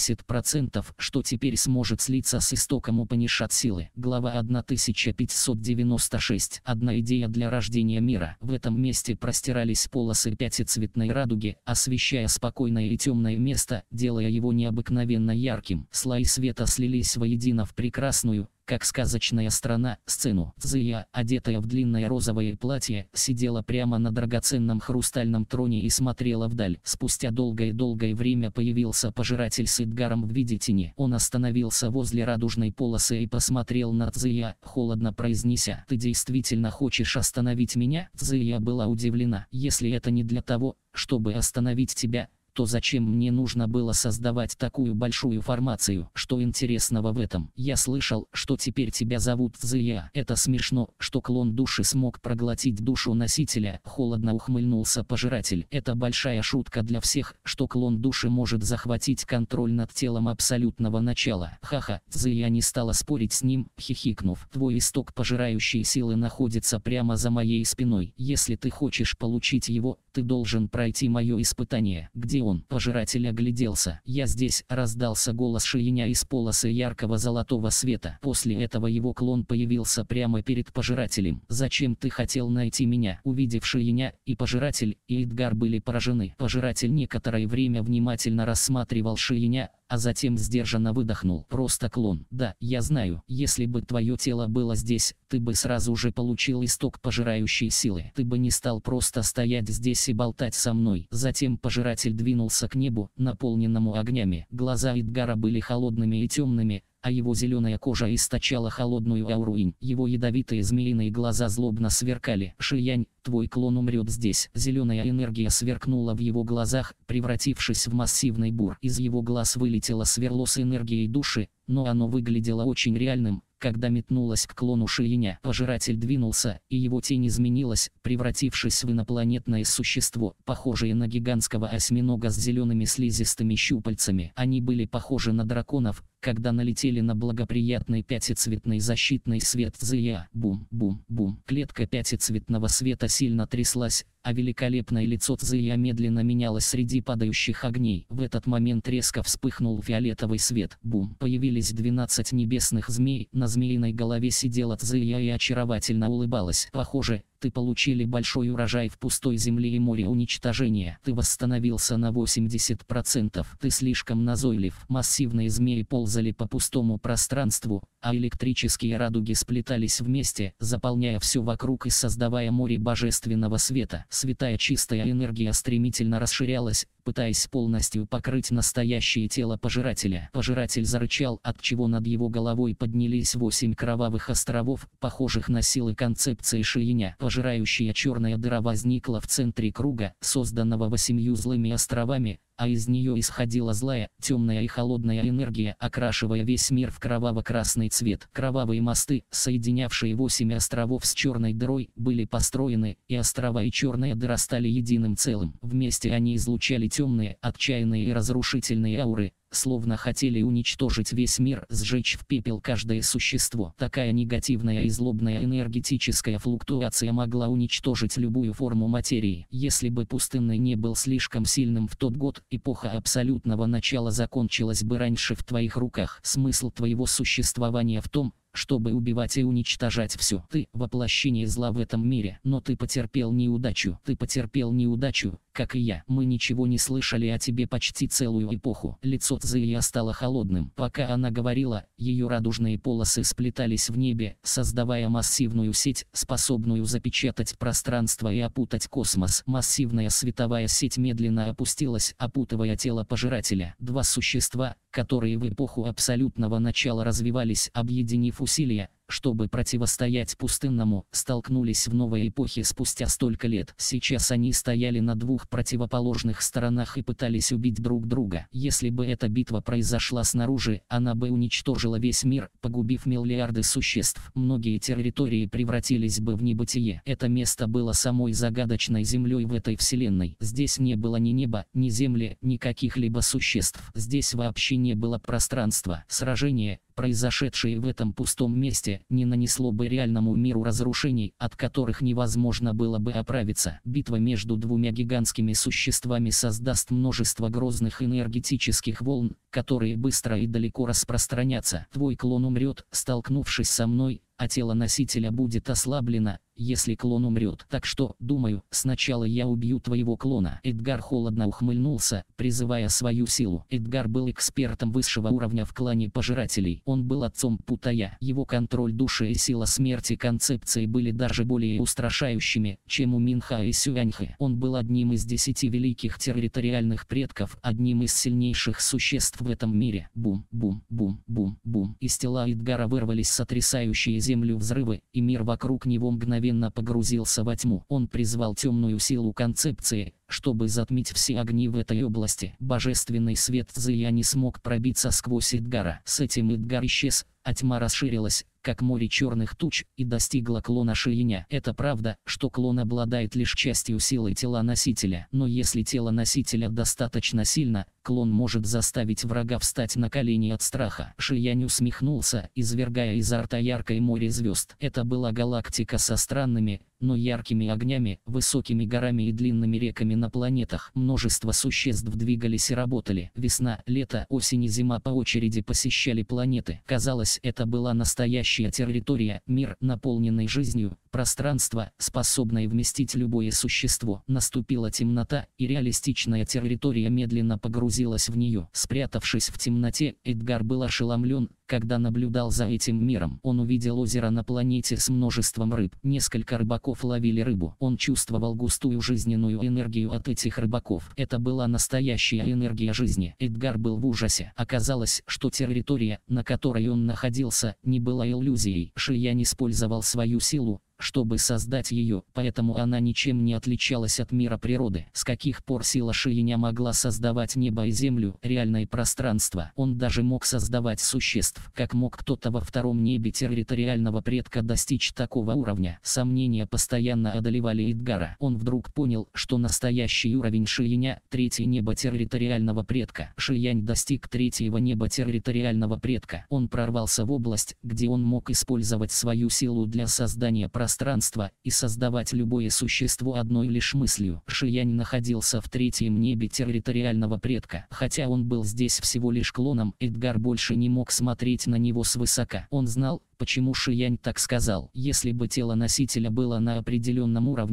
80%, что теперь сможет слиться с истоком Упанишад силы. Глава 1596. Одна идея для рождения мира. В этом месте простирались полосы пятицветной радуги, освещая спокойное и темное место, делая его необыкновенно ярким. Слои света слились воедино в прекрасную, как сказочная страна, сцену. Цзия, одетая в длинное розовое платье, сидела прямо на драгоценном хрустальном троне и смотрела вдаль. Спустя долгое время появился пожиратель с Эдгаром в виде тени. Он остановился возле радужной полосы и посмотрел на Цзия, холодно произнеся: «Ты действительно хочешь остановить меня?» Цзия была удивлена. «Если это не для того, чтобы остановить тебя, то зачем мне нужно было создавать такую большую формацию? Что интересного в этом? Я слышал, что теперь тебя зовут Цзия. Это смешно, что клон души смог проглотить душу носителя», — холодно ухмыльнулся пожиратель. «Это большая шутка для всех, что клон души может захватить контроль над телом абсолютного начала». Ха-ха. Цзия не стала спорить с ним, хихикнув. «Твой исток пожирающей силы находится прямо за моей спиной. Если ты хочешь получить его, ты должен пройти мое испытание». «Где он?» Пожиратель огляделся. «Я здесь», — раздался голос Шияня из полосы яркого золотого света. После этого его клон появился прямо перед пожирателем. «Зачем ты хотел найти меня?» Увидев Шияня, и пожиратель, и Эдгар были поражены. Пожиратель некоторое время внимательно рассматривал Шияня, а затем сдержанно выдохнул. «Просто клон. Да, я знаю. Если бы твое тело было здесь, ты бы сразу же получил исток пожирающей силы. Ты бы не стал просто стоять здесь и болтать со мной». Затем пожиратель двинулся к небу, наполненному огнями. Глаза Эдгара были холодными и темными, а его зеленая кожа источала холодную ауру инь. Его ядовитые змеиные глаза злобно сверкали. «Шиянь, твой клон умрет здесь». Зеленая энергия сверкнула в его глазах, превратившись в массивный бур. Из его глаз вылетело сверло с энергией души, но оно выглядело очень реальным, когда метнулась к клону Шияня. Пожиратель двинулся, и его тень изменилась, превратившись в инопланетное существо, похожее на гигантского осьминога с зелеными слизистыми щупальцами. Они были похожи на драконов, когда налетели на благоприятный пятицветный защитный свет Цзия. Бум-бум-бум. Клетка пятицветного света сильно тряслась, а великолепное лицо Цзия медленно менялось среди падающих огней. В этот момент резко вспыхнул фиолетовый свет. Бум. Появились 12 небесных змей. На змеиной голове сидела Цзия и очаровательно улыбалась. «Похоже, ты получили большой урожай в пустой земле и море уничтожения. Ты восстановился на 80%. Ты слишком назойлив». Массивные змеи ползали по пустому пространству, а электрические радуги сплетались вместе, заполняя все вокруг и создавая море божественного света. Святая чистая энергия стремительно расширялась, пытаясь полностью покрыть настоящее тело пожирателя. Пожиратель зарычал, отчего над его головой поднялись 8 кровавых островов, похожих на силы концепции Шииня. Пожирающая черная дыра возникла в центре круга, созданного 8 злыми островами, а из нее исходила злая, темная и холодная энергия, окрашивая весь мир в кроваво-красный цвет. Кровавые мосты, соединявшие 8 островов с черной дырой, были построены, и острова и черная дыра стали единым целым. Вместе они излучали темные, отчаянные и разрушительные ауры, словно хотели уничтожить весь мир, сжечь в пепел каждое существо. Такая негативная и злобная энергетическая флуктуация могла уничтожить любую форму материи. Если бы пустынный не был слишком сильным в тот год, эпоха абсолютного начала закончилась бы раньше в твоих руках. Смысл твоего существования в том, чтобы убивать и уничтожать все. Ты — воплощение зла в этом мире, но ты потерпел неудачу. Ты потерпел неудачу, как и я. Мы ничего не слышали о тебе почти целую эпоху. Лицо Цзия стало холодным. Пока она говорила, ее радужные полосы сплетались в небе, создавая массивную сеть, способную запечатать пространство и опутать космос. Массивная световая сеть медленно опустилась, опутывая тело пожирателя. Два существа, которые в эпоху абсолютного начала развивались, объединив усилия, чтобы противостоять пустынному, столкнулись в новой эпохе спустя столько лет. Сейчас они стояли на двух противоположных сторонах и пытались убить друг друга. Если бы эта битва произошла снаружи, она бы уничтожила весь мир, погубив миллиарды существ. Многие территории превратились бы в небытие. Это место было самой загадочной землей в этой вселенной. Здесь не было ни неба, ни земли, ни каких-либо существ. Здесь вообще не было пространства. Сражение, произошедшее в этом пустом месте, не нанесло бы реальному миру разрушений, от которых невозможно было бы оправиться. Битва между двумя гигантскими существами создаст множество грозных энергетических волн, которые быстро и далеко распространятся. Твой клон умрет, столкнувшись со мной, а тело носителя будет ослаблено, если клон умрет. Так что, думаю, сначала я убью твоего клона. Эдгар холодно ухмыльнулся, призывая свою силу. Эдгар был экспертом высшего уровня в клане пожирателей. Он был отцом Путая. Его контроль души и сила смерти концепции были даже более устрашающими, чем у Минха и Сюаньхэ. Он был одним из 10 великих территориальных предков, одним из сильнейших существ в этом мире. Бум-бум-бум-бум-бум. Из тела Эдгара вырвались сотрясающие землю взрывы, и мир вокруг него мгновенно погрузился во тьму. Он призвал темную силу концепции, чтобы затмить все огни в этой области. Божественный свет Цзия не смог пробиться сквозь Эдгара. С этим Эдгар исчез, а тьма расширилась, как море черных туч, и достигла клона Шииня. Это правда, что клон обладает лишь частью силы тела носителя. Но если тело носителя достаточно сильно, клон может заставить врага встать на колени от страха. Шиянь усмехнулся, извергая изо рта яркое море звезд. Это была галактика со странными, но яркими огнями, высокими горами и длинными реками на планетах. Множество существ двигались и работали. Весна, лето, осень и зима по очереди посещали планеты. Казалось, это была настоящая территория, мир, наполненный жизнью, пространство, способное вместить любое существо. Наступила темнота, и реалистичная территория медленно погрузилась в нее. Спрятавшись в темноте, Эдгар был ошеломлен, когда наблюдал за этим миром. Он увидел озеро на планете с множеством рыб. Несколько рыбаков ловили рыбу. Он чувствовал густую жизненную энергию от этих рыбаков. Это была настоящая энергия жизни. Эдгар был в ужасе. Оказалось, что территория, на которой он находился, не была иллюзией. Шиянь использовал свою силу, чтобы создать ее, поэтому она ничем не отличалась от мира природы. С каких пор сила Шииня могла создавать небо и землю, реальное пространство? Он даже мог создавать существ. Как мог кто-то во втором небе территориального предка достичь такого уровня? Сомнения постоянно одолевали Эдгара. Он вдруг понял, что настоящий уровень Шииня — третье небо территориального предка. Шиянь достиг третьего неба территориального предка. Он прорвался в область, где он мог использовать свою силу для создания пространства и создавать любое существо одной лишь мыслью. Шиянь находился в третьем небе территориального предка. Хотя он был здесь всего лишь клоном, Эдгар больше не мог смотреть на него свысока. Он знал, почему Шиянь так сказал. Если бы тело носителя было на определенном уровне,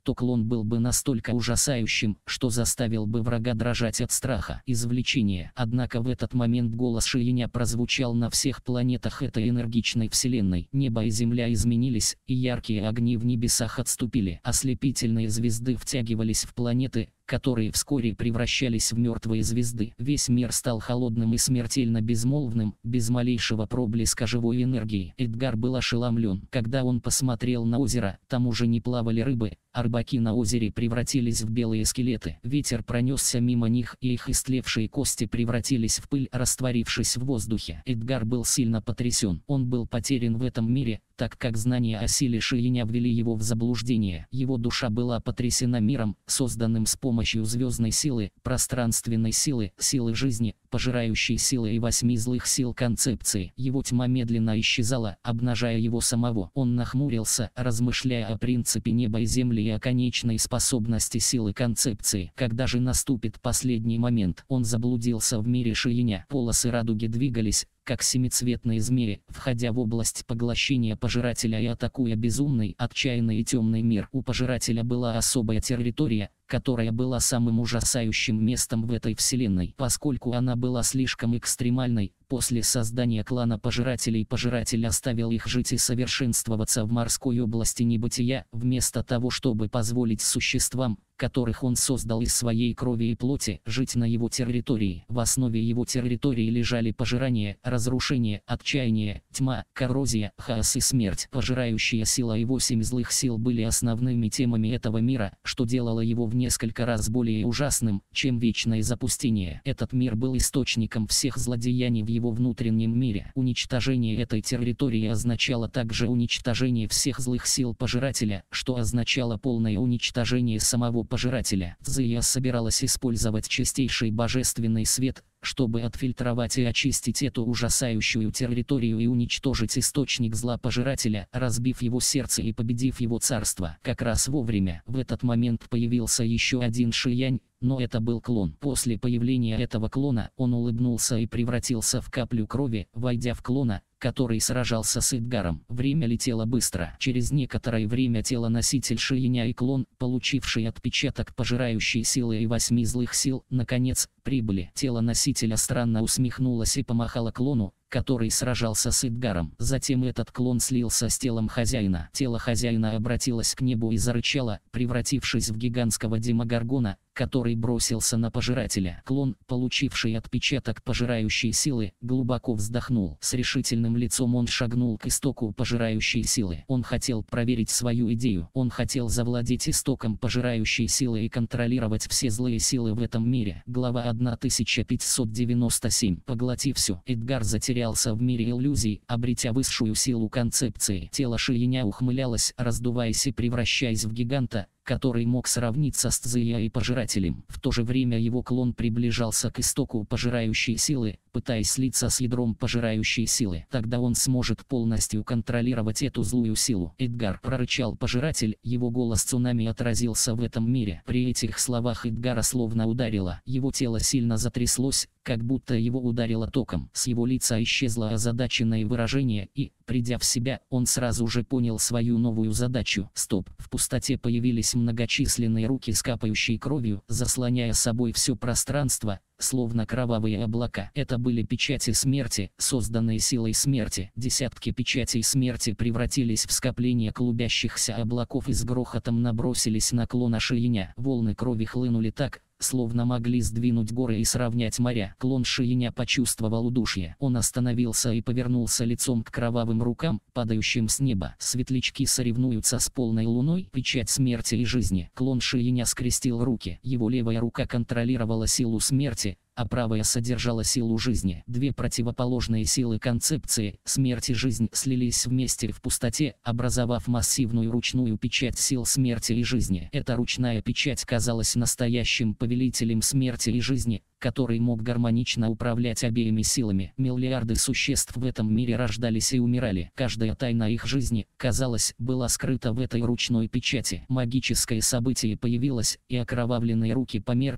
то клон был бы настолько ужасающим, что заставил бы врага дрожать от страха. Извлечение. Однако в этот момент голос Шииня прозвучал на всех планетах этой энергичной вселенной. Небо и земля изменились, и яркие огни в небесах отступили. Ослепительные звезды втягивались в планеты, которые вскоре превращались в мертвые звезды. Весь мир стал холодным и смертельно безмолвным, без малейшего проблеска живой энергии. Эдгар был ошеломлен. Когда он посмотрел на озеро, там уже не плавали рыбы, а рыбаки на озере превратились в белые скелеты. Ветер пронесся мимо них, и их истлевшие кости превратились в пыль, растворившись в воздухе. Эдгар был сильно потрясен. Он был потерян в этом мире, так как знания о силе Шииня ввели его в заблуждение. Его душа была потрясена миром, созданным с помощью звездной силы, пространственной силы, силы жизни, пожирающей силы и 8 злых сил концепции. Его тьма медленно исчезала, обнажая его самого. Он нахмурился, размышляя о принципе неба и земли и о конечной способности силы концепции. Когда же наступит последний момент? Он заблудился в мире Шииня. Полосы радуги двигались, как семицветные змеи, входя в область поглощения пожирателя и атакуя безумный, отчаянный и темный мир. У пожирателя была особая территория, которая была самым ужасающим местом в этой вселенной, поскольку она была слишком экстремальной. После создания клана пожирателей пожиратель оставил их жить и совершенствоваться в морской области небытия, вместо того, чтобы позволить существам, которых он создал из своей крови и плоти, жить на его территории. В основе его территории лежали пожирание, разрушение, отчаяние, тьма, коррозия, хаос и смерть. Пожирающая сила и 8 злых сил были основными темами этого мира, что делало его в несколько раз более ужасным, чем вечное запустение. Этот мир был источником всех злодеяний в его внутреннем мире. Уничтожение этой территории означало также уничтожение всех злых сил пожирателя, что означало полное уничтожение самого пожирателя. Цзия собиралась использовать чистейший божественный свет, чтобы отфильтровать и очистить эту ужасающую территорию и уничтожить источник зла пожирателя, разбив его сердце и победив его царство. Как раз вовремя. В этот момент появился еще один Шиянь, но это был клон. После появления этого клона, он улыбнулся и превратился в каплю крови, войдя в клона, который сражался с Эдгаром. Время летело быстро. Через некоторое время телоноситель Шииня и клон, получивший отпечаток пожирающей силы и 8 злых сил, наконец, прибыли. Тело носителя странно усмехнулось и помахало клону, который сражался с Эдгаром. Затем этот клон слился с телом хозяина. Тело хозяина обратилось к небу и зарычало, превратившись в гигантского демогоргона, который бросился на пожирателя. Клон, получивший отпечаток пожирающей силы, глубоко вздохнул. С решительным лицом он шагнул к истоку пожирающей силы. Он хотел проверить свою идею. Он хотел завладеть истоком пожирающей силы и контролировать все злые силы в этом мире. Глава 1597. Поглотив все, Эдгар затерялся в мире иллюзий, обретя высшую силу концепции. Тело Шииня ухмылялось, раздуваясь и превращаясь в гиганта, который мог сравниться с Цзия и пожирателем. В то же время его клон приближался к истоку пожирающей силы, пытаясь слиться с ядром пожирающей силы. Тогда он сможет полностью контролировать эту злую силу. Эдгар, прорычал пожиратель, его голос цунами отразился в этом мире. При этих словах Эдгара словно ударило. Его тело сильно затряслось, как будто его ударило током. С его лица исчезло озадаченное выражение, и, придя в себя, он сразу же понял свою новую задачу. Стоп. В пустоте появились многочисленные руки с капающей кровью, заслоняя собой все пространство, словно кровавые облака. Это были печати смерти, созданные силой смерти. Десятки печатей смерти превратились в скопление клубящихся облаков и с грохотом набросились на клона Шииня. Волны крови хлынули так, словно могли сдвинуть горы и сравнять моря. Клон Шииня почувствовал удушье. Он остановился и повернулся лицом к кровавым рукам, падающим с неба. Светлячки соревнуются с полной луной. Печать смерти и жизни. Клон Шииня скрестил руки. Его левая рука контролировала силу смерти, а правая содержала силу жизни. Две противоположные силы концепции, смерть и жизнь, слились вместе в пустоте, образовав массивную ручную печать сил смерти и жизни. Эта ручная печать казалась настоящим повелителем смерти и жизни, который мог гармонично управлять обеими силами. Миллиарды существ в этом мире рождались и умирали. Каждая тайна их жизни, казалось, была скрыта в этой ручной печати. Магическое событие появилось, и окровавленные руки померкли,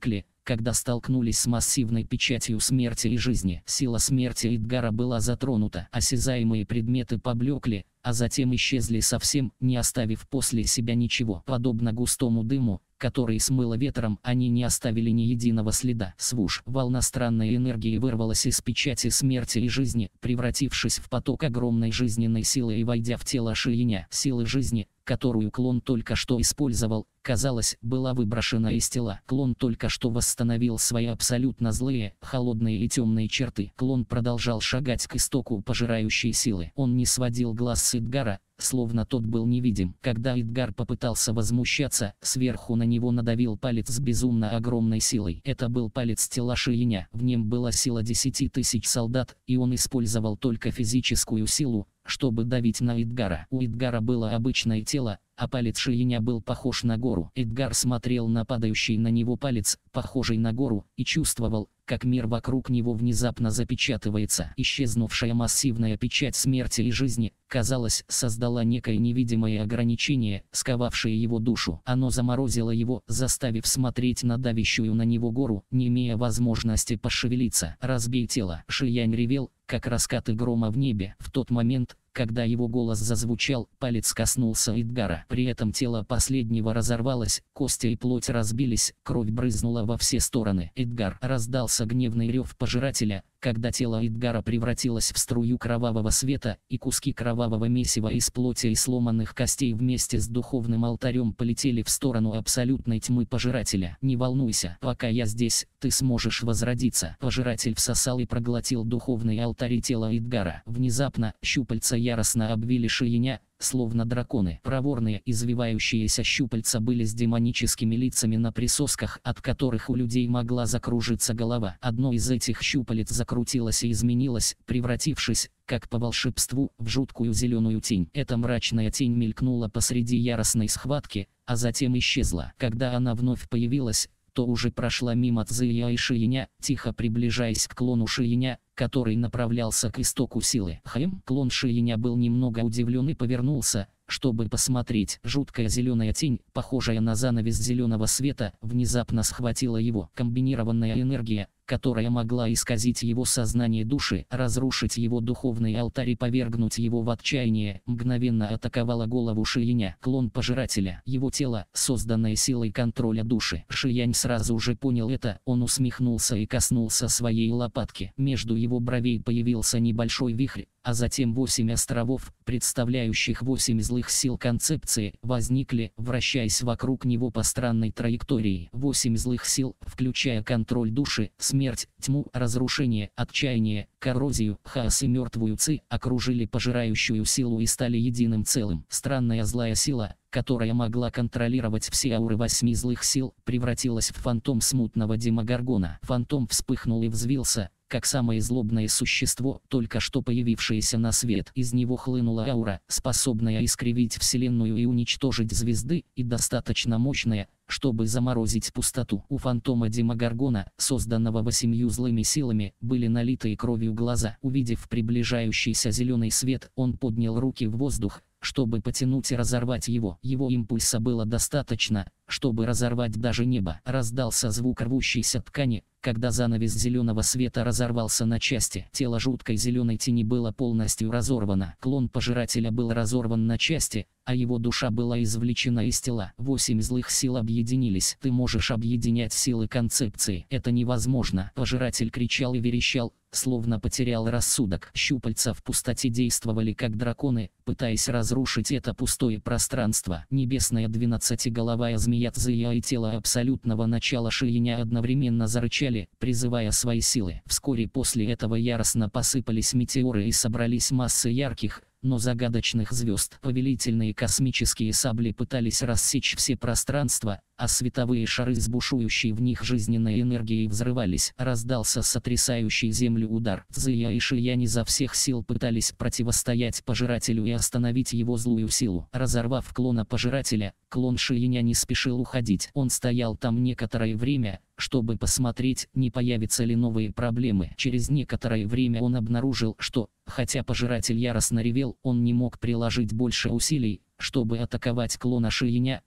когда столкнулись с массивной печатью смерти и жизни. Сила смерти Эдгара была затронута, осязаемые предметы поблекли, а затем исчезли совсем, не оставив после себя ничего. Подобно густому дыму, который смыло ветром, они не оставили ни единого следа. Свуш, волна странной энергии вырвалась из печати смерти и жизни, превратившись в поток огромной жизненной силы и войдя в тело Шииня. Силы жизни, которую клон только что использовал, казалось, была выброшена из тела. Клон только что восстановил свои абсолютно злые, холодные и темные черты. Клон продолжал шагать к истоку пожирающей силы. Он не сводил глаз с Эдгара, словно тот был невидим. Когда Эдгар попытался возмущаться, сверху на него надавил палец с безумно огромной силой. Это был палец тела Шииня. В нем была сила 10 тысяч солдат, и он использовал только физическую силу, чтобы давить на Эдгара. У Эдгара было обычное тело, а палец Шииня был похож на гору. Эдгар смотрел на падающий на него палец, похожий на гору, и чувствовал, как мир вокруг него внезапно запечатывается. Исчезнувшая массивная печать смерти и жизни, казалось, создала некое невидимое ограничение, сковавшее его душу. Оно заморозило его, заставив смотреть на давящую на него гору, не имея возможности пошевелиться. «Разбей тело!» Шиянь ревел, как раскаты грома в небе. В тот момент, когда его голос зазвучал, палец коснулся Эдгара. При этом тело последнего разорвалось, кости и плоть разбились, кровь брызнула во все стороны. «Эдгар!» Раздался гневный рев пожирателя, когда тело Эдгара превратилось в струю кровавого света, и куски кровавого месива из плоти и сломанных костей вместе с духовным алтарем полетели в сторону абсолютной тьмы пожирателя. «Не волнуйся, пока я здесь, ты сможешь возродиться». Пожиратель всосал и проглотил духовный алтарь тела Эдгара. Внезапно щупальца яростно обвили Шииня, словно драконы. Проворные, извивающиеся щупальца были с демоническими лицами на присосках, от которых у людей могла закружиться голова. Одно из этих щупалец закрутилось и изменилось, превратившись, как по волшебству, в жуткую зеленую тень. Эта мрачная тень мелькнула посреди яростной схватки, а затем исчезла. Когда она вновь появилась, то уже прошла мимо Цзия и Шииня, тихо приближаясь к клону Шииня, который направлялся к истоку силы. Клон Шииня был немного удивлен и повернулся, чтобы посмотреть. Жуткая зеленая тень, похожая на занавес зеленого света, внезапно схватила его. Комбинированная энергия, которая могла исказить его сознание души, разрушить его духовный алтарь и повергнуть его в отчаяние, мгновенно атаковала голову Шииня. Клон пожирателя. Его тело, созданное силой контроля души. Шиянь сразу же понял это, он усмехнулся и коснулся своей лопатки. Между его бровей появился небольшой вихрь, а затем 8 островов, представляющих 8 злых сил концепции, возникли, вращаясь вокруг него по странной траектории. 8 злых сил, включая контроль души, смерть, тьму, разрушение, отчаяние, коррозию, хаос и мертвую ци, окружили пожирающую силу и стали единым целым. Странная злая сила, которая могла контролировать все ауры 8 злых сил, превратилась в фантом смутного демогоргона. Фантом вспыхнул и взвился, как самое злобное существо, только что появившееся на свет. Из него хлынула аура, способная искривить Вселенную и уничтожить звезды, и достаточно мощная, чтобы заморозить пустоту. У фантома демогоргона, созданного 8 злыми силами, были налитые кровью глаза. Увидев приближающийся зеленый свет, он поднял руки в воздух, чтобы потянуть и разорвать его. Его импульса было достаточно, чтобы разорвать даже небо. Раздался звук рвущейся ткани, когда занавес зеленого света разорвался на части. Тело жуткой зеленой тени было полностью разорвано. Клон пожирателя был разорван на части, а его душа была извлечена из тела. 8 злых сил объединились. Ты можешь объединять силы концепции. Это невозможно. Пожиратель кричал и верещал, словно потерял рассудок. Щупальца в пустоте действовали как драконы, пытаясь разрушить это пустое пространство. Небесная 12-головая змея Цзия и тело абсолютного начала Шииня одновременно зарычали, призывая свои силы. Вскоре после этого яростно посыпались метеоры и собрались массы ярких, но загадочных звезд. Повелительные космические сабли пытались рассечь все пространства, а световые шары с бушующей в них жизненной энергией взрывались. Раздался сотрясающий землю удар. Цзия и Шиянь изо всех сил пытались противостоять пожирателю и остановить его злую силу. Разорвав клона пожирателя, клон Шииня не спешил уходить. Он стоял там некоторое время, чтобы посмотреть, не появятся ли новые проблемы. Через некоторое время он обнаружил, что, хотя пожиратель яростно ревел, он не мог приложить больше усилий, чтобы атаковать клона Шииня,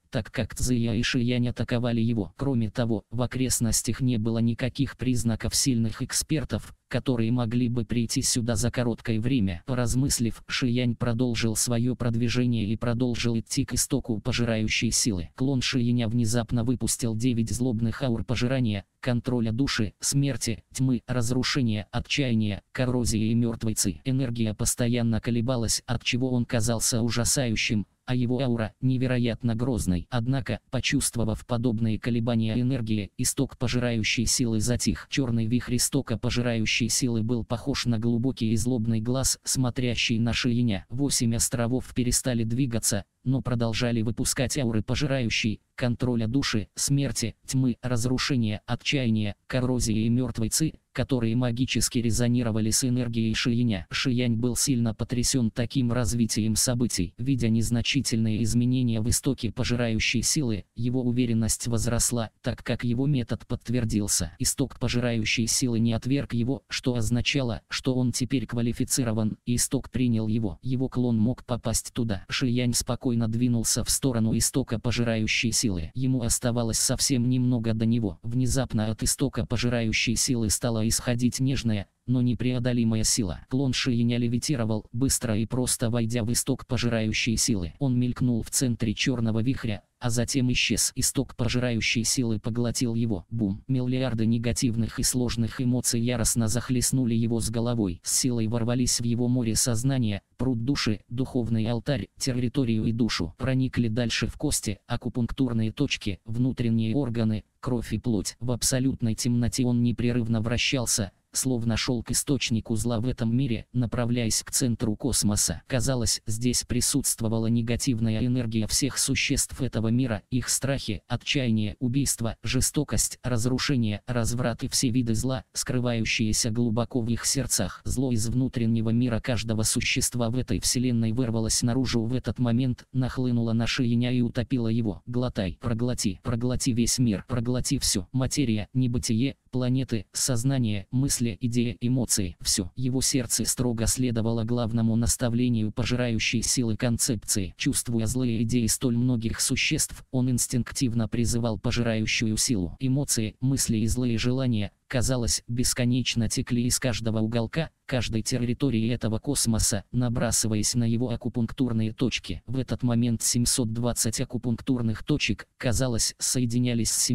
так как Цзия и Шиянь атаковали его. Кроме того, в окрестностях не было никаких признаков сильных экспертов, которые могли бы прийти сюда за короткое время. Поразмыслив, Шиянь продолжил свое продвижение и продолжил идти к истоку пожирающей силы. Клон Шияня внезапно выпустил 9 злобных аур пожирания, контроля души, смерти, тьмы, разрушения, отчаяния, коррозии и мертвой ци. Энергия постоянно колебалась, от чего он казался ужасающим, а его аура невероятно грозной. Однако, почувствовав подобные колебания энергии, исток пожирающей силы затих. Черный вихрь истока пожирающей силы был похож на глубокий и злобный глаз, смотрящий на Шияня. 8 островов перестали двигаться, но продолжали выпускать ауры пожирающей, контроля души, смерти, тьмы, разрушения, отчаяния, коррозии и мертвой ци, которые магически резонировали с энергией Шияня. Шиянь был сильно потрясен таким развитием событий. Видя незначительные изменения в истоке пожирающей силы, его уверенность возросла, так как его метод подтвердился. Исток пожирающей силы не отверг его, что означало, что он теперь квалифицирован, и исток принял его. Его клон мог попасть туда. Шиянь спокойно двинулся в сторону истока пожирающей силы. Ему оставалось совсем немного до него. Внезапно от истока пожирающей силы стала исходить нежная, но непреодолимая сила. Клон Шияня левитировал, быстро и просто войдя в исток пожирающей силы. Он мелькнул в центре черного вихря, а затем исчез. Исток пожирающей силы поглотил его. Бум! Миллиарды негативных и сложных эмоций яростно захлестнули его с головой. С силой ворвались в его море сознания, пруд души, духовный алтарь, территорию и душу. Проникли дальше в кости, акупунктурные точки, внутренние органы, кровь и плоть. В абсолютной темноте он непрерывно вращался, словно шел к источнику зла в этом мире, направляясь к центру космоса. Казалось, здесь присутствовала негативная энергия всех существ этого мира, их страхи, отчаяние, убийство, жестокость, разрушение, разврат и все виды зла, скрывающиеся глубоко в их сердцах. Зло из внутреннего мира каждого существа в этой вселенной вырвалось наружу в этот момент, нахлынуло на Шияня и утопило его. Глотай, проглоти, проглоти весь мир, проглоти все. Материя, небытие, планеты, сознание, мысли, идеи, эмоции. Все. Его сердце строго следовало главному наставлению пожирающей силы концепции. Чувствуя злые идеи столь многих существ, он инстинктивно призывал пожирающую силу. Эмоции, мысли и злые желания, казалось, бесконечно текли из каждого уголка, каждой территории этого космоса, набрасываясь на его акупунктурные точки. В этот момент 720 акупунктурных точек, казалось, соединялись с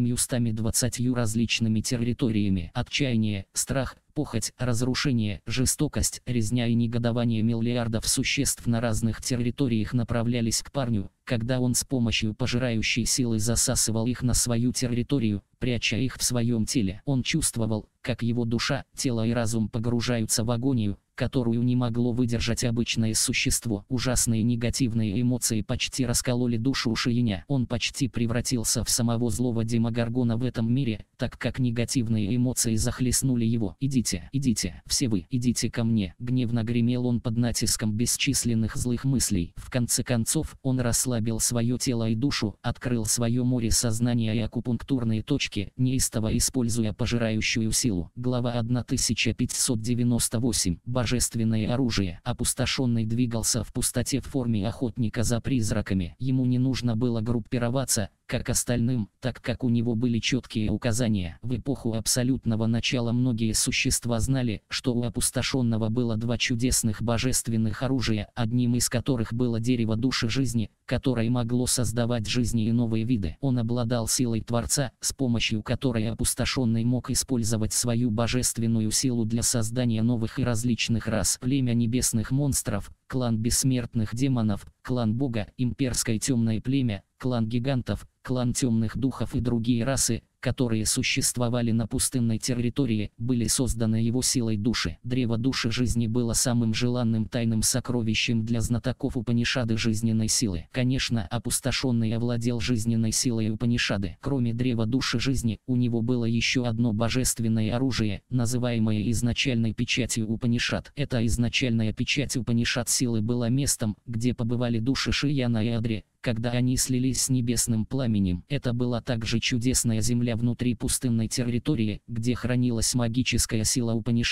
720 различными территориями. Отчаяние, страх, похоть, разрушение, жестокость, резня и негодование миллиардов существ на разных территориях направлялись к парню, когда он с помощью пожирающей силы засасывал их на свою территорию, пряча их в своем теле. Он чувствовал, как его душа, тело и разум погружаются в агонию, которую не могло выдержать обычное существо. Ужасные негативные эмоции почти раскололи душу Шияня. Он почти превратился в самого злого демогоргона в этом мире, так как негативные эмоции захлестнули его. «Идите, идите, все вы, идите ко мне!» Гневно гремел он под натиском бесчисленных злых мыслей. В конце концов, он расслабил свое тело и душу, открыл свое море сознания и акупунктурные точки, неистово используя пожирающую силу. Глава 1598. Божественное оружие. Опустошенный двигался в пустоте в форме охотника за призраками. Ему не нужно было группироваться, как остальным, так как у него были четкие указания. В эпоху абсолютного начала многие существа знали, что у опустошенного было два чудесных божественных оружия, одним из которых было дерево души жизни, которое могло создавать жизни и новые виды. Он обладал силой Творца, с помощью которой опустошенный мог использовать свою божественную силу для создания новых и различных рас. Племя небесных монстров, клан бессмертных демонов, клан Бога, имперское темное племя, клан гигантов, клан темных духов и другие расы, которые существовали на пустынной территории, были созданы его силой души. Древо души жизни было самым желанным тайным сокровищем для знатоков Упанишады жизненной силы. Конечно, опустошенный овладел жизненной силой Упанишады. Кроме древа души жизни, у него было еще одно божественное оружие, называемое изначальной печатью Упанишад. Эта изначальная печать Упанишад силы была местом, где побывали души Шияна и Адри, когда они слились с небесным пламенем. Это была также чудесная земля внутри пустынной территории, где хранилась магическая сила Упанишад,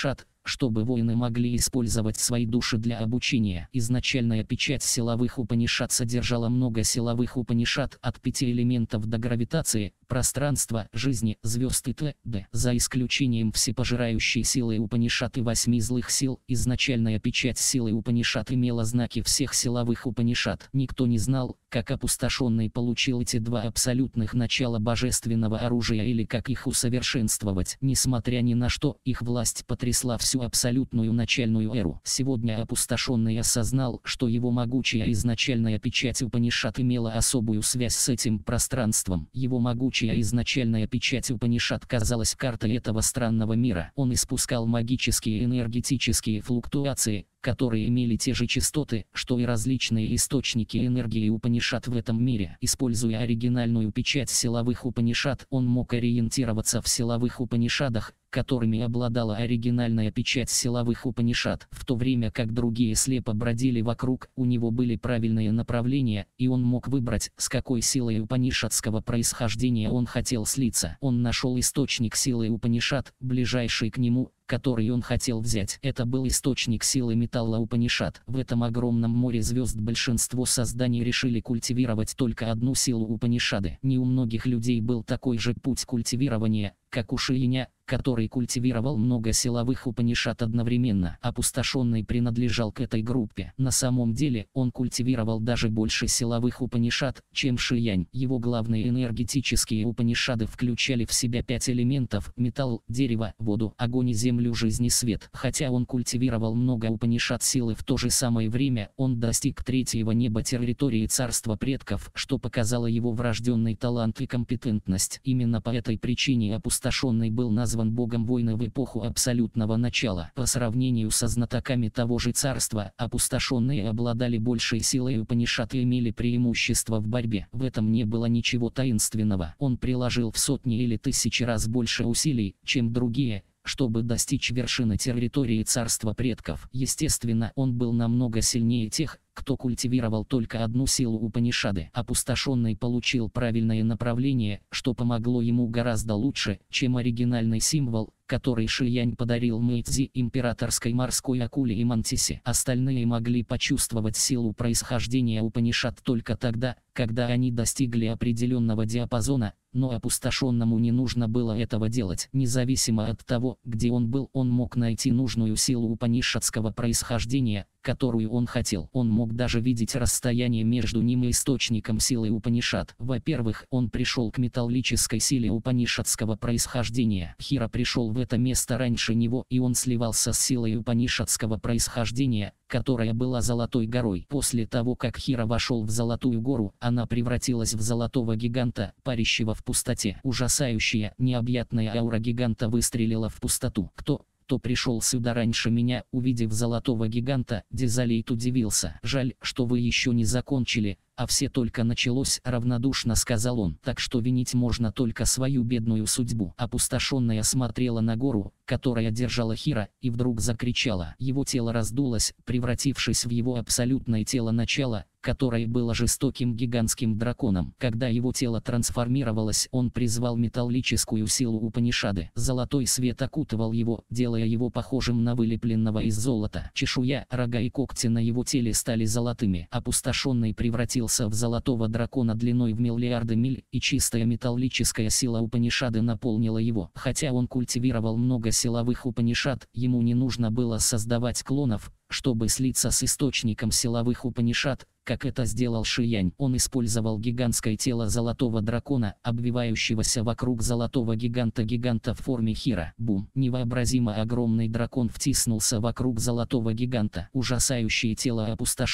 чтобы воины могли использовать свои души для обучения. Изначальная печать силовых Упанишад содержала много силовых Упанишад от 5 элементов до гравитации, пространства, жизни, звезд и т.д. За исключением всепожирающей силы Упанишад и 8 злых сил, изначальная печать силы Упанишад имела знаки всех силовых Упанишад. Никто не знал, как опустошенный получил эти два абсолютных начала божественного оружия или как их усовершенствовать. Несмотря ни на что, их власть потрясла всю абсолютную начальную эру. Сегодня опустошенный осознал, что его могучая изначальная печать Упанишад имела особую связь с этим пространством. Его могучая изначальная печать Упанишад казалась картой этого странного мира. Он испускал магические энергетические флуктуации, которые имели те же частоты, что и различные источники энергии Упанишад в этом мире. Используя оригинальную печать силовых Упанишад, он мог ориентироваться в силовых Упанишадах, которыми обладала оригинальная печать силовых Упанишад. В то время как другие слепо бродили вокруг, у него были правильные направления, и он мог выбрать, с какой силой упанишадского происхождения он хотел слиться. Он нашел источник силы Упанишад, ближайший к нему, который он хотел взять. Это был источник силы металла Упанишад. В этом огромном море звезд большинство созданий решили культивировать только одну силу Упанишады. Не у многих людей был такой же путь культивирования, как у Шииня, который культивировал много силовых Упанишад одновременно. Опустошенный принадлежал к этой группе. На самом деле, он культивировал даже больше силовых Упанишад, чем Шиянь. Его главные энергетические Упанишады включали в себя 5 элементов: металл, дерево, воду, огонь и землю, жизнь и свет. Хотя он культивировал много Упанишад силы, в то же самое время он достиг третьего неба территории царства предков, что показало его врожденный талант и компетентность. Именно по этой причине опустошенный был назван богом войны в эпоху абсолютного начала. По сравнению со знатоками того же царства, опустошенные обладали большей силой Упанишад и имели преимущество в борьбе. В этом не было ничего таинственного. Он приложил в сотни или тысячи раз больше усилий, чем другие, чтобы достичь вершины территории царства предков. Естественно, он был намного сильнее тех, кто культивировал только одну силу Упанишады. Опустошенный получил правильное направление, что помогло ему гораздо лучше, чем оригинальный символ, который Шиянь подарил Мэйцзи, императорской морской акуле и мантисе. Остальные могли почувствовать силу происхождения Упанишад только тогда, когда они достигли определенного диапазона, но опустошенному не нужно было этого делать. Независимо от того, где он был, он мог найти нужную силу упанишадского происхождения, которую он хотел. Он мог даже видеть расстояние между ним и источником силы Упанишад. Во-первых, он пришел к металлической силе упанишадского происхождения. Хира пришел в это место раньше него, и он сливался с силой упанишадского происхождения, которая была Золотой горой. После того, как Хира вошел в Золотую гору, она превратилась в золотого гиганта, парящего в пустоте. Ужасающая, необъятная аура гиганта выстрелила в пустоту. Кто пришел сюда раньше меня? Увидев золотого гиганта, Дезалейт удивился. «Жаль, что вы еще не закончили, а все только началось», — равнодушно сказал он. «Так что винить можно только свою бедную судьбу». Опустошенная смотрела на гору, которая держала Хира, и вдруг закричала. Его тело раздулось, превратившись в его абсолютное тело начала, которое было жестоким гигантским драконом. Когда его тело трансформировалось, он призвал металлическую силу Упанишады. Золотой свет окутывал его, делая его похожим на вылепленного из золота. Чешуя, рога и когти на его теле стали золотыми. Опустошенный превратился в золотого дракона длиной в миллиарды миль, и чистая металлическая сила Упанишады наполнила его. Хотя он культивировал много силовых Упанишад, ему не нужно было создавать клонов, чтобы слиться с источником силовых Упанишад, как это сделал Шиянь. Он использовал гигантское тело золотого дракона, обвивающегося вокруг золотого гиганта в форме Хира. Бум! Невообразимо огромный дракон втиснулся вокруг золотого гиганта. Ужасающее тело опустошенного